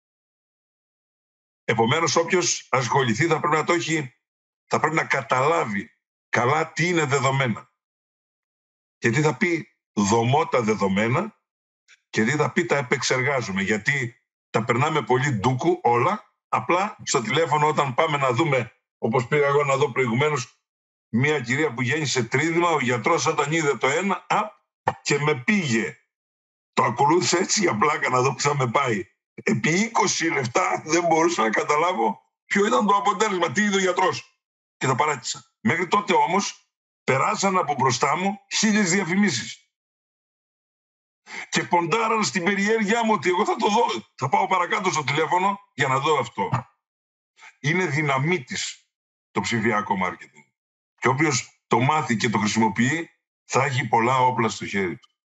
Επομένως, όποιος ασχοληθεί θα πρέπει να το έχει, θα πρέπει να καταλάβει καλά τι είναι δεδομένα. Και τι θα πει δομώ τα δεδομένα και τι θα πει τα επεξεργάζουμε. Γιατί τα περνάμε πολύ ντούκου όλα, απλά στο τηλέφωνο όταν πάμε να δούμε, όπως πήγα εγώ να δω προηγουμένως, μια κυρία που γέννησε τρίδημα, ο γιατρός όταν είδε το ένα, απ, και με πήγε. Το ακολούθησα έτσι για πλάκα να δω που θα με πάει. Επί είκοσι λεπτά δεν μπορούσα να καταλάβω ποιο ήταν το αποτέλεσμα, τι είδε ο γιατρός. Και το παράτησα. Μέχρι τότε όμως περάσαν από μπροστά μου χίλιες διαφημίσεις. Και ποντάραν στην περιέργειά μου ότι εγώ θα το δω. Θα πάω παρακάτω στο τηλέφωνο για να δω αυτό. Είναι δυναμίτης το ψηφιακό μάρκετινγκ. Και όποιος το μάθει και το χρησιμοποιεί, θα έχει πολλά όπλα στο χέρι του.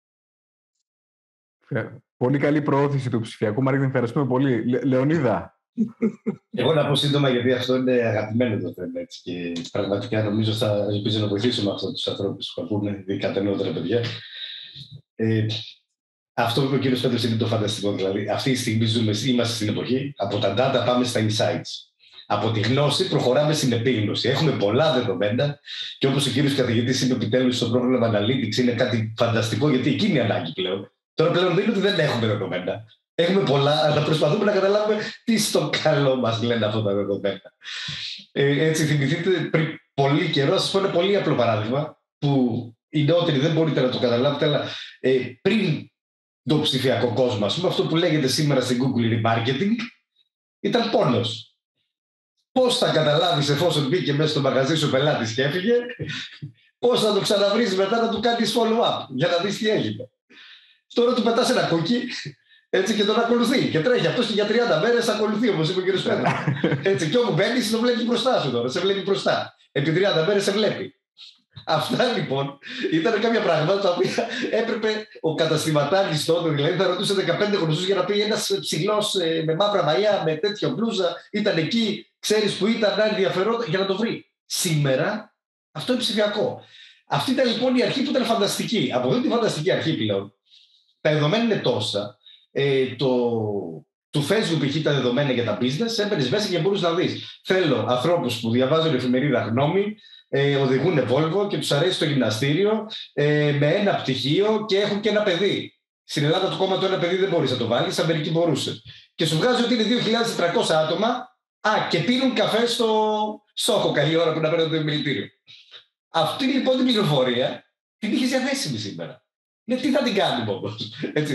Πολύ καλή προώθηση του ψηφιακού μάρκετινγκ. Ευχαριστούμε πολύ. Λε, Λεωνίδα. Εγώ να πω σύντομα, γιατί αυτό είναι αγαπημένο το θέμα. Έτσι, και πραγματικά νομίζω θα ελπίζω να βοηθήσουμε αυτούς τους ανθρώπους που ακούνε, ειδικά τα νεότερα παιδιά. Ε, αυτό που είπε ο κύριος Πέτρος είναι το φανταστικό. Δηλαδή, αυτή τη στιγμή ζούμε, είμαστε στην εποχή, από τα data πάμε στα insights. Από τη γνώση προχωράμε στην επίγνωση. Έχουμε πολλά δεδομένα και όπως ο κύριος καθηγητής είπε επιτέλους στο πρόγραμμα Analytics, είναι κάτι φανταστικό, γιατί εκεί είναι η ανάγκη πλέον. Τώρα πλέον δεν είναι ότι δεν έχουμε δεδομένα. Έχουμε πολλά, αλλά προσπαθούμε να καταλάβουμε τι στο καλό μας λένε αυτά τα δεδομένα. Ε, έτσι, θυμηθείτε πριν πολύ καιρό, σας πω ένα πολύ απλό παράδειγμα, που οι νεότεροι δεν μπορείτε να το καταλάβετε, αλλά ε, πριν το ψηφιακό κόσμο, ας πούμε, αυτό που λέγεται σήμερα στην Google remarketing, ήταν πόνος. Πώς θα καταλάβεις εφόσον μπήκε μέσα στο μαγαζί σου πελάτης και έφυγε, πώς θα το ξαναβρεις μετά να του κάνεις follow-up για να δεις τι έγινε. Τώρα του πετάς ένα κούκι, έτσι, και τον ακολουθεί. Και τρέχει αυτός και για τριάντα μέρες ακολουθεί, όπως είπε ο κ. Πέτρος. Έτσι, και όπου μπαίνεις, το βλέπει μπροστά σου τώρα. Σε βλέπει μπροστά. Επί τριάντα μέρες σε βλέπει. Αυτά λοιπόν ήταν κάποια πράγματα τα οποία έπρεπε ο καταστηματάρχης τότε, δηλαδή θα ρωτούσε δεκαπέντε γνωστούς για να πει ένας ψηλός ε, με μαύρα μαλλιά, με τέτοια μπλούζα, ήταν εκεί, ξέρεις που ήταν, να ενδιαφερόταν, για να το βρει. Σήμερα αυτό είναι ψηφιακό. Αυτή ήταν λοιπόν η αρχή που ήταν φανταστική. Από αυτή τη φανταστική αρχή πλέον, τα δεδομένα είναι τόσα. Ε, το, του Facebook είχε τα δεδομένα για τα business, έμπαινες μέσα και μπορείς να δεις. Θέλω ανθρώπους που διαβάζουν εφημερίδα Γνώμη, ε, οδηγούν Volvo και τους αρέσει το γυμναστήριο, ε, με ένα πτυχίο και έχουν και ένα παιδί. Στην Ελλάδα το κόμμα το ένα παιδί δεν μπορείς να το βάλεις, στην Αμερική μπορούσε. Και σου βγάζει ότι είναι δύο χιλιάδες τετρακόσια άτομα, α, και πίνουν καφέ στο Σόχο, καλή ώρα που να παίρνουν το επιμελητήριο. Αυτή λοιπόν την πληροφορία την είχες διαθέσιμη σήμερα. Ναι, τι θα την κάνουμε όμως.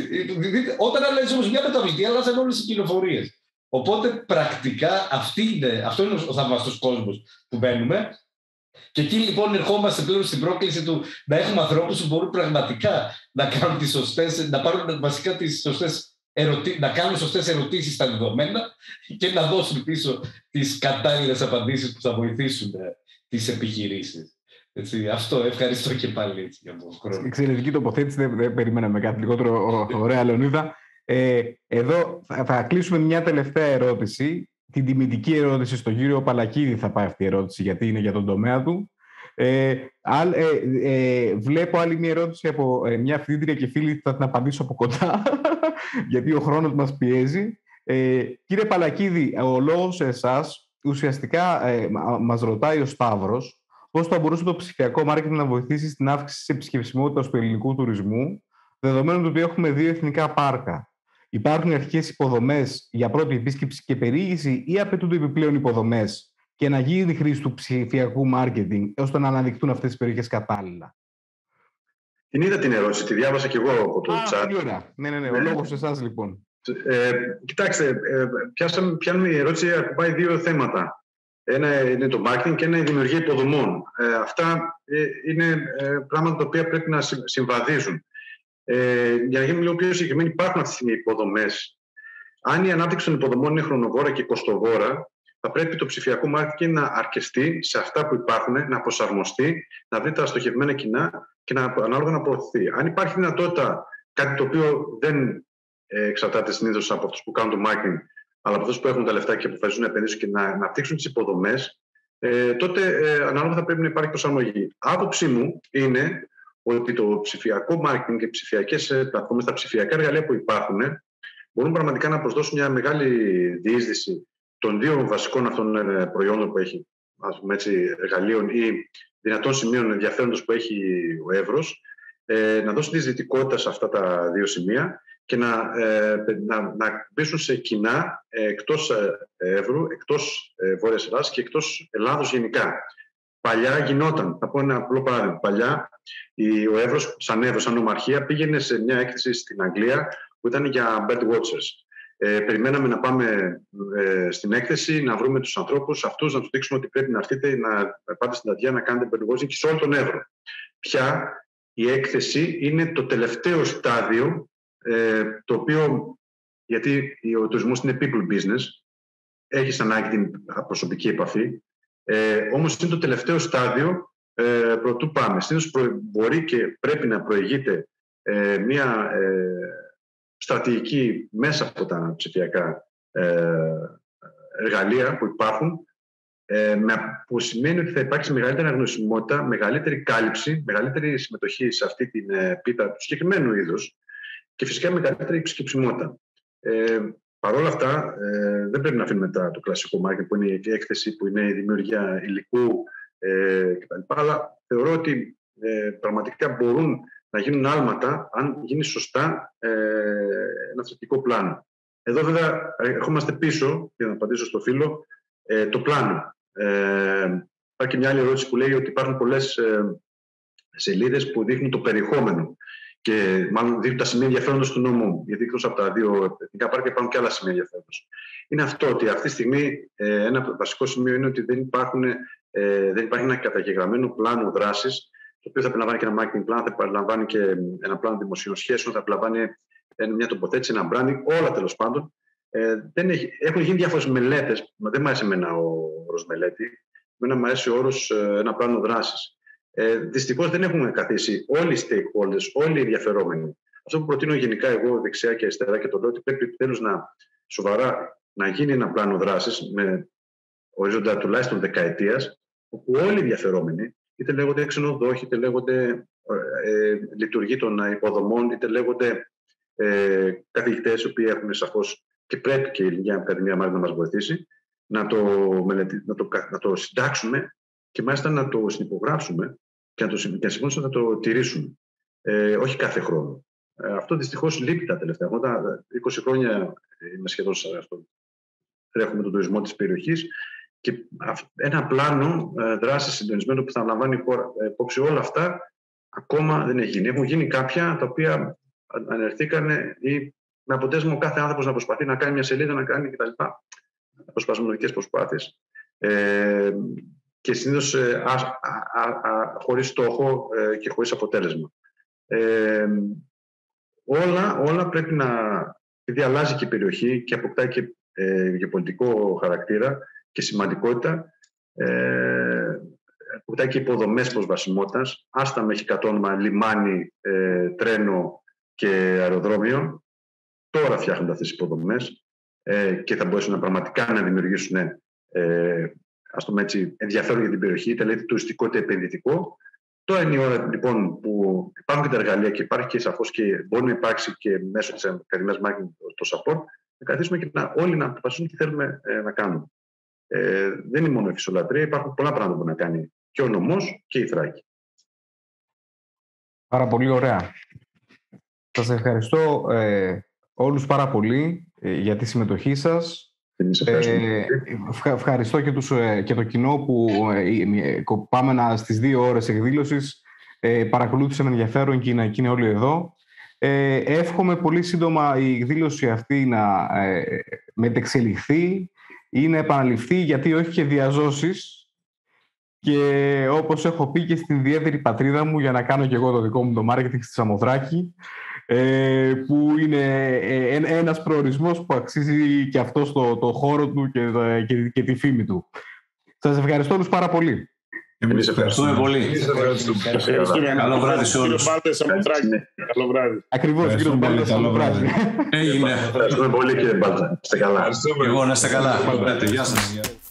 Όταν αλλάζει όμως μια μεταβλητή, αλλάζαν όλες οι πληροφορίες. Οπότε πρακτικά αυτή είναι, αυτό είναι ο θαυμαστός κόσμος που μπαίνουμε. Και εκεί λοιπόν ερχόμαστε πλέον στην πρόκληση του να έχουμε ανθρώπους που μπορούν πραγματικά να κάνουν τις σωστές, να πάρουν βασικά τις σωστές ερωτη... να κάνουν σωστές ερωτήσεις στα δεδομένα και να δώσουν πίσω τις κατάλληλες απαντήσεις που θα βοηθήσουν τις επιχειρήσεις. Έτσι, αυτό, ευχαριστώ και πάλι έτσι, για τον χρόνο. Εξαιρετική τοποθέτηση, δεν, δεν περιμέναμε κάτι λιγότερο. Ωραία, Λεωνίδα. Ε, εδώ θα, θα κλείσουμε μια τελευταία ερώτηση. Την τιμητική ερώτηση στον κύριο Παλακίδη θα πάει αυτή η ερώτηση, γιατί είναι για τον τομέα του. Ε, άλλ, ε, ε, βλέπω άλλη μια ερώτηση από ε, μια φοιτήτρια και φίλη, θα την απαντήσω από κοντά, γιατί ο χρόνος μας πιέζει. Ε, κύριε Παλακίδη, ο λόγος σε εσάς, ουσιαστικά ε, μας ρωτάει ο Σταύρος, πώς θα μπορούσε το ψηφιακό μάρκετινγκ να βοηθήσει στην αύξηση της επισκεψιμότητας του ελληνικού τουρισμού, δεδομένου ότι έχουμε δύο εθνικά πάρκα. Υπάρχουν αρχικές υποδομές για πρώτη επίσκεψη και περιήγηση ή απαιτούνται επιπλέον υποδομές και να γίνει η χρήση του ψηφιακού μάρκετινγκ ώστε να αναδεικτούν αυτές τις περιοχές κατάλληλα? Την είδα την ερώτηση, τη διάβασα και εγώ από το chat. Πολύ ωραία. Ναι, ναι, ναι. Ο λόγος σε εσάς λοιπόν. Ε, κοιτάξτε, ε, πιάσαμε, πιάνουμε η ερώτηση, ακουμπάει δύο θέματα. Ένα είναι το marketing και ένα η δημιουργία υποδομών. Ε, αυτά ε, είναι ε, πράγματα τα οποία πρέπει να συμβαδίζουν. Ε, για να γίνουμε λίγο πιο συγκεκριμένοι, υπάρχουν αυτή τη στιγμή υποδομές. Αν η ανάπτυξη των υποδομών είναι χρονοβόρα και κοστοβόρα, θα πρέπει το ψηφιακό marketing να αρκεστεί σε αυτά που υπάρχουν, να προσαρμοστεί, να βρει τα στοχευμένα κοινά και να, ανάλογα να προωθηθεί. Αν υπάρχει δυνατότητα, κάτι το οποίο δεν ε, εξαρτάται συνήθως από αυτούς που κάνουν το marketing, αλλά από αυτούς που έχουν τα λεφτά και αποφασίζουν να επενδύσουν και να αναπτύξουν τις υποδομές, ε, τότε ε, ανάλογα θα πρέπει να υπάρχει προσαρμογή. Άποψή μου είναι ότι το ψηφιακό marketing και οι ψηφιακές πλατφόρμες, τα ψηφιακά εργαλεία που υπάρχουν, μπορούν πραγματικά να προσδώσουν μια μεγάλη διείσδυση των δύο βασικών αυτών προϊόντων που έχει, ας πούμε έτσι, εργαλείων ή δυνατών σημείων ενδιαφέροντος που έχει ο Εύρος, ε, να δώσει διεισδυτικότητα σε αυτά τα δύο σημεία και να, ε, να, να μπήσουν σε κοινά ε, εκτός Εύρου, εκτός ε, Βόρειας Ελλάδας και εκτός Ελλάδος γενικά. Παλιά γινόταν, θα πω ένα απλό παράδειγμα. Παλιά η, ο Εύρος, σαν Εύρος, σαν ομαρχία, πήγαινε σε μια έκθεση στην Αγγλία που ήταν για bird watchers. Ε, περιμέναμε να πάμε ε, στην έκθεση, να βρούμε τους ανθρώπους αυτούς, να τους δείξουμε ότι πρέπει να έρθετε, να πάτε στην Τατιά, να κάνετε περιβόηση σε όλο τον Εύρο. Πια η έκθεση είναι το τελευταίο στάδιο, ε, το οποίο, γιατί ο τουρισμός είναι people business, έχεις ανάγκη την προσωπική επαφή, ε, όμως είναι το τελευταίο στάδιο ε, προτού πάμε. Συνήθως μπορεί και πρέπει να προηγείται ε, μια ε, στρατηγική μέσα από τα ψηφιακά ε, εργαλεία που υπάρχουν, ε, που σημαίνει ότι θα υπάρξει μεγαλύτερη αναγνωσιμότητα, μεγαλύτερη κάλυψη, μεγαλύτερη συμμετοχή σε αυτή την ε, πίτα του συγκεκριμένου είδους και φυσικά μεγαλύτερη επισκεψιμότητα. Ε, Παρ' όλα αυτά, ε, δεν πρέπει να αφήνουμε τα, το κλασικό marketing που είναι η έκθεση, που είναι η δημιουργία υλικού ε, κτλ. Αλλά θεωρώ ότι ε, πραγματικά μπορούν να γίνουν άλματα αν γίνει σωστά ε, ένα στρατηγικό πλάνο. Εδώ βέβαια ερχόμαστε πίσω, για να απαντήσω στο φίλο, ε, το πλάνο. Ε, υπάρχει και μια άλλη ερώτηση που λέει ότι υπάρχουν πολλές ε, σελίδες που δείχνουν το περιεχόμενο και μάλλον δείχνουν τα σημεία ενδιαφέροντος του νόμου, γιατί εκτός από τα δύο εθνικά πάρκα υπάρχουν και άλλα σημεία ενδιαφέροντος. Είναι αυτό ότι αυτή τη στιγμή ε, ένα βασικό σημείο είναι ότι δεν, υπάρχουν, ε, δεν υπάρχει ένα καταγεγραμμένο πλάνο δράσης, το οποίο θα περιλαμβάνει και ένα marketing plan, θα περιλαμβάνει και ένα πλάνο δημοσίων σχέσεων, θα περιλαμβάνει μια τοποθέτηση, ένα branding, όλα τέλος πάντων. Ε, δεν έχει, έχουν γίνει διάφορες μελέτες, μα δεν μου άρεσε εμένα ο όρος μελέτη, εμένα μου αρέσει ο όρος ε, ένα πλάνο δράσης. Ε, δυστυχώς δεν έχουν καθίσει όλοι οι stakeholders, όλοι οι ενδιαφερόμενοι. Αυτό που προτείνω γενικά εγώ δεξιά και αριστερά και το λέω ότι πρέπει επιτέλους να σοβαρά να γίνει ένα πλάνο δράσης με ορίζοντα τουλάχιστον δεκαετίας, όπου όλοι οι ενδιαφερόμενοι, είτε λέγονται ξενοδόχοι, είτε λέγονται ε, λειτουργοί των υποδομών, είτε λέγονται ε, καθηγητές, οι οποίοι έχουν σαφώς και πρέπει και η Ελληνική Ακαδημία μάλιστα να μας βοηθήσει, να το, μελετη, να, το, να το συντάξουμε και μάλιστα να το συνυπογράψουμε και να το συμφωνήσουμε να το τηρήσουμε. Ε, όχι κάθε χρόνο. Ε, αυτό δυστυχώς λείπει τα τελευταία χρόνια. είκοσι χρόνια είμαι σχεδόν σε αυτό. Τρέχουμε τον τουρισμό της περιοχής και ένα πλάνο ε, δράσης συντονισμένο που θα λαμβάνει υπόψη όλα αυτά ακόμα δεν έχει γίνει. Έχουν γίνει κάποια τα οποία ανερθήκαν ή με αποτέλεσμα ο κάθε άνθρωπος να προσπαθεί να κάνει μια σελίδα, να κάνει κτλ. Προσπασμονικές προσπάθειες. Ε, και συνήθως ε, α, α, α, χωρίς στόχο ε, και χωρίς αποτέλεσμα. Ε, όλα, όλα πρέπει να... επειδή αλλάζει και η περιοχή και αποκτάει και ε, γεωπολιτικό χαρακτήρα και σημαντικότητα, ε, αποκτάει και υποδομές προσβασιμότητας, άστα με έχει κατόνομα λιμάνι, ε, τρένο και αεροδρόμιο. Τώρα φτιάχνονται αυτές οι υποδομές ε, και θα μπορέσουν να πραγματικά να δημιουργήσουν ε, ας το πούμε έτσι, ενδιαφέρον για την περιοχή, είτε λέει τουριστικό είτε επενδυτικό. Τώρα είναι η ώρα λοιπόν που υπάρχουν και τα εργαλεία και υπάρχει και σαφώς και μπορεί να υπάρξει και μέσω της Ακαδημίας Marketing το support, να καθίσουμε και να, όλοι να αποφασίσουν τι θέλουμε ε, να κάνουμε. Ε, δεν είναι μόνο η φυσιολατρία, υπάρχουν πολλά πράγματα που να κάνει και ο νομός και η Θράκη. Πάρα πολύ ωραία. Σας ευχαριστώ ε, όλους πάρα πολύ ε, για τη συμμετοχή σας. Ε, ευχαριστώ και, τους, και το κοινό που ε, πάμε να, στις δύο ώρες εκδήλωσης ε, παρακολούθησε με ενδιαφέρον και να είναι όλοι εδώ. Ε, εύχομαι πολύ σύντομα η εκδήλωση αυτή να ε, μετεξελιχθεί ή να επαναληφθεί, γιατί όχι και διαζώσεις, και όπως έχω πει και στην ιδιαίτερη πατρίδα μου, για να κάνω και εγώ το δικό μου το marketing στη Σαμοθράκη, Ε, που είναι ε, ένας προορισμός που αξίζει και αυτό το, το χώρο του και, και, και τη φήμη του. Σας ευχαριστώ όλους πάρα πολύ. Εμείς ευχαριστούμε πολύ. Καλό βράδυ σε όλους. Καλό βράδυ. Ακριβώς, κύριο Μπάλτα, καλό βράδυ. Ευχαριστούμε πολύ, κύριε Μπάλτα. Είστε καλά. Εγώ να είστε καλά. Γεια σας.